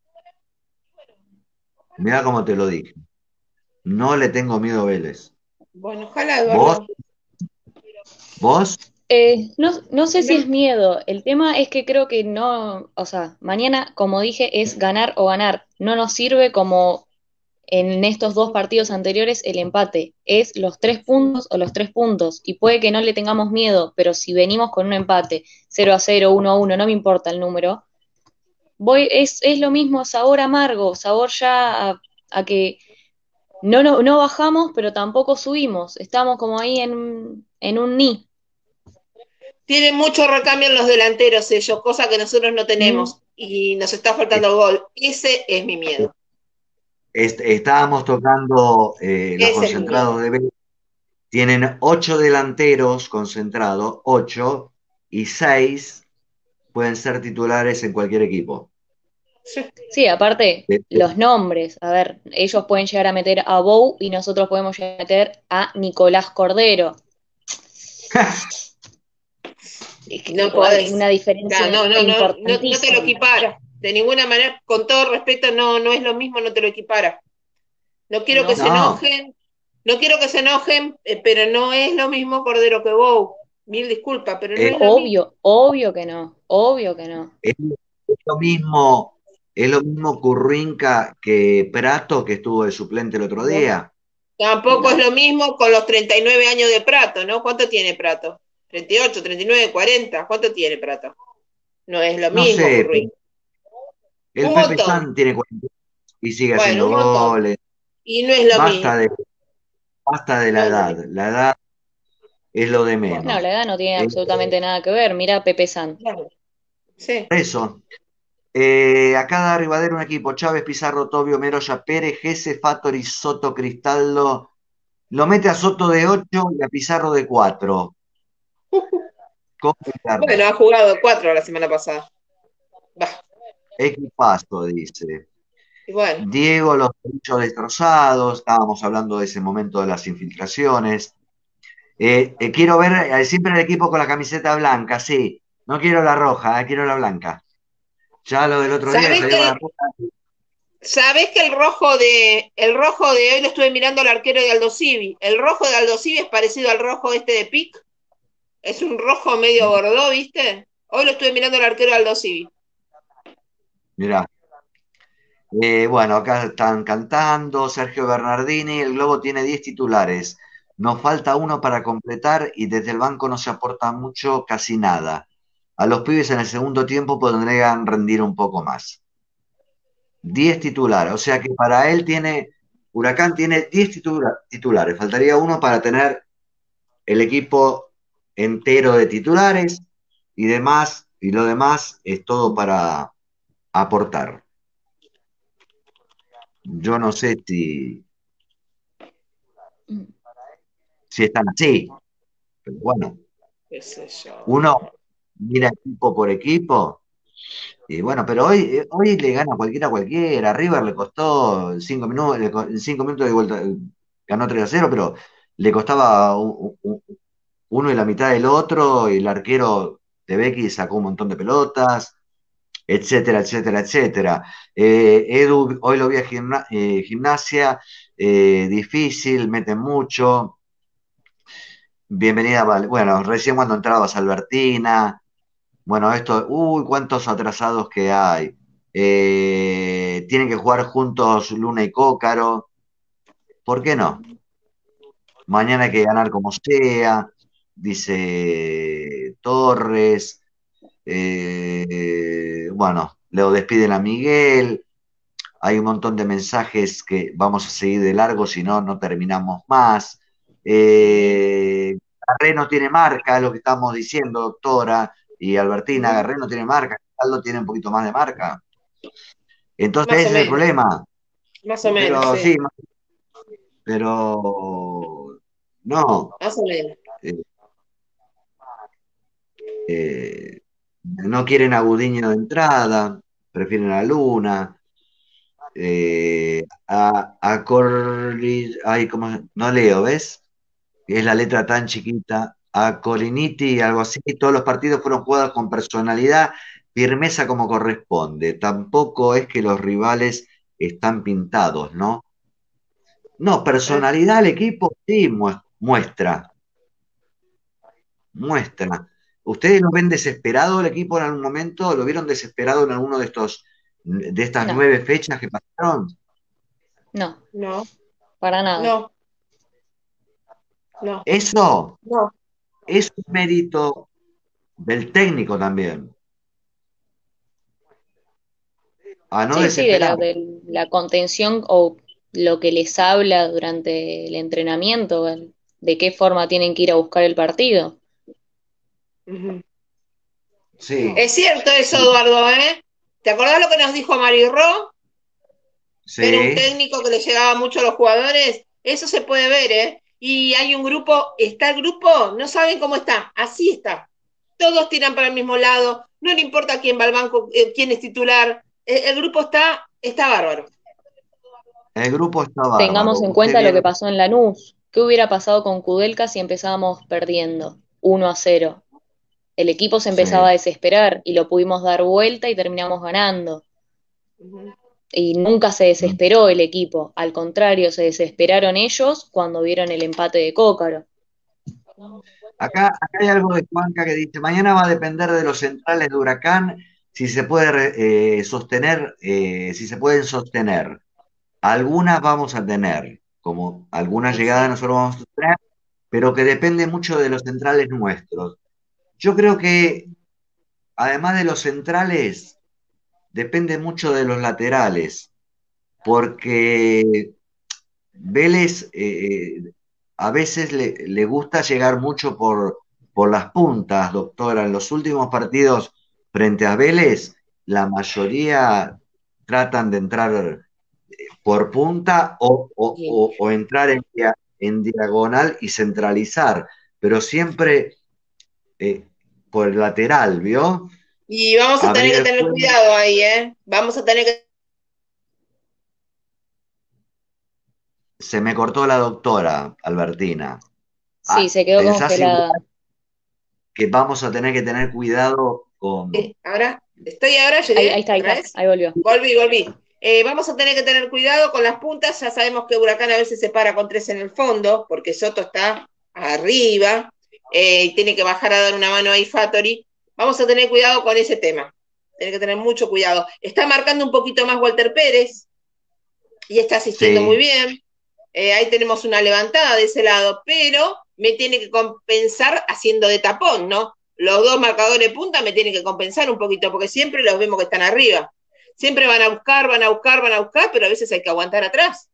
S1: Mira cómo te lo dije. No le tengo miedo a Vélez.
S3: Bueno, ojalá,
S1: ¿Vos?
S3: Eduardo.
S1: ¿Vos?
S4: Eh, no, no sé si es
S3: No,
S4: miedo, el tema es que creo que no, o sea, mañana, como dije, es ganar o ganar. No nos sirve como en estos dos partidos anteriores el empate, es los tres puntos o los tres puntos. Y puede que no le tengamos miedo, pero si venimos con un empate, cero a cero, uno a uno, no me importa el número, voy, es, es lo mismo, sabor amargo, sabor ya a, a que no, no, no bajamos, pero tampoco subimos. Estamos como ahí en, en un ni.
S3: tienen mucho recambio en los delanteros ellos, cosa que nosotros no
S4: Mm,
S3: tenemos y nos está
S1: Es-
S3: faltando el gol. Ese es mi miedo.
S1: es- Estábamos tocando eh, los
S3: Ese es mi miedo.
S1: concentrados de Vélez. Tienen ocho delanteros concentrados, ocho, y seis pueden ser titulares en cualquier equipo.
S3: Sí.
S4: sí, aparte,
S1: Eh, eh,
S4: los nombres. A ver, ellos pueden llegar a meter a Bou y nosotros podemos llegar a meter a Nicolás Cordero. Es que
S3: No
S4: hay una
S3: podés.
S4: diferencia
S3: No, no, no, no, no te lo
S4: importantísima.
S3: equipara. De ninguna manera, con todo respeto, no, no es lo mismo, no te lo equipara. No quiero que
S4: No,
S3: se
S1: no,
S3: enojen, no quiero que se enojen, eh, pero no es lo mismo Cordero que Bow. Mil disculpas, pero no
S1: eh,
S3: es lo mismo.
S4: obvio, obvio que no, obvio que no.
S1: es, es lo mismo, es lo mismo Currinca que Prato, que estuvo de suplente el otro
S3: No.
S1: día.
S3: Tampoco es
S4: No,
S3: lo mismo con los treinta y nueve años de Prato, ¿no? ¿Cuánto tiene Prato? treinta y ocho, treinta y nueve, cuarenta. ¿Cuánto tiene Prato? No es lo
S1: No
S3: mismo,
S1: sé,
S3: Curry.
S1: el
S3: Un
S1: Pepe
S3: montón.
S1: San tiene cuarenta y sigue
S3: Bueno,
S1: haciendo
S3: un montón.
S1: goles.
S3: Y no es lo
S1: Basta
S3: mismo.
S1: de, basta de
S3: No
S1: la
S3: es lo
S1: edad.
S3: mismo.
S1: La edad es lo de
S3: Bueno,
S4: no, la
S1: menos.
S4: edad no tiene
S1: Eh,
S4: absolutamente nada que ver. Mira Pepe San.
S3: claro. Sí.
S1: por eso, eh, acá da Rivadero un equipo: Chávez, Pizarro, Tobio, Meroya, Pérez, Gese, Fattori, Soto, Cristaldo. Lo mete a Soto de ocho y a Pizarro de cuatro. ¿Cómo
S3: Bueno,
S1: explicarlo?
S3: ha jugado cuatro la semana pasada. Bah.
S1: Equipazo, dice.
S3: Y bueno,
S1: Diego, los derechos destrozados. Estábamos hablando de ese momento de las infiltraciones. Eh, eh, quiero ver eh, siempre el equipo con la camiseta blanca, sí. No quiero la roja, eh, quiero la blanca. Ya lo del otro día que
S3: ¿sabés
S1: salió
S3: que
S1: con la
S3: el,
S1: roja.
S3: ¿sabés que el rojo de el rojo de hoy lo estuve mirando al arquero de Aldo Civi? El rojo de Aldo Civi es parecido al rojo este de Pic. Es un rojo medio bordó, ¿viste? Hoy lo estuve mirando al arquero Aldo Civi.
S1: Mirá. Eh, bueno, acá están cantando Sergio Bernardini, el Globo tiene diez titulares, nos falta uno para completar y desde el banco no se aporta mucho, casi nada. A los pibes en el segundo tiempo podrían rendir un poco más. diez titulares, o sea que para él tiene, Huracán tiene diez titula- titulares, faltaría uno para tener el equipo entero de titulares y demás, y lo demás es todo para aportar. Yo no sé si, si están así, pero bueno,
S3: Qué sé yo.
S1: uno mira equipo por equipo, y bueno, pero hoy, eh, hoy le gana cualquiera a cualquiera. A River le costó cinco minutos, le co- en cinco minutos de vuelta, eh, ganó tres a cero, pero le costaba u- u- u- uno y la mitad del otro, y el arquero de Becky sacó un montón de pelotas, etcétera, etcétera, etcétera. Eh, Edu, hoy lo vi a gimna- eh, gimnasia, eh, difícil, mete mucho. Bienvenida, Val- bueno, recién cuando entrabas Albertina, bueno, esto, uy, cuántos atrasados que hay. Eh, tienen que jugar juntos Luna y Cócaro, ¿por qué no? Mañana hay que ganar como sea, dice Torres. Eh, bueno, luego despiden a Miguel, hay un montón de mensajes que vamos a seguir de largo, si no, no terminamos más. Eh, Garré no tiene marca, es lo que estamos diciendo, doctora y Albertina. Garré no tiene marca, Aldo tiene un poquito más de marca. Entonces
S3: Más o
S1: ese es el
S3: menos,
S1: problema.
S3: más o menos,
S1: Pero
S3: sí.
S1: sí, pero no.
S3: Más o menos.
S1: eh, eh, no quieren a Gudiño de entrada, prefieren a Luna. Eh, a, a Corli, ay, ¿cómo? No leo, ¿ves? Es la letra tan chiquita. A Coliniti, algo así, todos los partidos fueron jugados con personalidad, firmeza como corresponde. Tampoco es que los rivales están pintados, ¿no? No,
S3: Ah,
S1: personalidad el equipo sí mu- muestra, muestra. ¿Ustedes lo ven desesperado el equipo en algún momento? ¿Lo vieron desesperado en alguno de estos, de estas
S4: No,
S1: nueve fechas que pasaron?
S4: no,
S3: no,
S4: para nada.
S3: no, no,
S1: Eso
S3: no.
S1: es un mérito del técnico también, a no
S4: Sí, sí, de la,
S1: desesperar.
S4: de la contención o lo que les habla durante el entrenamiento, el- de qué forma tienen que ir a buscar el partido.
S3: Ujú.
S1: Sí,
S3: Es cierto eso,
S1: sí,
S3: Eduardo, ¿eh? ¿Te acordás lo que nos dijo Marirro? Que era un
S1: sí.
S3: técnico que le llegaba mucho a los jugadores. Eso se puede ver, ¿eh? Y hay un grupo, está el grupo, no saben cómo está, así está. Todos tiran para el mismo lado, no le importa quién va al banco, eh, quién es titular. El, el grupo está, está bárbaro.
S1: El grupo está bárbaro.
S4: Tengamos en
S1: Usted
S4: cuenta lo
S1: vio,
S4: que pasó en Lanús. ¿Qué hubiera pasado con Kudelka si empezábamos perdiendo uno a cero? El equipo se empezaba a
S1: sí.
S4: desesperar y lo pudimos dar vuelta y terminamos ganando.
S3: Ujú.
S4: Y nunca se
S1: Mm.
S4: desesperó el equipo, al contrario, se desesperaron ellos cuando vieron el empate de Cócaro.
S1: Acá, acá hay algo de Juanca que dice, mañana va a depender de los centrales de Huracán si se puede eh, sostener, eh, si se pueden sostener. Algunas vamos a tener, como algunas
S3: Y
S1: llegadas
S3: sí.
S1: nosotros vamos a tener, pero que depende mucho de los centrales nuestros. Yo creo que además de los centrales, depende mucho de los laterales, porque Vélez eh, a veces le, le gusta llegar mucho por, por las puntas, doctora. En los últimos partidos frente a Vélez, la mayoría tratan de entrar por punta o, o-
S3: Sí.
S1: o- o entrar en, dia- en diagonal y centralizar, pero siempre eh, por el lateral, ¿vio?
S3: Y vamos a tener
S1: Abrir
S3: que
S1: el
S3: tener
S1: juego.
S3: cuidado ahí, ¿eh? Vamos a tener que...
S1: Se me cortó la doctora, Albertina.
S4: Sí,
S1: Ah,
S4: se quedó
S1: ¿pensás igual
S4: congelada.
S1: que vamos a tener que tener cuidado con...
S3: Ahora, estoy ahora,
S4: Ahí, ahí
S3: llegué,
S4: está, ahí
S3: otra
S4: está,
S3: vez.
S4: ahí volvió.
S3: Volví, volví. Eh, vamos a tener que tener cuidado con las puntas. Ya sabemos que Huracán a veces se para con tres en el fondo, porque Soto está arriba. Eh, y tiene que bajar a dar una mano ahí Fattori. Vamos a tener cuidado con ese tema. Tiene que tener mucho cuidado. Está marcando un poquito más Walter Pérez y está asistiendo
S1: Sí.
S3: muy bien. Eh, ahí tenemos una levantada de ese lado, pero me tiene que compensar haciendo de tapón, ¿no? Los dos marcadores punta me tienen que compensar un poquito, porque siempre los vemos que están arriba. Siempre van a buscar, van a buscar, van a buscar, pero a veces hay que aguantar atrás.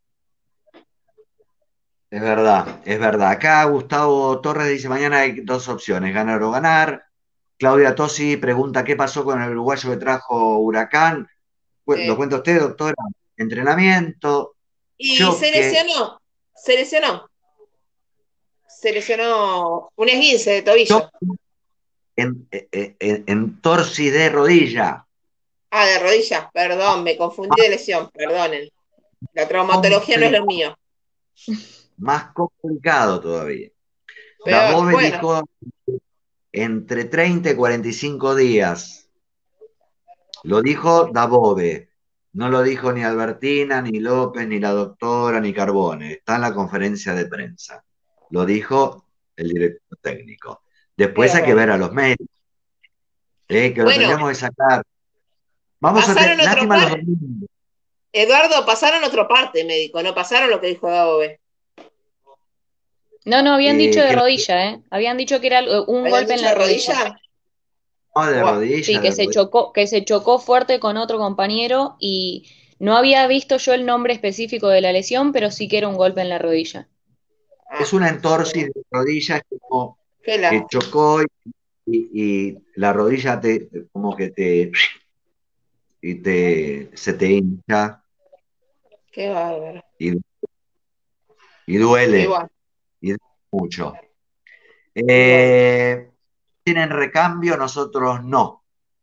S1: Es verdad, es verdad. Acá Gustavo Torres dice, mañana hay dos opciones, ganar o ganar. Claudia Tosi pregunta qué pasó con el uruguayo que trajo Huracán. Cu- ¿Lo
S3: Sí.
S1: cuenta usted, doctora? Entrenamiento,
S3: Y se
S1: choque.
S3: lesionó, se lesionó, se lesionó un esguince de tobillo.
S1: Choque en, en, en- en torsis de rodilla.
S3: Ah, de rodilla, perdón, me confundí de lesión, perdonen. La traumatología no es
S1: Compli-
S3: lo mío.
S1: Más complicado todavía.
S3: Peor,
S1: Dabove
S3: bueno,
S1: dijo entre treinta y cuarenta y cinco días. Lo dijo Dabove. No lo dijo ni Albertina, ni López, ni la doctora, ni Carbone. Está en la conferencia de prensa. Lo dijo el director técnico.
S3: qué
S1: Después hay que ver a
S3: barbaridad.
S1: los médicos, eh, que lo
S3: Bueno,
S1: tendríamos que sacar. Vamos a
S3: pasaron
S1: tener,
S3: otro
S1: lástima los
S3: par,
S1: domingos.
S3: Eduardo, pasaron otro parte médico, no pasaron lo que dijo Daobe.
S4: No, no, habían dicho
S1: Eh,
S4: de
S1: que
S4: rodilla, ¿eh? Habían dicho que era eh, un
S3: ¿Habían
S4: golpe en
S3: dicho
S4: la
S3: de
S4: rodilla.
S3: rodilla?
S1: no, de
S3: Buah,
S4: Sí,
S1: rodillas,
S4: que
S1: de
S4: se
S1: rodillas.
S4: chocó, que se chocó fuerte con otro compañero y no había visto yo el nombre específico de la lesión, pero sí que era un golpe en la rodilla.
S1: Es
S3: ah,
S1: una entorsis de rodillas como
S3: qué
S1: que
S3: lástima,
S1: chocó y, y la rodilla te, como que te, y te, se te hincha
S3: qué bárbaro.
S1: y, y
S3: Y
S1: duele,
S3: bueno,
S1: y duele mucho.
S3: y bueno,
S1: Eh, tienen recambio, nosotros no.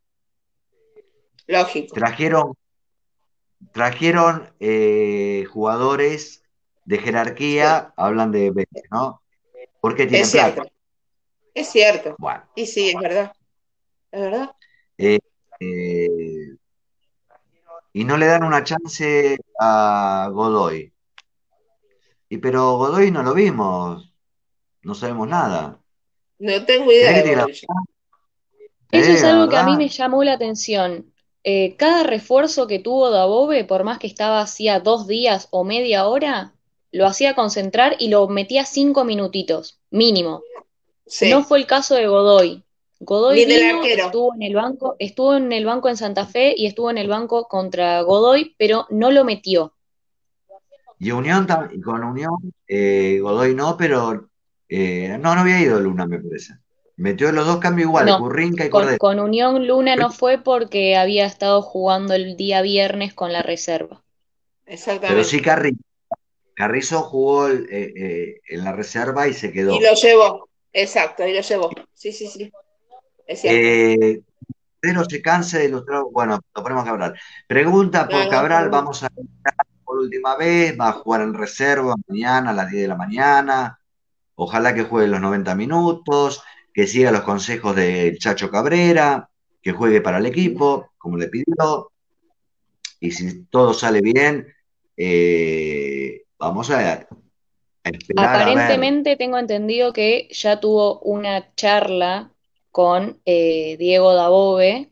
S3: lógico.
S1: Trajeron, trajeron eh, jugadores de
S3: Sí,
S1: jerarquía, hablan de Vélez, ¿no? Porque
S3: es
S1: tienen
S3: cierto,
S1: plata.
S3: es cierto.
S1: Bueno,
S3: Y sí, es verdad, es verdad.
S1: eh, eh, y no le dan una chance a Godoy. Y pero Godoy no lo vimos, no sabemos nada.
S3: No tengo
S1: ¿Querés
S3: idea
S1: que
S3: de
S1: te diga la
S3: Godoy.
S4: Eso es
S1: eh, la
S4: algo que a mí
S1: verdad?
S4: me llamó la atención. Eh, cada refuerzo que tuvo Dabove, por más que estaba hacía dos días o media hora, lo hacía concentrar y lo metía cinco minutitos, mínimo. No
S3: Sí,
S4: fue el caso de Godoy. Godoy
S3: ni del
S4: vino,
S3: arquero.
S4: estuvo en el banco, estuvo en el banco en Santa Fe y estuvo en el banco contra Godoy, pero no lo metió.
S1: Y Unión tam- y con Unión, eh, Godoy no, pero eh, no, no había ido Luna, me parece. Metió los dos cambios igual,
S4: No,
S1: Currinca y
S4: con,
S1: Cordero.
S4: con Unión Luna no fue porque había estado jugando el día viernes con la reserva.
S1: Pero sí
S3: Exactamente.
S1: Carrizo. Carrizo jugó eh, eh, en la reserva y se
S3: Y
S1: quedó.
S3: lo llevó. Exacto, y lo llevó. Sí, sí, sí, es cierto.
S1: Eh, Cordero se cansa de ilustrar. Bueno, lo ponemos a Cabral. Pregunta
S3: No,
S1: por
S3: no, está
S1: Cabral,
S3: bueno.
S1: vamos a ver por última vez, va a jugar en reserva mañana a las diez de la mañana. Ojalá que juegue los noventa minutos, que siga los consejos del Chacho Cabrera, que juegue para el equipo, como le pidió, y si todo sale bien, eh, vamos a, a esperar a ver.
S4: Aparentemente tengo entendido que ya tuvo una charla con eh, Diego Dabove,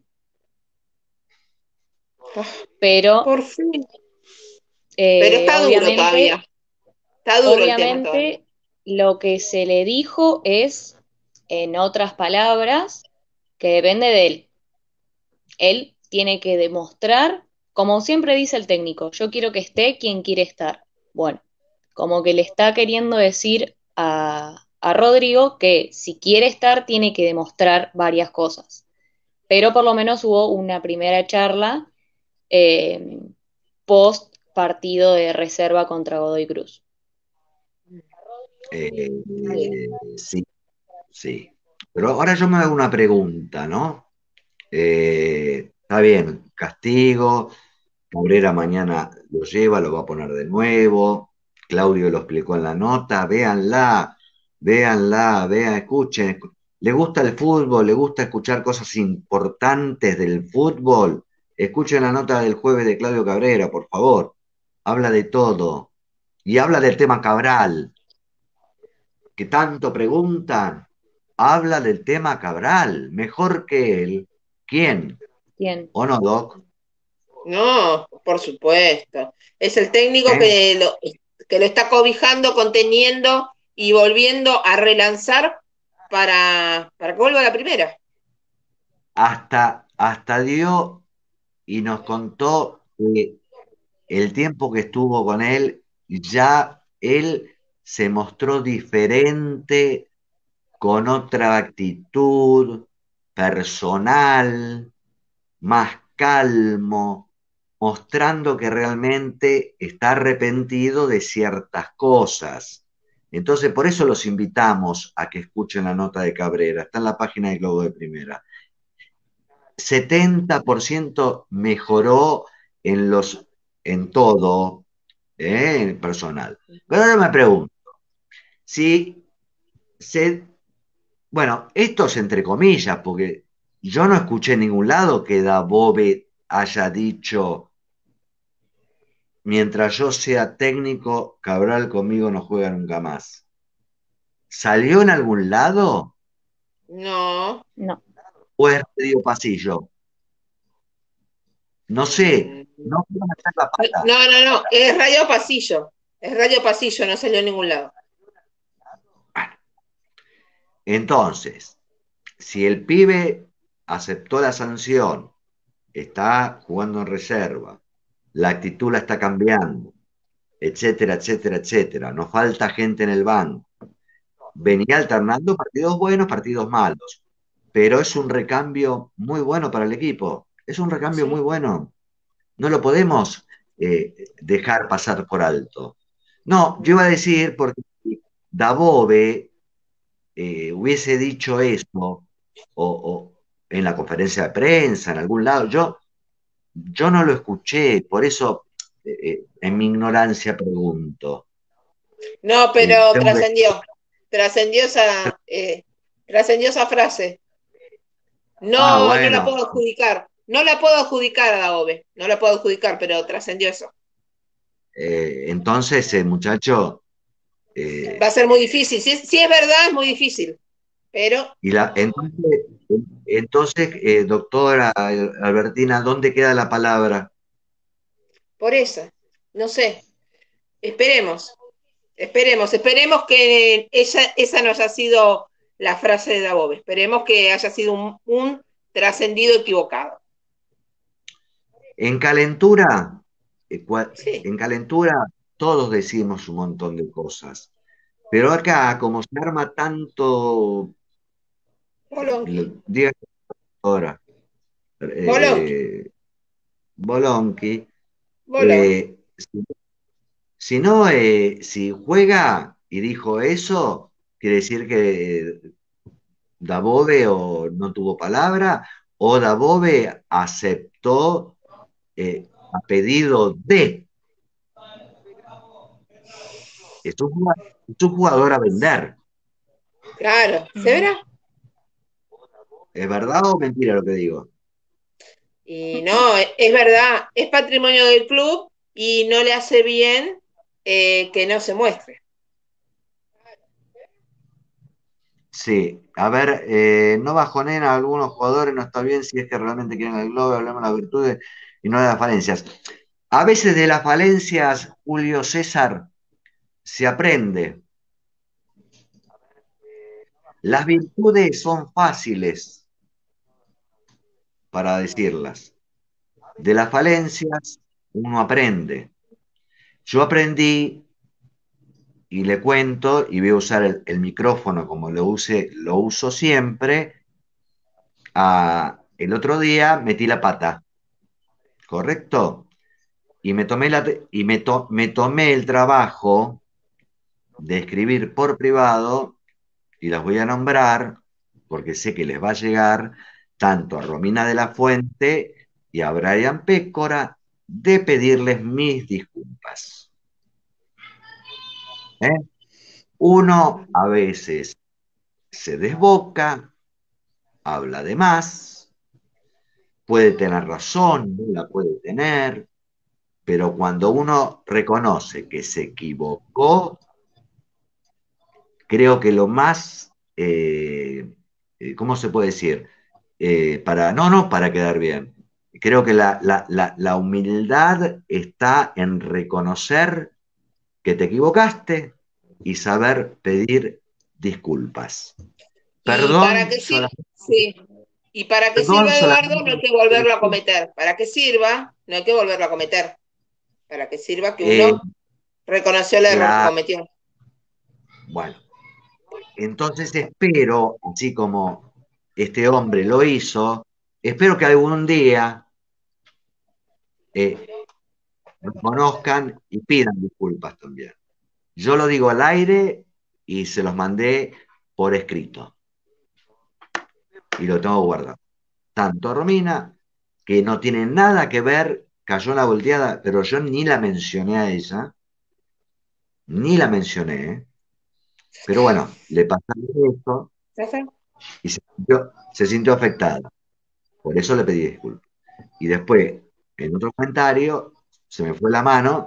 S3: Ah,
S4: pero
S3: por fin. Pero
S4: eh,
S3: está duro todavía.
S4: obviamente,
S3: Está duro el tema todavía.
S4: obviamente lo que se le dijo es, en otras palabras, que depende de él. Él tiene que demostrar, como siempre dice el técnico, yo quiero que esté quien quiere estar. Bueno, como que le está queriendo decir a, a Rodrigo que si quiere estar tiene que demostrar varias cosas. Pero por lo menos hubo una primera charla eh, post partido de reserva contra Godoy Cruz.
S1: Eh,
S3: Bien.
S1: sí, sí. Pero ahora yo me hago una pregunta, ¿no? Eh, está bien, castigo, Cabrera mañana lo lleva, lo va a poner de nuevo. Claudio lo explicó en la nota. Véanla, véanla, vean, escuchen. ¿Le gusta el fútbol? ¿Le gusta escuchar cosas importantes del fútbol? Escuchen la nota del jueves de Claudio Cabrera, por favor. Habla de todo. Y habla del tema Cabral, que tanto preguntan. habla del tema Cabral, mejor que él. ¿Quién?
S4: ¿Quién?
S1: ¿O no, Doc?
S3: No, por supuesto. Es el técnico
S1: ¿Eh?
S3: que lo, que lo está cobijando, conteniendo y volviendo a relanzar para, para que vuelva a la primera.
S1: Hasta, hasta dio y nos contó que el tiempo que estuvo con él, ya él se mostró diferente, con otra actitud personal, más calmo, mostrando que realmente está arrepentido de ciertas cosas. Entonces, por eso los invitamos a que escuchen la nota de Cabrera. Está en la página de Globo de Primera. setenta por ciento mejoró en, los, en todo, ¿eh? En personal. Pero ahora me pregunto, si se... Bueno, esto es entre comillas, porque yo no escuché en ningún lado que Dabove haya dicho: mientras yo sea técnico, Cabral conmigo no juega nunca más. ¿Salió en algún lado
S3: No.
S4: No.
S1: o es medio pasillo? No sé,
S3: Mm,
S1: no quiero meter la pata.
S3: No, no, no. Es radio pasillo. Es radio pasillo, no salió a ningún lado.
S1: Entonces, si el pibe aceptó la sanción, está jugando en reserva, la actitud la está cambiando, etcétera, etcétera, etcétera, nos falta gente en el banco, venía alternando partidos buenos, partidos malos, pero es un recambio muy bueno para el equipo, es un recambio muy
S3: Sí.
S1: bueno, no lo podemos eh, dejar pasar por alto. No, yo iba a decir, porque si Dabove eh, hubiese dicho eso, o, o, en la conferencia de prensa, en algún lado, yo, yo no lo escuché, por eso eh, eh, en mi ignorancia pregunto.
S3: No,
S1: Eh,
S3: pero
S1: tengo que...
S3: trascendió. Trascendió esa, eh, trascendió esa frase.
S1: Ah,
S3: No, no la
S1: bueno,
S3: puedo adjudicar. No la puedo adjudicar a Daobe. No la puedo adjudicar, pero trascendió eso.
S1: eh, entonces, eh, muchacho,
S3: Va
S1: eh,
S3: a ser muy difícil. Si es, si es verdad, es muy difícil. Pero
S1: y la, entonces, entonces eh, doctora Albertina, ¿dónde queda la palabra?
S3: por eso, no sé. Esperemos. Esperemos. Esperemos que esa, esa no haya sido la frase de Daobe. Esperemos que haya sido un, un trascendido equivocado.
S1: En calentura, eh, cua-
S3: Sí.
S1: en calentura todos decimos un montón de cosas, pero acá, como se arma tanto,
S3: Bolonqui.
S1: le- diga ahora,
S3: Bolonqui.
S1: eh, Bolonqui,
S3: Bolonqui.
S1: eh, si, si no, eh, si juega y dijo eso, quiere decir que Dabove o no tuvo palabra, o Dabove aceptó eh, a pedido de. Es un jugador, es un jugador a vender.
S3: Claro. ¿Se verá?
S1: ¿Es verdad o mentira lo que digo?
S3: Y no, e- es verdad, es patrimonio del club y no le hace bien eh, que no se muestre.
S1: Sí, a ver, eh, no bajonen a algunos jugadores, no está bien si es que realmente quieren el globo, hablemos de las virtudes y no de las falencias. A veces de las falencias, Julio César, se aprende. Las virtudes son fáciles para decirlas. De las falencias, uno aprende. Yo aprendí, y le cuento, y voy a usar el, el micrófono como lo, use, lo uso siempre, a, el otro día metí la pata, ¿correcto? Y me tomé, la, y me, to, me tomé el trabajo de escribir por privado, y las voy a nombrar, porque sé que les va a llegar tanto a Romina de la Fuente y a Brian Pécora, de pedirles mis disculpas. ¿Eh? Uno a veces se desboca, habla de más, puede tener razón, no la puede tener, pero cuando uno reconoce que se equivocó, creo que lo más eh, ¿cómo se puede decir? Eh, para, no, no para quedar bien. Creo que la, la, la, la humildad está en reconocer que te equivocaste y saber pedir disculpas.
S3: Y para
S1: Perdón,
S3: que sirva,
S1: solamente,
S3: sí. Y para que
S1: perdón
S3: sirva Eduardo, no hay
S1: solamente.
S3: que volverlo a cometer. Para que sirva, no hay que volverlo a cometer. Para que sirva que
S1: Eh,
S3: uno reconoció el error que
S1: claro,
S3: cometió.
S1: bueno, entonces espero, así como este hombre lo hizo, espero que algún día eh, reconozcan y pidan disculpas también. Yo lo digo al aire y se los mandé por escrito y lo tengo guardado. Tanto Romina, que no tiene nada que ver, cayó en la volteada, pero yo ni la mencioné a ella, ni la mencioné, ¿eh? Pero bueno, le pasó esto
S3: ¿Ya está?
S1: y se sintió, se sintió afectada. Por eso le pedí disculpas. Y después, en otro comentario, se me fue la mano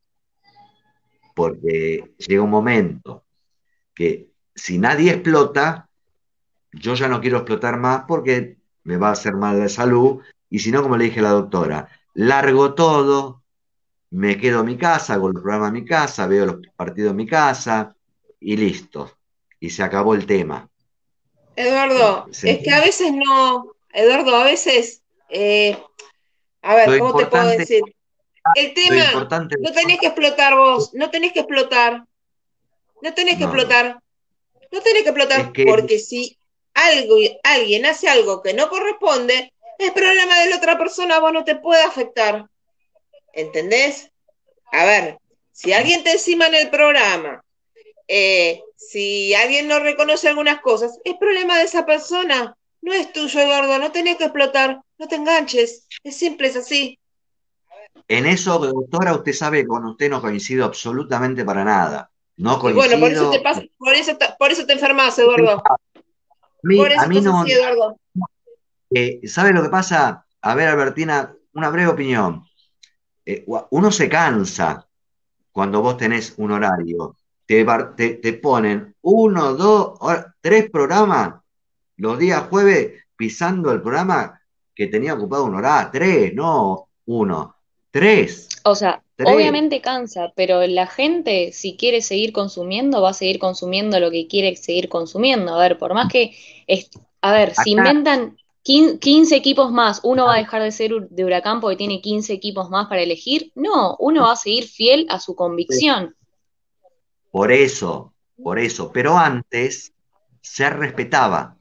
S1: porque llega un momento que si nadie explota, yo ya no quiero explotar más porque me va a hacer mal de salud. Y si no, como le dije a la doctora, largo todo, me quedo en mi casa, hago el programa en mi casa, veo los partidos en mi casa y listo. Y se acabó el tema.
S3: Eduardo,
S1: ¿Se
S3: es que a
S1: entiende?
S3: veces no, Eduardo, a veces, eh, a ver,
S1: Lo
S3: ¿cómo te puedo
S1: importante,
S3: decir? El
S1: lo
S3: tema,
S1: importante,
S3: no tenés que explotar vos, no tenés que explotar, no tenés que
S1: no, no,
S3: explotar, no tenés que
S1: es
S3: explotar,
S1: que
S3: porque si algo, alguien hace algo que no corresponde, es problema de la otra persona, vos no te puede afectar, ¿entendés? A ver, si alguien te encima en el programa, eh, si alguien no reconoce algunas cosas, es problema de esa persona, no es tuyo, Eduardo, no tenés que explotar, no te enganches, es simple, es así.
S1: en eso, doctora, usted sabe que con usted no coincido absolutamente para nada. No
S3: Y bueno, por eso te
S1: coincido.
S3: pasa, por eso te, por eso te enfermas, Eduardo,
S1: A mí,
S3: por
S1: a
S3: eso
S1: mí
S3: estás así,
S1: no.
S3: Eduardo.
S1: Eh, ¿sabe lo que pasa? A ver, Albertina, una breve opinión. Eh, uno se cansa cuando vos tenés un horario. Te, bar- te, te ponen uno, dos, hora- tres programas los días jueves pisando el programa que tenía ocupado un horario. Tres, no uno. Tres.
S4: O sea,
S1: Tres.
S4: obviamente cansa, pero la gente, si quiere seguir consumiendo, va a seguir consumiendo lo que quiere seguir consumiendo. A ver, por más que, es- a ver, si
S1: Acá,
S4: inventan quin- quince equipos más, ¿uno va a dejar de ser ur- de Huracán porque tiene quince equipos más para elegir? No, uno va a seguir fiel a su convicción.
S1: por eso, por eso. Pero antes se respetaba.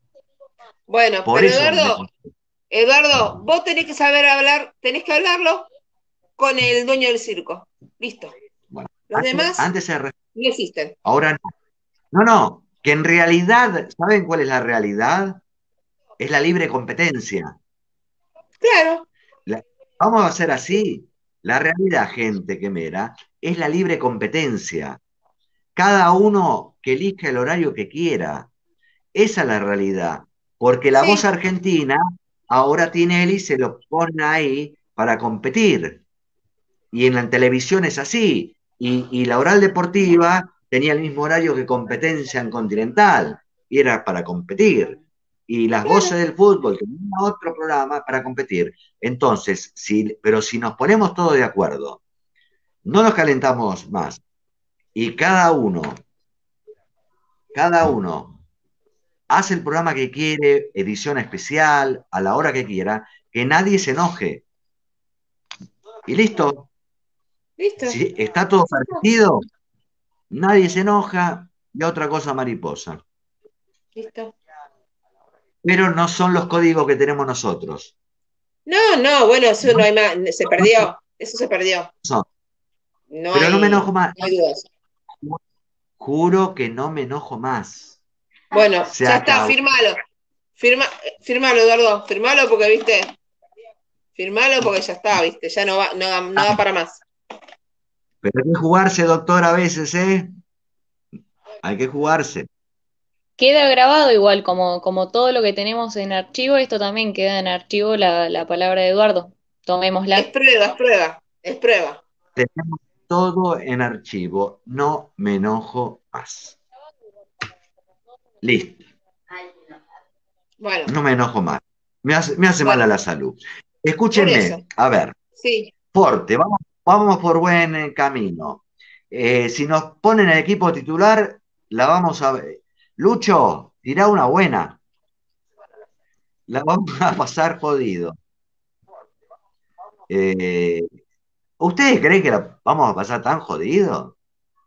S3: Bueno,
S1: Por
S3: pero
S1: eso me.
S3: Eduardo, Eduardo, vos tenés que saber hablar, tenés que hablarlo con el dueño del circo. Listo.
S1: Bueno,
S3: Los
S1: antes,
S3: demás
S1: antes se respetaba,
S3: no existen.
S1: ahora no. No, no, que en realidad, ¿saben cuál es la realidad? Es la libre competencia.
S3: Claro,
S1: La- vamos a hacer así. La realidad, gente que mera, es la libre competencia. Cada uno que elija el horario que quiera. Esa es la realidad. Porque la voz
S3: sí.
S1: argentina ahora tiene él y se lo pone ahí para competir. Y en la televisión es así. Y, y la oral deportiva tenía el mismo horario que competencia en Continental. Y era para competir. Y las voces del fútbol tenían otro programa para competir. Entonces, si, pero si nos ponemos todos de acuerdo, no nos calentamos más. Y cada uno, cada uno hace el programa que quiere, edición especial, a la hora que quiera, que nadie se enoje. Y listo.
S3: Listo.
S1: Si está todo partido, nadie se enoja y otra cosa mariposa.
S3: Listo.
S1: Pero no son los códigos que tenemos nosotros.
S3: No, no, bueno, eso no
S1: No,
S3: hay más, se
S1: no
S3: perdió. Eso se perdió.
S1: son.
S3: No
S1: Pero no me
S3: hay,
S1: enojo más.
S3: no hay dudas.
S1: Juro que no me enojo más.
S3: Bueno,
S1: Se
S3: ya está,
S1: acabó.
S3: firmalo. Firma, firmalo, Eduardo, firmalo porque, viste, firmalo porque ya está, viste, ya no va, no, da- no da para más.
S1: Pero hay que jugarse, doctor, a veces, ¿eh? Hay que jugarse.
S4: Queda grabado igual, como, como todo lo que tenemos en archivo, esto también queda en archivo la, la palabra de Eduardo.
S3: Es
S4: Tomémosla.
S3: prueba, es prueba, es prueba.
S1: Tenemos todo en archivo. No me enojo más. Listo.
S3: Bueno,
S1: no me enojo más. Me hace, me hace mal
S3: bueno,
S1: a la salud.
S3: por eso,
S1: Escúchenme, a ver,
S3: sí.
S1: Forte, vamos, vamos por buen eh, camino. Eh, si nos ponen el equipo titular, la vamos a ver. Lucho, tirá una buena. La vamos a pasar jodido. Eh, ¿Ustedes creen que la vamos a pasar tan jodido?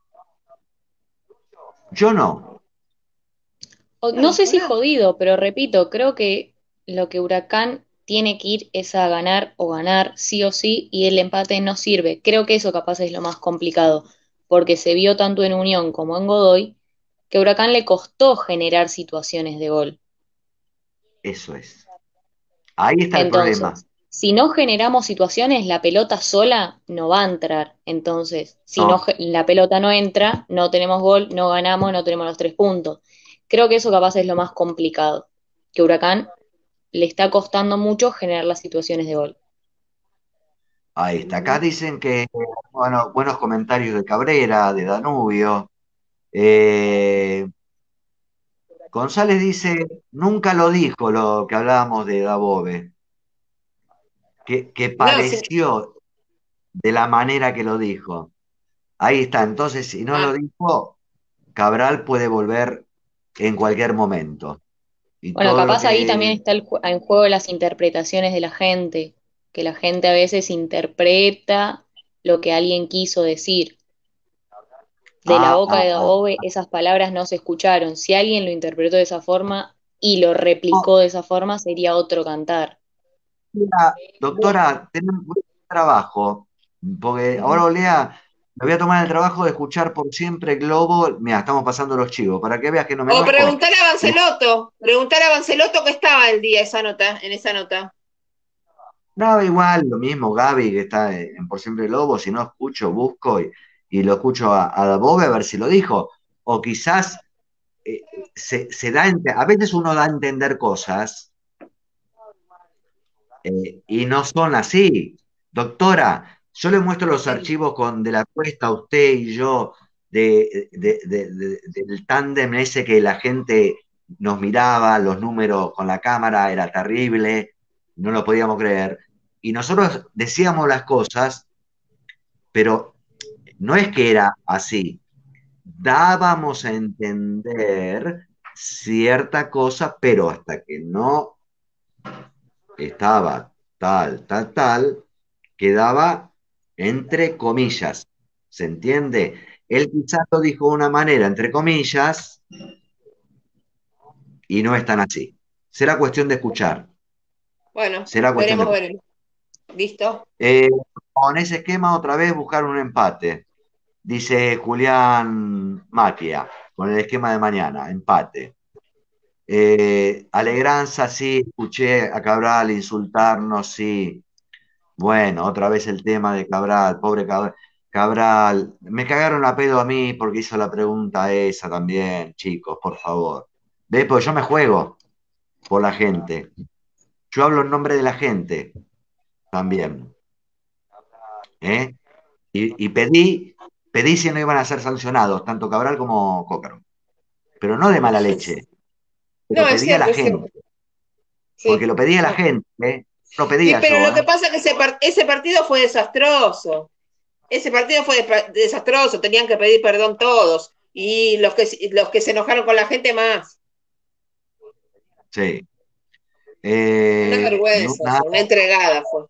S1: Yo no.
S4: O- No
S3: No,
S4: sé si
S3: ojalá.
S4: jodido, pero repito, creo que lo que Huracán tiene que ir es a ganar o ganar sí o sí y el empate no sirve. Creo que eso capaz es lo más complicado, porque se vio tanto en Unión como en Godoy que a Huracán le costó generar situaciones de gol.
S1: Eso es. Ahí está el problema.
S4: Entonces, si no generamos situaciones, la pelota sola no va a entrar. Entonces, si no,
S1: No,
S4: ge- la pelota no entra, no tenemos gol, no ganamos, no tenemos los tres puntos. Creo que eso capaz es lo más complicado, que Huracán le está costando mucho generar las situaciones de gol.
S1: ahí está. Acá dicen que, bueno, buenos comentarios de Cabrera, de Danubio. Eh, González dice, nunca lo dijo lo que hablábamos de Dabove, que, que
S3: No, sí.
S1: pareció de la manera que lo dijo. Ahí está, entonces si no lo
S3: Ah,
S1: dijo, Cabral puede volver en cualquier momento. Y
S4: Bueno,
S1: todo lo
S4: capaz ahí también
S1: que...
S4: está el ju- en juego las interpretaciones de la gente, que la gente a veces interpreta lo que alguien quiso decir. De la
S1: Ah,
S4: boca
S1: ah,
S4: de
S1: ah.
S4: Dabove esas palabras no se escucharon. Si alguien lo interpretó de esa forma y lo
S1: Oh,
S4: replicó de esa forma, sería otro cantar.
S1: mira, doctora, tenemos un trabajo, porque ahora Olea, me voy a tomar el trabajo de escuchar por siempre Globo. Mira, estamos pasando los chivos, para que veas que no me
S3: o
S1: enojo.
S3: preguntar a Banceloto, preguntar a Banceloto que estaba el día esa nota, en esa nota.
S1: No, igual, lo mismo Gaby que está en Por Siempre Lobo, si no escucho, busco y, y lo escucho a, a Dabove a ver si lo dijo. O quizás eh, se, se da, a ente- a veces uno da a entender cosas eh, y no son así. Doctora, yo le muestro los
S3: Sí.
S1: archivos con De la Cuesta, usted y yo, de, de- de- de- del tándem ese que la gente nos miraba, los números con la cámara, era terrible, no lo podíamos creer. Y nosotros decíamos las cosas, pero no es que era así. Dábamos a entender cierta cosa, pero hasta que no estaba tal, tal, tal, quedaba entre comillas. ¿Se entiende? Él quizás lo dijo de una manera, entre comillas, y no es tan así. Será cuestión de escuchar.
S3: Bueno,
S1: Será cuestión de
S3: esperemos
S1: escuchar.
S3: ver. ¿Listo?
S1: Eh, con ese esquema, otra vez buscar un empate. Dice Julián Maquia, con el esquema de mañana, empate. Eh, Alegranza, sí, escuché a Cabral insultarnos, sí. Bueno, otra vez el tema de Cabral, pobre Cabral. Cabral, me cagaron a pedo a mí porque hizo la pregunta esa también, chicos, por favor. ¿Ves? Porque yo me juego por la gente. Yo hablo en nombre de la gente también. ¿Eh? Y, y pedí, pedí si no iban a ser sancionados, tanto Cabral como Cócaro. Pero no de mala leche,
S3: No,
S1: pero
S3: es
S1: pedí a la
S3: cierto, es cierto.
S1: gente, porque
S3: Sí.
S1: lo pedía la
S3: No.
S1: gente, ¿eh? No lo
S3: Y
S1: pedía
S3: pero
S1: yo,
S3: lo que
S1: ¿eh?
S3: pasa es que ese, par- ese partido fue desastroso. Ese partido fue de- desastroso, tenían que pedir perdón todos. Y los que, los que se enojaron con la gente más.
S1: Sí.
S3: Una
S1: Eh, no,
S3: vergüenza,
S1: nada.
S3: fue, una entregada fue.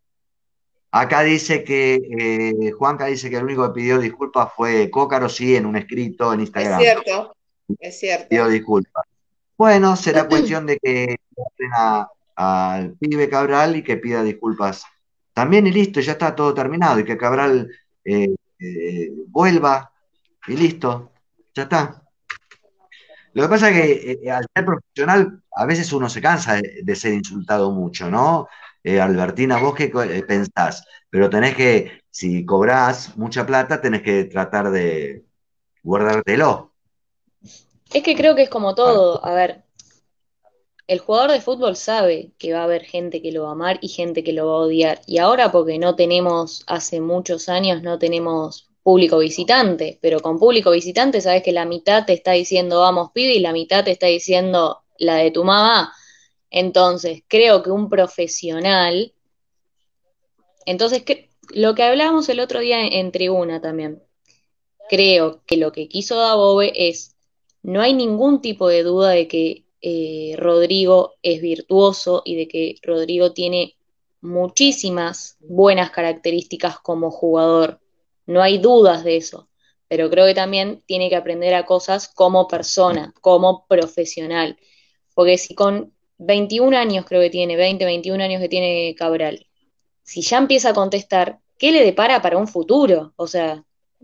S1: Acá dice que, eh, Juanca dice que el único que pidió disculpas fue Cócaro, sí, en un escrito en
S3: Es
S1: Instagram.
S3: cierto, es
S1: Pidió
S3: cierto.
S1: disculpas. Bueno, será cuestión de que traten a- al pibe Cabral y que pida disculpas también y listo, ya está todo terminado y que Cabral eh, eh, vuelva y listo, ya está. Lo que pasa es que eh, al ser profesional a veces uno se cansa de, de ser insultado mucho, ¿no? Eh, Albertina, vos qué co- eh, pensás, pero tenés que, si cobrás mucha plata, tenés que tratar de guardártelo.
S4: Es que creo que es como
S1: Para...
S4: todo. A ver, el jugador de fútbol sabe que va a haber gente que lo va a amar y gente que lo va a odiar. Y ahora porque no tenemos, hace muchos años no tenemos público visitante, pero con público visitante sabes que la mitad te está diciendo vamos pibe y la mitad te está diciendo la de tu mamá. Entonces, creo que un profesional, entonces, que, lo que hablábamos el otro día en, en tribuna también, creo que lo que quiso Dabove es, no hay ningún tipo de duda de que eh, Rodrigo es virtuoso y de que Rodrigo tiene muchísimas buenas características como jugador. No hay dudas de eso, pero creo que también tiene que aprender a cosas como persona, como profesional. Porque si con veintiún años creo que tiene, veinte, veintiún años que tiene Cabral, si ya empieza a contestar, ¿qué le depara para un futuro? O sea,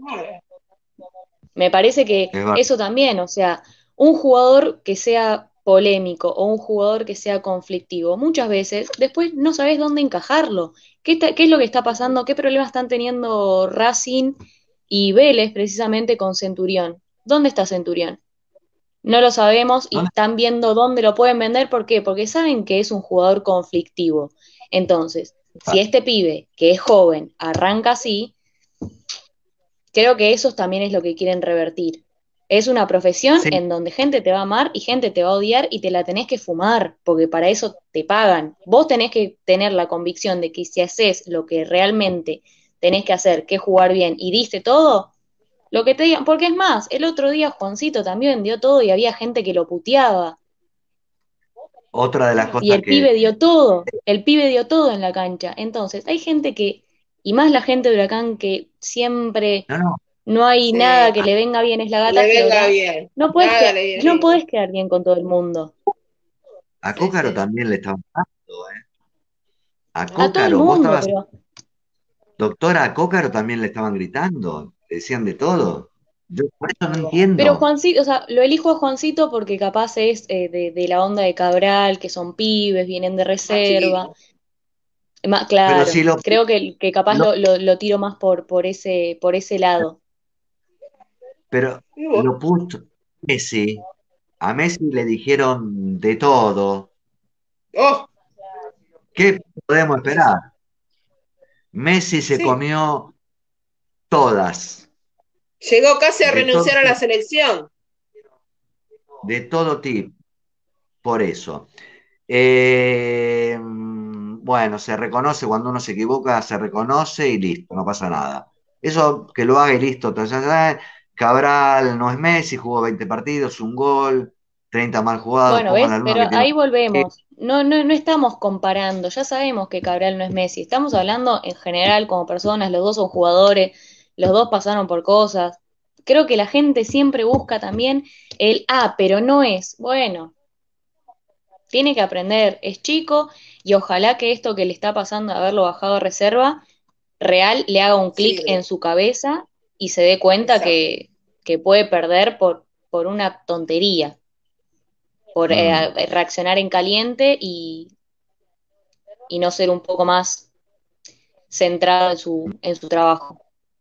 S4: me parece que
S1: Es verdad.
S4: eso también, o sea, un jugador que sea polémico o un jugador que sea conflictivo, muchas veces después no sabes dónde encajarlo. ¿Qué, está- qué es lo que está pasando? ¿Qué problemas están teniendo Racing y Vélez precisamente con Centurión? ¿Dónde está Centurión? No lo sabemos y
S1: ¿Dónde?
S4: están viendo dónde lo pueden vender. ¿Por qué? Porque saben que es un jugador conflictivo. Entonces, si este pibe, que es joven, arranca así, creo que eso también es lo que quieren revertir. Es una profesión
S1: Sí,
S4: en donde gente te va a amar y gente te va a odiar y te la tenés que fumar, porque para eso te pagan. Vos tenés que tener la convicción de que si haces lo que realmente tenés que hacer, que es jugar bien y diste todo, lo que te digan, porque es más, el otro día Juancito también dio todo y había gente que lo puteaba.
S1: otra de las
S4: Y
S1: cosas
S4: el
S1: que...
S4: pibe dio todo, el pibe dio todo en la cancha. Entonces, hay gente que, y más la gente de Huracán, que siempre
S1: No, no,
S4: no hay nada
S3: Sí,
S4: que le venga bien, es la
S3: que
S4: gata
S3: le venga
S4: Flora.
S3: bien.
S4: No puedes
S3: Nada
S4: que,
S3: le viene
S4: no
S3: bien.
S4: podés quedar bien con todo el mundo.
S1: a
S3: Sí,
S1: Cócaro
S3: sí.
S1: también le estaban dando, ¿eh? A
S4: A todo el
S1: Cócaro, vos
S4: mundo,
S1: estabas,
S4: pero
S1: doctora, a Cócaro también le estaban gritando, le decían de todo. Yo por eso no
S4: Pero
S1: entiendo.
S4: Juancito, o sea, lo elijo a Juancito porque capaz es eh, de, de la onda de Cabral, que son pibes, vienen de
S3: Más
S4: reserva.
S3: chiquito.
S4: Ma-
S1: Pero si
S4: claro,
S1: lo,
S4: creo que, que capaz
S1: lo-
S4: lo, lo, lo tiro más por, por ese, por ese lado.
S1: pero
S3: ¿Y vos?
S1: lo puso Messi, a Messi le dijeron de todo.
S3: Oh,
S1: ¿Qué podemos esperar? Messi se
S3: sí.
S1: comió todas,
S3: Llegó casi a
S1: de todo,
S3: renunciar a la selección.
S1: de todo tipo, por eso. Eh, bueno, se reconoce cuando uno se equivoca, se reconoce y listo, no pasa nada. Eso que lo haga y listo. Entonces, eh, Cabral no es Messi, jugó veinte partidos, un gol, treinta mal jugados,
S4: Bueno,
S1: pongan
S4: ¿ves?
S1: la luna
S4: Pero
S1: que tiene.
S4: ahí volvemos. No, no, no estamos comparando. Ya sabemos que Cabral no es Messi. Estamos hablando en general como personas. Los dos son jugadores. Los dos pasaron por cosas. Creo que la gente siempre busca también el, ah, pero no es. Bueno, tiene que aprender. Es chico y ojalá que esto que le está pasando de haberlo bajado a reserva, real, le haga un clic
S3: Sí,
S4: en su cabeza y se dé cuenta
S3: exacto.
S4: que, que puede perder por, por una tontería, por
S1: Mm.
S4: eh, reaccionar en caliente y, y no ser un poco más centrado en su, en su trabajo.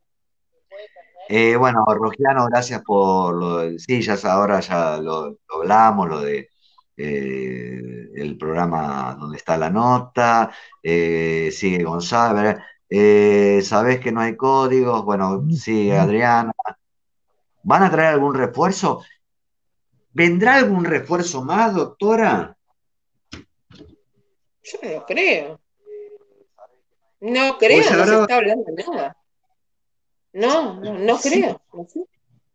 S1: Eh, bueno, Rogiano, gracias por lo del, sí, ya es- ahora ya lo, lo hablamos, lo de eh, el programa donde está la nota, eh, sigue González, eh, sabés que no hay códigos, bueno, sigue Adriana. ¿Van a traer algún refuerzo? ¿Vendrá algún refuerzo más, doctora?
S3: Yo no creo. No
S1: Pues
S3: creo, no se
S1: ahora
S3: está hablando de nada. No, no, no
S1: sí,
S3: creo. No sé.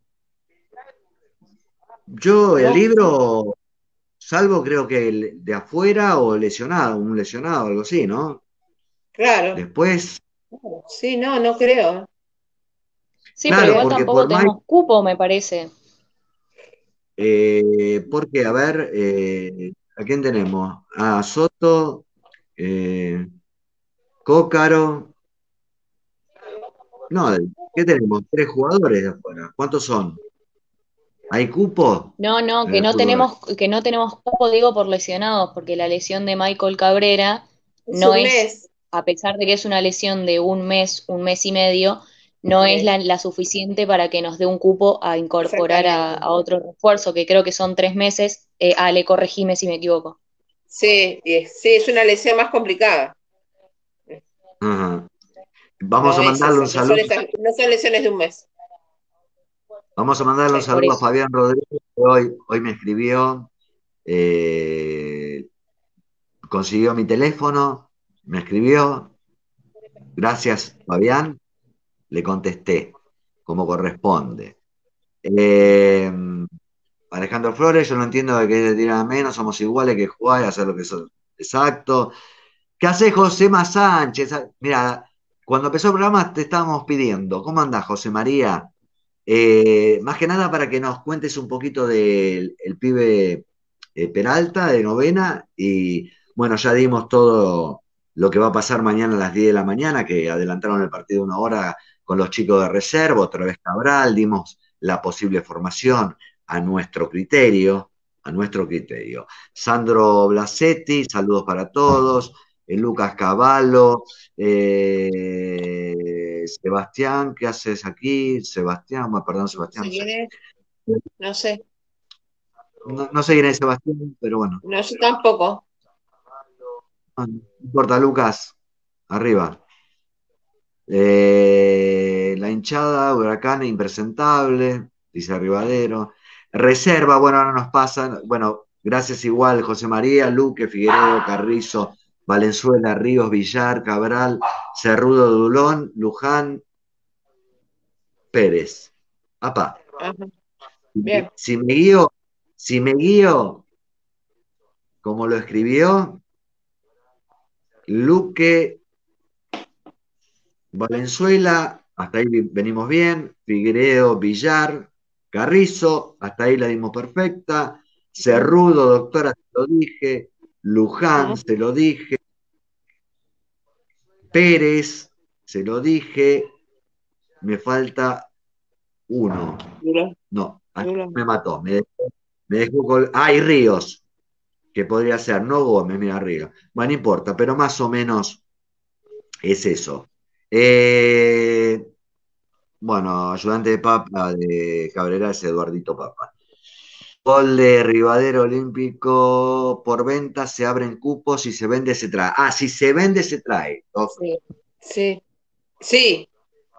S1: yo el
S3: No,
S1: libro, salvo creo que el de afuera o lesionado, un lesionado, algo así, ¿no?
S3: claro.
S1: Después,
S3: Sí, no, no creo.
S4: Sí, pero
S1: claro,
S4: igual
S1: porque
S4: tampoco
S1: por más,
S4: tenemos cupo, me parece.
S1: eh, porque, a ver, eh, ¿a quién tenemos? A Soto, eh, Cócaro, no, ¿qué tenemos? Tres jugadores de afuera. ¿Cuántos son? ¿Hay cupo
S4: No, no,
S1: en
S4: que
S1: el
S4: no
S1: fútbol?
S4: tenemos, que no tenemos cupo, digo, por lesionados, porque la lesión de Michael Cabrera
S3: Es
S4: no
S3: un
S4: es,
S3: mes.
S4: a pesar de que es una lesión de un mes, un mes y medio, no es
S3: Sí,
S4: la, la suficiente para que nos dé un cupo a incorporar a,
S3: exactamente.
S4: a otro refuerzo, que creo que son tres meses. Eh, Ale, corregime si me equivoco.
S3: Sí, y es- sí, es una lesión más complicada.
S1: Ajá. Vamos
S3: No
S1: a
S3: es
S1: mandarle un
S3: esa, no son
S1: saludo,
S3: esas, no son lesiones de un mes.
S1: vamos a mandarle un
S3: Sí.
S4: Por
S1: saludo a
S4: eso.
S1: Fabián Rodríguez, que hoy, hoy me escribió. eh, consiguió mi teléfono, me escribió, gracias Fabián, le contesté, como corresponde. Eh, Alejandro Flores, yo no entiendo de qué te tiran a menos, somos iguales que jugar y hacer lo que son. Exacto. ¿Qué hace Josema Sánchez? Mira, cuando empezó el programa te estábamos pidiendo, ¿cómo andás, José María? Eh, más que nada para que nos cuentes un poquito del el pibe eh, Peralta de novena y bueno, ya dimos todo lo que va a pasar mañana a las diez de la mañana, que adelantaron el partido una hora con los chicos de reserva, otra vez Cabral, dimos la posible formación a nuestro criterio, a nuestro criterio. Sandro Blasetti, saludos para todos. Eh, Lucas Cavallo, eh, Sebastián, ¿qué haces aquí? Sebastián, bueno, perdón, Sebastián.
S3: No sé quién es, no sé.
S1: No, no sé quién es Sebastián, pero bueno.
S3: No, yo tampoco.
S1: No, no importa, Lucas, arriba. Eh, la hinchada, Huracán impresentable, dice Rivadero. Reserva, bueno, ahora nos pasa. Bueno, gracias igual, José María, Luque, Figueredo, Carrizo, Valenzuela, Ríos, Villar, Cabral, Cerrudo, Dulón, Luján, Pérez. Apá.
S3: Ajá. Bien.
S1: Si me guío, si me guío, como lo escribió, Luque, Valenzuela, hasta ahí venimos bien, Figueredo, Villar, Carrizo, hasta ahí la dimos perfecta, Cerrudo, doctora, se lo dije, Luján, se lo dije, Pérez, se lo dije, me falta uno. No, aquí me mató, me dejó, me dejó col- ah, y Ríos, que podría ser, no Gómez, mira Ríos. Bueno, no importa, pero más o menos es eso. Eh, bueno, ayudante de Papa de Cabrera es Eduardito Papa. Gol de Rivadero Olímpico por venta, se abren cupos, si se vende se trae. Ah, si se vende se trae.
S3: Sí, sí, sí.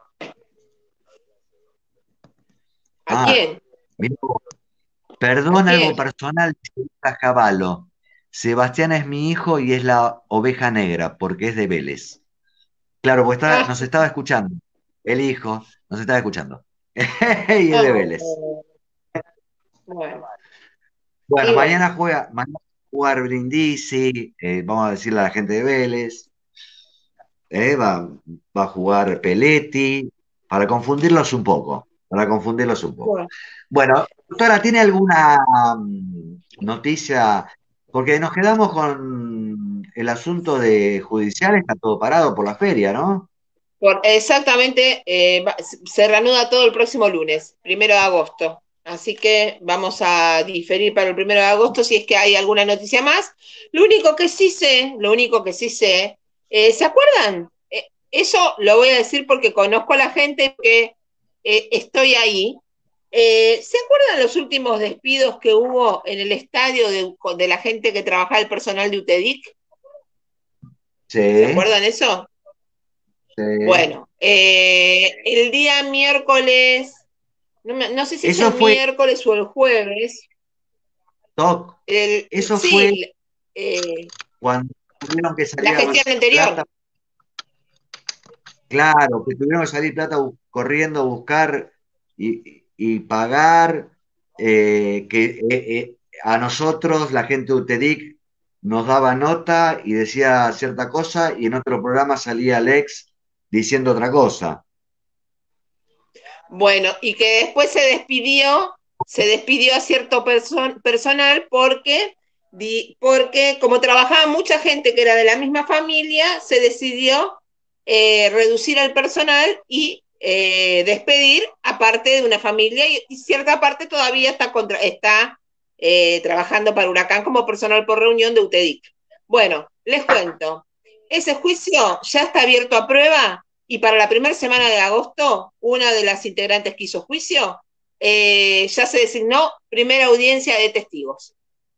S3: ¿A
S1: Ah,
S3: quién?
S1: mirá vos.
S3: ¿A
S1: Perdón, algo
S3: quién?
S1: personal, dice Lucas Cavallo. Sebastián es mi hijo y es la oveja negra, porque es de Vélez. Claro, pues está,
S3: Ah,
S1: nos estaba escuchando. El hijo nos estaba escuchando. Y es
S3: ah,
S1: de Vélez.
S3: bueno.
S1: Bueno,
S3: Y bueno,
S1: mañana juega, mañana va a jugar Brindisi, eh, vamos a decirle a la gente de Vélez, eh, va, va a jugar Peletti, para confundirlos un poco, para confundirlos un poco.
S3: bueno.
S1: Bueno, doctora, ¿tiene alguna mm, noticia? Porque nos quedamos con el asunto de judicial, está todo parado por la feria, ¿no?
S3: Por, exactamente, eh, va- se reanuda todo el próximo lunes, primero de agosto. Así que vamos a diferir para el primero de agosto si es que hay alguna noticia más. Lo único que sí sé, lo único que sí sé, eh, ¿se acuerdan? Eh, eso lo voy a decir porque conozco a la gente que eh, estoy ahí. Eh, ¿se acuerdan los últimos despidos que hubo en el estadio de, de la gente que trabajaba el personal de UTEDIC? ¿Se
S1: Sí,
S3: acuerdan eso?
S1: sí.
S3: Bueno, eh, el día miércoles, no, me- no sé si es
S1: Eso
S3: el
S1: fue,
S3: miércoles o el jueves,
S1: Doc,
S3: el,
S1: eso fue
S3: sí, eh,
S1: cuando tuvieron que
S3: la
S1: salir a
S3: gestión
S1: buscar
S3: anterior.
S1: plata. Claro, que tuvieron que salir plata bu- corriendo a buscar y, y pagar, eh, que eh, eh, a nosotros, la gente de UTEDIC, nos daba nota y decía cierta cosa, y en otro programa salía Alex diciendo otra cosa.
S3: Bueno, y que después se despidió, se despidió a cierto perso- personal porque, di- porque como trabajaba mucha gente que era de la misma familia, se decidió eh, reducir al personal y eh, despedir a parte de una familia y, y cierta parte todavía está, contra, está eh, trabajando para Huracán como personal por reunión de UTEDIC. Bueno, les cuento, ese juicio ya está abierto a prueba y para la primera semana de agosto, una de las integrantes que hizo juicio eh, ya se designó primera audiencia de testigos.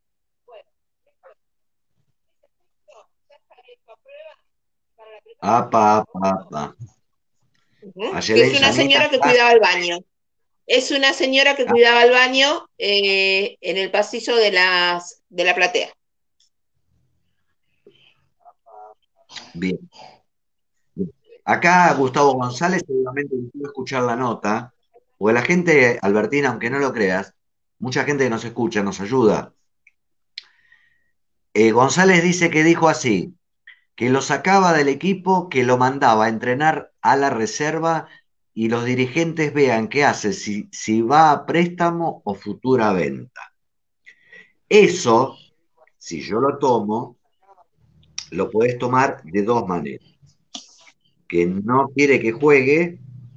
S1: Apa, apa, apa.
S3: Uh-huh.
S1: Ayer
S3: Que es
S1: en
S3: una
S1: Llanita,
S3: señora que cuidaba el baño. Es una señora que cuidaba el baño eh, en el pasillo de, las, de la platea.
S1: Bien. Acá Gustavo González seguramente quiero escuchar la nota, porque la gente, Albertina, aunque no lo creas, mucha gente que nos escucha, nos ayuda. Eh, González dice que dijo así, que lo sacaba del equipo, que lo mandaba a entrenar a la reserva y los dirigentes vean qué hace, si, si va a préstamo o futura venta. Eso, si yo lo tomo, lo puedes tomar de dos maneras. Que no quiere que juegue,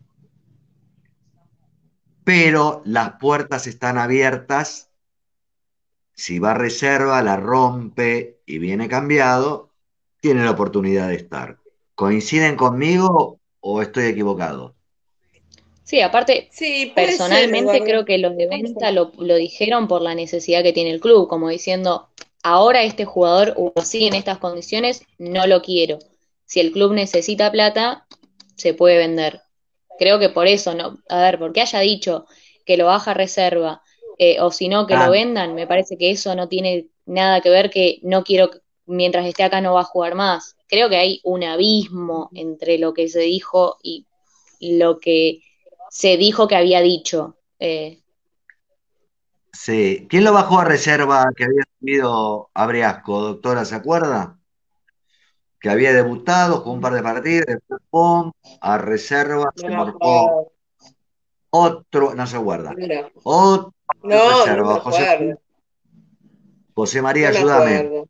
S1: pero las puertas están abiertas. Si va a reserva, la rompe y viene cambiado, tiene la oportunidad de estar. ¿Coinciden conmigo o estoy equivocado?
S4: Sí, aparte,
S3: Sí, puede ser,
S4: personalmente
S3: Eduardo.
S4: creo que los de venta lo, lo dijeron por la necesidad que tiene el club, como diciendo, ahora este jugador o así en estas condiciones no lo quiero. Si el club necesita plata, se puede vender. Creo que por eso, no, a ver, porque haya dicho que lo baja a reserva, eh, o si no que lo
S1: Ah,
S4: vendan, me parece que eso no tiene nada que ver que no quiero, mientras esté acá no va a jugar más. Creo que hay un abismo entre lo que se dijo y lo que se dijo que había dicho. Eh,
S1: sí. ¿Quién lo bajó a reserva que había subido a Briasco, doctora? ¿Se acuerda? Que había debutado, jugó un par de partidos, después pum, a reserva,
S3: No
S1: se
S3: me
S1: marcó
S3: acuerdo.
S1: otro, no se acuerda,
S3: No,
S1: otro
S3: no, no me
S1: reserva. José,
S3: acuerdo.
S1: José María,
S3: No me
S1: ayúdame.
S3: acuerdo.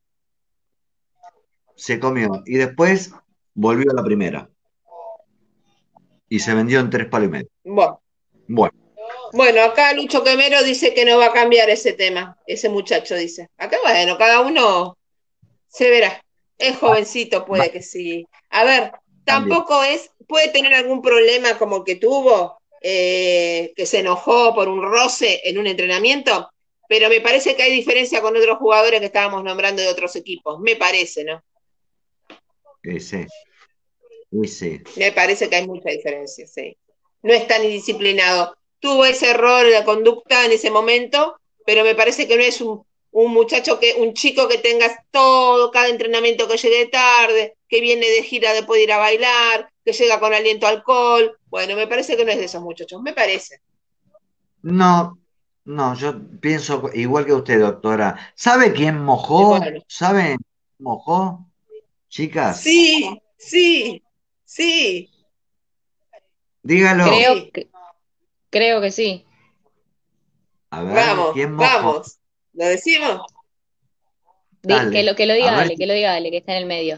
S1: Se comió y después volvió a la primera y se vendió en tres palos y medio.
S3: Bueno,
S1: Bueno,
S3: bueno, acá Lucho Quemero dice que no va a cambiar ese tema, ese muchacho dice. Acá, bueno, cada uno se verá. Es jovencito,
S1: va
S3: puede que sí. A ver,
S1: a cambiar.
S3: tampoco es, puede tener algún problema como el que tuvo, eh, que se enojó por un roce en un entrenamiento, pero me parece que hay diferencia con otros jugadores que estábamos nombrando de otros equipos. Me parece, ¿no?
S1: Eh, sí, y sí.
S3: Me parece que hay mucha diferencia, sí. No es tan indisciplinado. Tuvo ese error de conducta en ese momento, pero me parece que no es un, un muchacho que, un chico que tenga todo, cada entrenamiento que llegue tarde, que viene de gira después de ir a bailar, que llega con aliento a alcohol. Bueno, me parece que no es de esos muchachos, me parece.
S1: No, no, yo pienso igual que usted, doctora. ¿Sabe quién
S3: Y
S1: mojó?
S3: bueno,
S1: ¿Saben quién mojó? Chicas,
S3: sí, sí, sí,
S1: dígalo.
S4: creo
S3: sí.
S4: que, creo que sí.
S1: A ver,
S3: Vamos,
S1: ¿quién mojó?
S3: vamos. ¿Lo decimos?
S4: Di- que
S1: Dale,
S4: lo, que lo
S1: a
S4: diga
S1: ver
S4: Ale,
S1: si-
S4: que lo diga Ale, que está en el medio.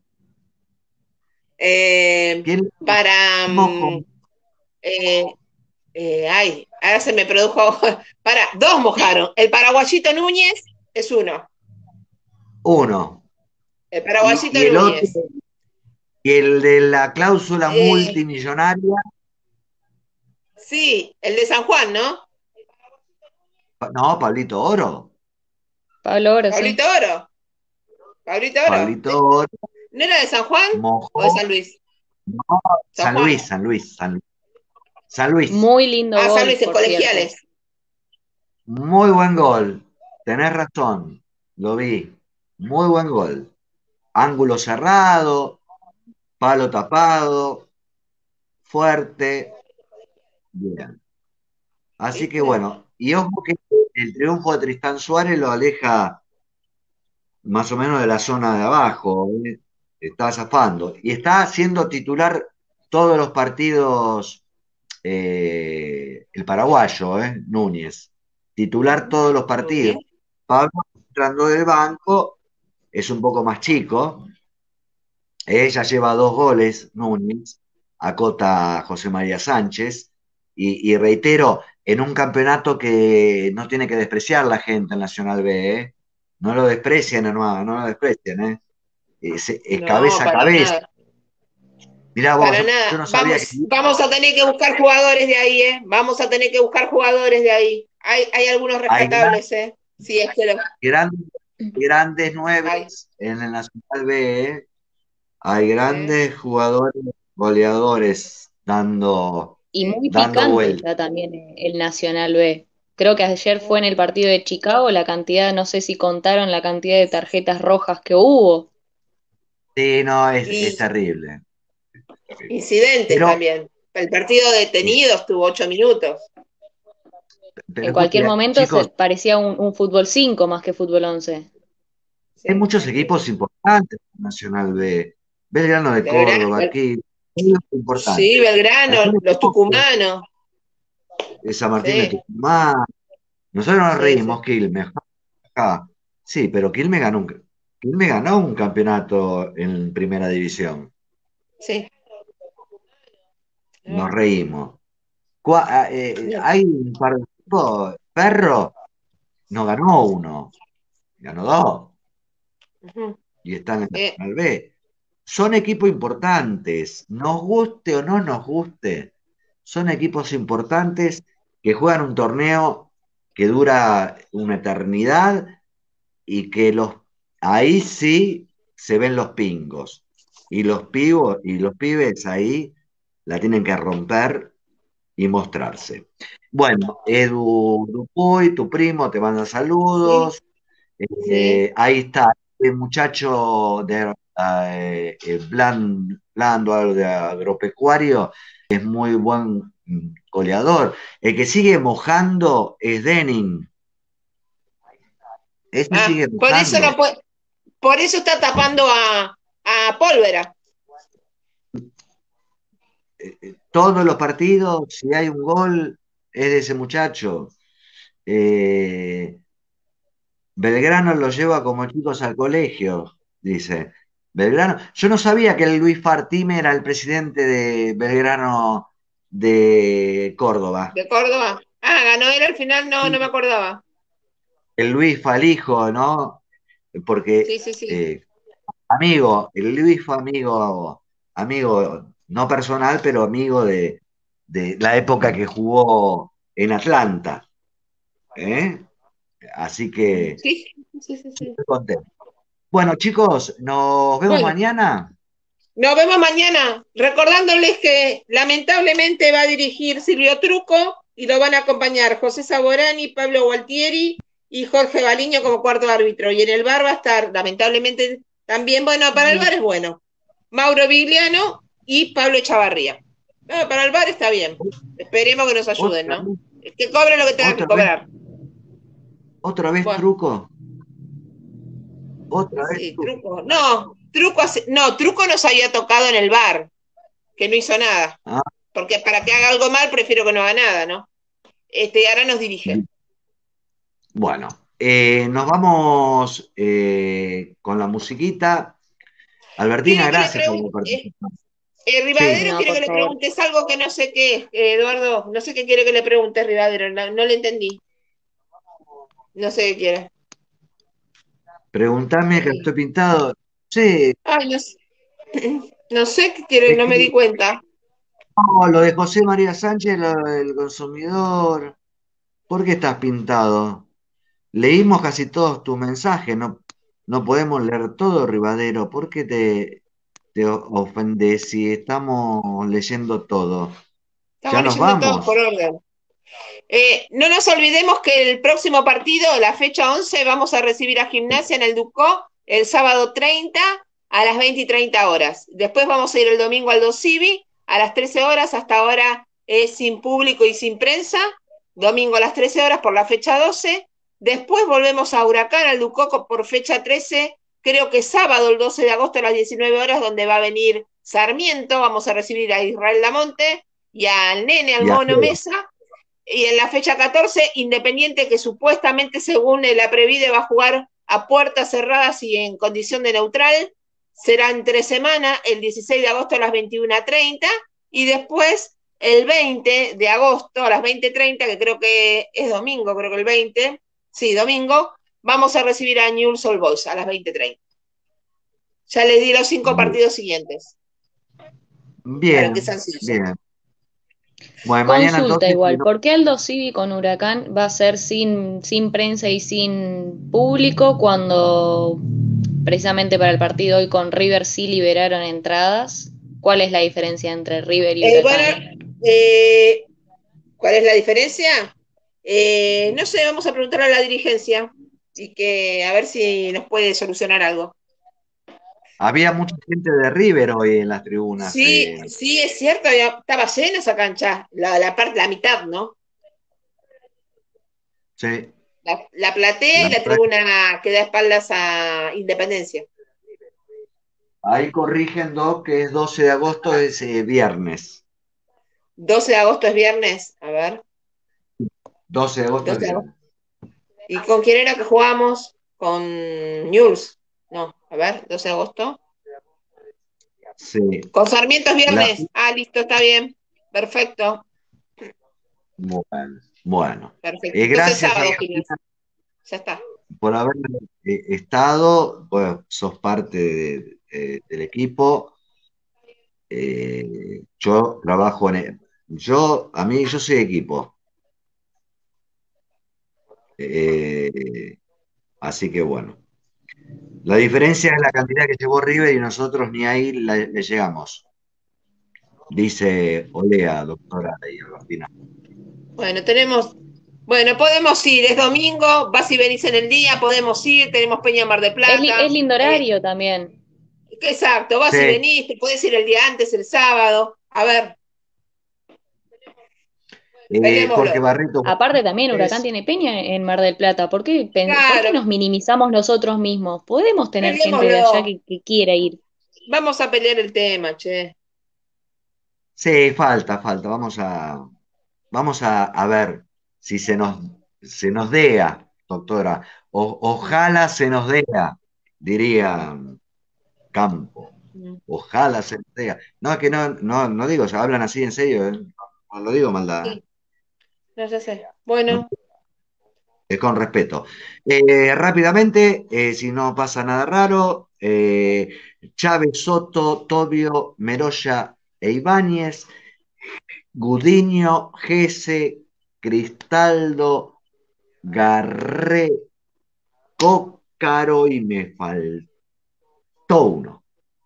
S3: Eh,
S1: quién
S3: para,
S1: mojó.
S3: mm, eh, eh, ay, ahora se me produjo, para, dos mojaron. El paraguayito Núñez es uno.
S1: Uno.
S3: El
S1: Y,
S3: paraguayito
S1: y el otro,
S3: Núñez.
S1: y el de la cláusula
S3: Eh,
S1: multimillonaria.
S3: sí, el de San Juan, ¿no?
S1: No, Pablito Oro.
S4: Pablo Oro, sí.
S3: Pablito Oro. Pablito Oro.
S1: Pablito
S3: De-
S1: Oro
S3: ¿no era de San Juan o de
S1: mojó.
S3: San Luis?
S1: No,
S3: San
S1: San
S3: Juan.
S1: Luis, San Luis, San Luis. San Luis.
S4: Muy lindo
S3: Ah, San
S4: gol,
S3: Luis en
S4: por cierto.
S3: colegiales.
S1: Muy buen gol. Tenés razón. Lo vi. Muy buen gol. Ángulo cerrado, palo tapado, fuerte. Bien. Así que
S3: ¿Viste?
S1: bueno, y ojo que el triunfo de Tristán Suárez lo aleja más o menos de la zona de abajo. ¿Eh? Está zafando. Y está siendo titular todos los partidos, eh, el paraguayo, ¿eh? Núñez. Titular todos los
S3: Muy
S1: partidos.
S3: bien.
S1: Pablo entrando del banco es un poco más chico. Ella lleva dos goles, Núñez, acota a José María Sánchez, y, y reitero, en un campeonato que no tiene que despreciar la gente en Nacional B, ¿eh? No lo desprecian, hermano, no lo desprecian, ¿eh? Es, es
S3: No,
S1: cabeza a
S3: para
S1: cabeza.
S3: nada.
S1: Mirá vos,
S3: Para
S1: yo, yo
S3: nada.
S1: no sabía que
S3: Vamos, vamos a tener que buscar jugadores de ahí, ¿eh? Vamos a tener que buscar jugadores de ahí. Hay, hay algunos
S1: hay gran-
S3: rescatables, ¿eh? Sí, es que lo
S1: grandes, grandes
S3: hay.
S1: nueves en el Nacional B, ¿eh? Hay
S3: ¿Eh?
S1: grandes jugadores goleadores dando,
S4: Y muy
S1: dando
S4: picante
S1: vueltas.
S4: está también el Nacional B. Creo que ayer fue en el partido de Chicago la cantidad, no sé si contaron la cantidad de tarjetas rojas que hubo.
S1: Sí, no, es, es
S3: Y
S1: terrible.
S3: incidentes
S1: Pero,
S3: también. El partido detenido estuvo ocho minutos.
S1: pero
S4: En cualquier
S1: escuche,
S4: momento se
S1: chicos,
S4: parecía un, un fútbol cinco más que fútbol once.
S1: hay
S3: Sí.
S1: muchos equipos importantes en Nacional B. Belgrano de
S3: Belgrano,
S1: Córdoba,
S3: Bel-
S1: aquí, muy
S3: sí,
S1: importantes.
S3: Belgrano,
S1: Después
S3: los tucumanos.
S1: de San Martín de
S3: Sí,
S1: Tucumán. Nosotros nos
S3: sí, sí.
S1: reímos, Quilmes. Ah, sí, pero Quilmes ganó un, Quilmes ganó un campeonato en primera división.
S3: Sí.
S1: Nos reímos. Cua- ah, eh, hay un par de equipos. Perro no ganó uno, ganó dos
S3: Ujú.
S1: y están en
S3: Eh,
S1: Nacional B. Son equipos importantes, nos guste o no nos guste, son equipos importantes que juegan un torneo que dura una eternidad y que los ahí sí se ven los pingos. Y los pibos y los pibes ahí la tienen que romper y mostrarse. Bueno, Edu Dupuy, tu primo, te manda
S3: sí,
S1: saludos.
S3: sí.
S1: Eh, ahí está el muchacho de eh, el Blan- Blando, algo de agropecuario, es muy buen mm, goleador. El que sigue mojando es Denning. Ese
S3: Ah,
S1: sigue
S3: por eso
S1: mojando.
S3: no puede, por eso está tapando a, a Pólvora.
S1: Eh, eh, todos los partidos, si hay un gol, es de ese muchacho. Eh, Belgrano lo lleva como chicos al colegio, dice. Belgrano. Yo no sabía que el Luis Fartime era el presidente de Belgrano de Córdoba.
S3: De Córdoba. Ah, ganó él al final, no, no me acordaba.
S1: El Luis Falijo, ¿no?
S3: Sí,
S1: Porque
S3: sí, sí.
S1: eh, amigo, el Luis fue amigo, amigo, no personal, pero amigo de, de la época que jugó en Atlanta. ¿Eh? Así que
S3: Sí, sí, sí, sí.
S1: estoy contento. Bueno, chicos, nos vemos
S3: Bueno,
S1: mañana.
S3: nos vemos mañana, recordándoles que lamentablemente va a dirigir Silvio Truco y lo van a acompañar José Saborani, Pablo Gualtieri y Jorge Baliño como cuarto árbitro. Y en el bar va a estar, lamentablemente, también, bueno, para el bar es bueno, Mauro Vigliano y Pablo Chavarría. No, para el bar está bien. Esperemos que nos ayuden,
S1: Otra
S3: ¿no?
S1: vez,
S3: Que cobre lo que tenga que
S1: otra vez,
S3: cobrar.
S1: otra vez
S3: Bueno,
S1: truco, otra vez
S3: sí,
S1: truco.
S3: Truco. No, Truco, hace- no, Truco nos había tocado en el bar, que no hizo nada.
S1: Ah,
S3: Porque para que haga algo mal prefiero que no haga nada, ¿no? Este, y ahora nos dirige.
S1: bueno, eh, nos vamos eh, con la musiquita. Albertina,
S3: Quiero que le
S1: gracias por
S3: pregunte,
S1: la
S3: eh,
S1: participación.
S3: eh,
S1: Sí,
S3: Rivadero
S4: No,
S3: quiere
S4: por
S3: que le
S4: favor.
S3: preguntes algo que no sé qué es, eh, Eduardo, no sé qué quiere que le pregunte Rivadero, no, no le entendí, no sé qué quiere.
S1: pregúntame que
S3: Sí.
S1: estoy pintado. Sí,
S3: Ay, no sé, no sé qué quiere,
S1: es
S3: no
S1: que
S3: me di cuenta.
S1: no, lo de José María Sánchez, lo del consumidor. ¿Por qué estás pintado? Leímos casi todos tus mensajes, no, no podemos leer todo, Rivadero. ¿Por qué te, te ofendes si estamos leyendo todo? ¿Ya
S3: Estamos
S1: nos
S3: leyendo todos por
S1: vamos?
S3: orden. Eh, no nos olvidemos que el próximo partido, la fecha once, vamos a recibir a Gimnasia en el Ducó el sábado treinta a las veinte y treinta horas. Después vamos a ir el domingo al Dosivi a las trece horas. Hasta ahora es sin público y sin prensa. Domingo a las trece horas por la fecha doce. Después volvemos a Huracán, al Ducó por fecha trece. Creo que sábado, el doce de agosto a las diecinueve horas, donde va a venir Sarmiento. Vamos a recibir a Israel Damonte y al Nene, al
S1: Y
S3: Mono
S1: así,
S3: Mesa. Y en la fecha catorce, Independiente, que supuestamente según la Previde va a jugar a puertas cerradas y en condición de neutral, será en tres semanas, el dieciséis de agosto a las veintiuna treinta y después el veinte de agosto a las veinte treinta, que creo que es domingo, creo que el veinte, sí, domingo, vamos a recibir a Newell's Old Boys a las veinte treinta. Ya les di los cinco partidos siguientes, para que
S1: bien,
S3: sean ansiosos.
S1: bien. Bueno, mañana
S4: Consulta
S1: entonces,
S4: igual, ¿por qué Aldo Civi con Huracán va a ser sin, sin prensa y sin público cuando precisamente para el partido hoy con River sí liberaron entradas? ¿Cuál es la diferencia entre River y
S3: Eh, bueno,
S4: Huracán?
S3: eh, ¿cuál es la diferencia? Eh, no sé, vamos a preguntarle a la dirigencia y que a ver si nos puede solucionar algo.
S1: Había mucha gente de River hoy en las tribunas.
S3: Sí,
S1: eh,
S3: sí, es cierto, ya estaba llena esa cancha, la, la parte, la mitad, ¿no?
S1: sí,
S3: La, la platea
S1: la
S3: y la
S1: verdad que
S3: tribuna que da espaldas a Independencia.
S1: ahí corrigen, Doc, que es doce de agosto, es eh, viernes.
S3: doce de agosto es viernes, a ver,
S1: doce de agosto es
S3: doce de agosto.
S1: viernes.
S3: ¿Y con quién era que jugamos? Con Newell's. No, a ver, doce de agosto.
S1: Sí.
S3: Con Sarmiento es
S1: La,
S3: viernes. Ah, listo, está bien. Perfecto,
S1: bueno, bueno.
S3: perfecto.
S1: Eh,
S3: Entonces
S1: gracias,
S3: sábado, Ginés.
S1: Angelina,
S3: Ya está.
S1: por haber eh, estado. Bueno, sos parte de- de- del equipo. Eh, yo trabajo en... el- Yo, a mí, yo soy equipo. Eh, así que bueno. La diferencia es la cantidad que llevó River y nosotros ni ahí la- le llegamos. Dice Olea, doctora y Agostina.
S3: Bueno, tenemos. Bueno, podemos ir, es domingo, vas y venís en el día, podemos ir, tenemos Peña Mar de
S4: Es, li- es
S3: Plata.
S4: lindo
S3: Eh,
S4: horario también.
S3: exacto, vas y
S1: Sí,
S3: venís, te podés ir el día antes, el sábado. A ver,
S1: eh, Jorge
S3: peleémoslo.
S1: Barreto, buenas
S4: Aparte también Huracán
S1: noches.
S4: tiene peña en Mar del Plata. ¿Por qué, pen- por qué
S3: Claro,
S4: nos minimizamos nosotros mismos? Podemos tener gente de allá
S3: peleémoslo.
S4: que, que quiera ir.
S3: Vamos a pelear el tema, che.
S1: Sí, falta, falta. Vamos a, vamos a, a ver si se nos, se nos dea, doctora. O- ojalá se nos dea, diría Campo.
S3: Mm.
S1: Ojalá se nos dea. No, es que no, no, no digo, se hablan así en serio, ¿eh? No lo digo maldad, ¿eh?
S3: Sí, no ya sé.
S1: No,
S3: Bueno,
S1: es con respeto. Eh, rápidamente, eh, si no pasa nada raro, eh, Chávez, Soto, Tobio, Meroya e Ibáñez, Gudiño, Gese, Cristaldo, Garré, Cócaro y me faltó uno.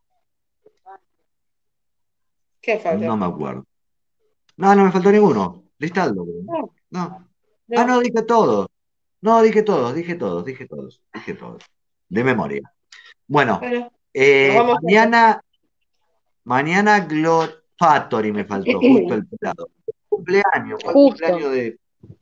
S3: ¿qué
S1: No
S3: falta?
S1: me acuerdo. No, no me faltó ninguno. Cristaldo, creo.
S3: No,
S1: No. Ah,
S3: no.
S1: no, dije todos. No, dije todos, dije todos, dije todos, dije todos. De memoria. Bueno,
S3: Bueno, nos
S1: eh,
S3: vamos a...
S1: mañana, mañana Glor Factory me faltó, justo el pelado. Cumpleaños, fue el
S4: Justo.
S1: cumpleaños de.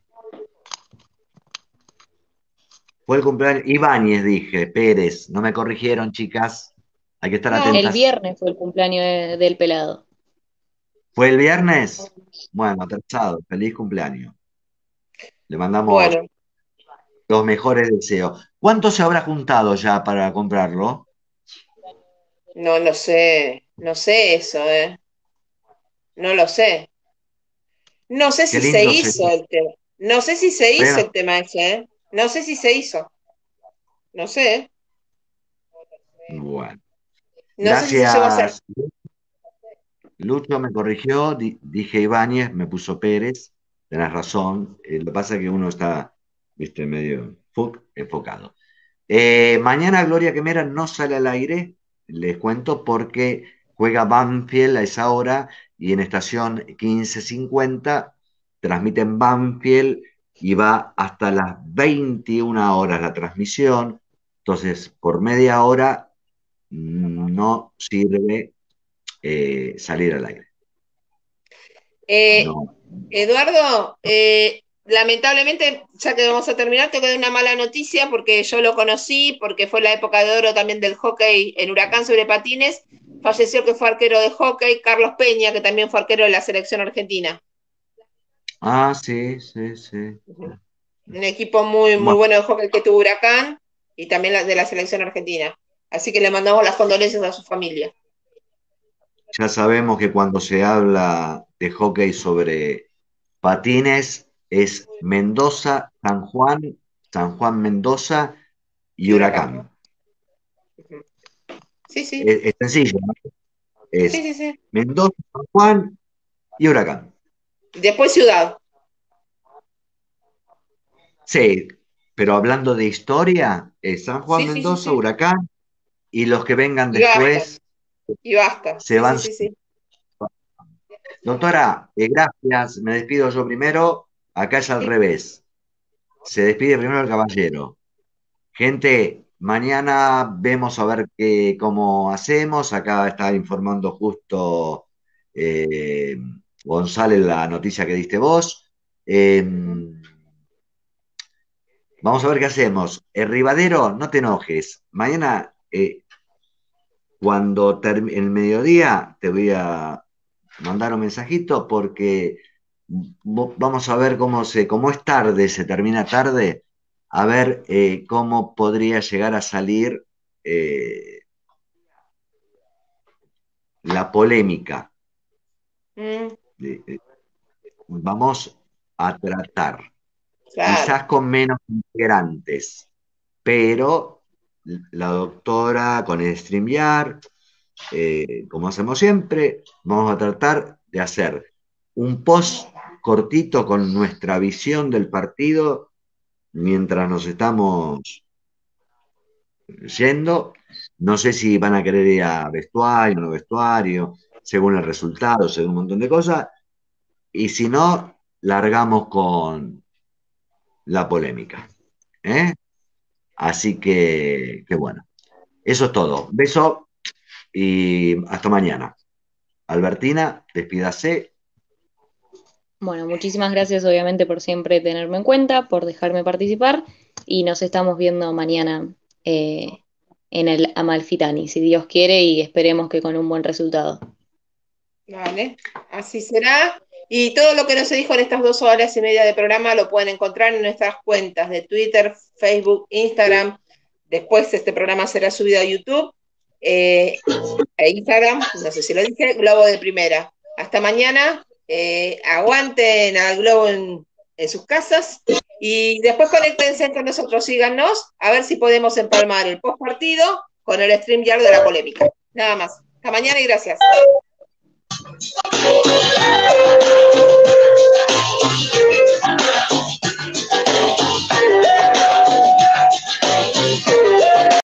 S1: Fue el cumpleaños. Ibáñez, dije, Pérez. No me corrigieron, chicas. Hay que estar
S3: No,
S4: El
S1: atentas.
S4: viernes fue el cumpleaños de- del pelado.
S1: ¿Fue el viernes? Bueno, atrasado. Feliz cumpleaños. Le mandamos
S3: bueno,
S1: los mejores deseos. ¿Cuánto se habrá juntado ya para comprarlo?
S3: no lo sé. No sé eso, ¿eh? No lo sé. No sé
S1: Qué
S3: si se
S1: lindo
S3: hizo
S1: sería.
S3: el tema. No sé si se hizo
S1: Bueno,
S3: el tema ese, ¿eh? No sé si se hizo. No sé, ¿eh?
S1: bueno.
S3: No sé si se llegó a hacer.
S1: Gracias. Lucho me corrigió, di- dije Ibáñez, me puso Pérez. Tenés razón. Eh, lo que pasa es que uno está, viste, medio fu- enfocado. Eh, mañana Gloria Quemera no sale al aire, les cuento, porque juega Banfield a esa hora y en estación quince cincuenta transmiten Banfield y va hasta las veintiuna horas la transmisión. Entonces, por media hora mm, no sirve eh, salir al aire.
S3: Eh,
S1: No.
S3: Eduardo, eh, lamentablemente, ya que vamos a terminar, tengo que dar una mala noticia porque yo lo conocí, porque fue la época de oro también del hockey en Huracán sobre patines. Falleció que fue arquero de hockey, Carlos Peña, que también fue arquero de la selección argentina.
S1: Ah, sí, sí, sí.
S3: Un equipo muy, muy
S1: Bueno,
S3: bueno de hockey que tuvo Huracán y también la- de la selección argentina. Así que le mandamos las condolencias a su familia.
S1: ya sabemos que cuando se habla de hockey sobre patines es Mendoza, San Juan, San Juan Mendoza y
S3: Y Huracán.
S1: Huracán.
S3: Ujú. Sí, sí,
S1: Es, es sencillo, ¿no?
S3: sí,
S1: Es
S3: sí, sí.
S1: Mendoza, San Juan y Huracán.
S3: Después Ciudad.
S1: Sí, pero hablando de historia, es San Juan,
S3: Sí, sí, sí,
S1: Mendoza,
S3: sí.
S1: Huracán y los que vengan
S3: Y basta,
S1: después
S3: y basta.
S1: se
S3: Sí, sí,
S1: van.
S3: sí, sí.
S1: Doctora, eh, gracias. Me despido yo primero. Acá es al
S3: Sí.
S1: revés. Se despide primero el caballero. Gente, mañana vemos a ver qué, cómo hacemos. Acá está informando justo eh, González la noticia que diste vos. Eh, vamos a ver qué hacemos. El Rivadero, no te enojes. Mañana, eh, cuando termine el mediodía, te voy a mandar un mensajito porque vamos a ver cómo se, cómo es tarde, se termina tarde, a ver eh, cómo podría llegar a salir eh, la polémica.
S3: Mm,
S1: Eh, eh, vamos a tratar,
S3: claro.
S1: quizás con menos integrantes, pero la doctora con el StreamYard, eh, como hacemos siempre, vamos a tratar de hacer un post cortito con nuestra visión del partido mientras nos estamos yendo. No sé si van a querer ir a vestuario, no vestuario, según el resultado, según un montón de cosas. Y si no, largamos con la polémica. ¿eh? Así que, que bueno, eso es todo. Beso y hasta mañana. Albertina, despídase.
S4: Bueno, muchísimas gracias obviamente por siempre tenerme en cuenta, por dejarme participar y nos estamos viendo mañana eh, en el Amalfitani, si Dios quiere, y esperemos que con un buen resultado.
S3: Vale, así será. Y todo lo que no se dijo en estas dos horas y media de programa lo pueden encontrar en nuestras cuentas de Twitter, Facebook, Instagram. Después este programa será subido a YouTube eh, e Instagram, no sé si lo dije, Globo de Primera. Hasta mañana. Eh, aguanten al Globo en, en sus casas y después conéctense con nosotros, síganos, a ver si podemos empalmar el post partido con el StreamYard de la polémica. Nada más. Hasta mañana y gracias.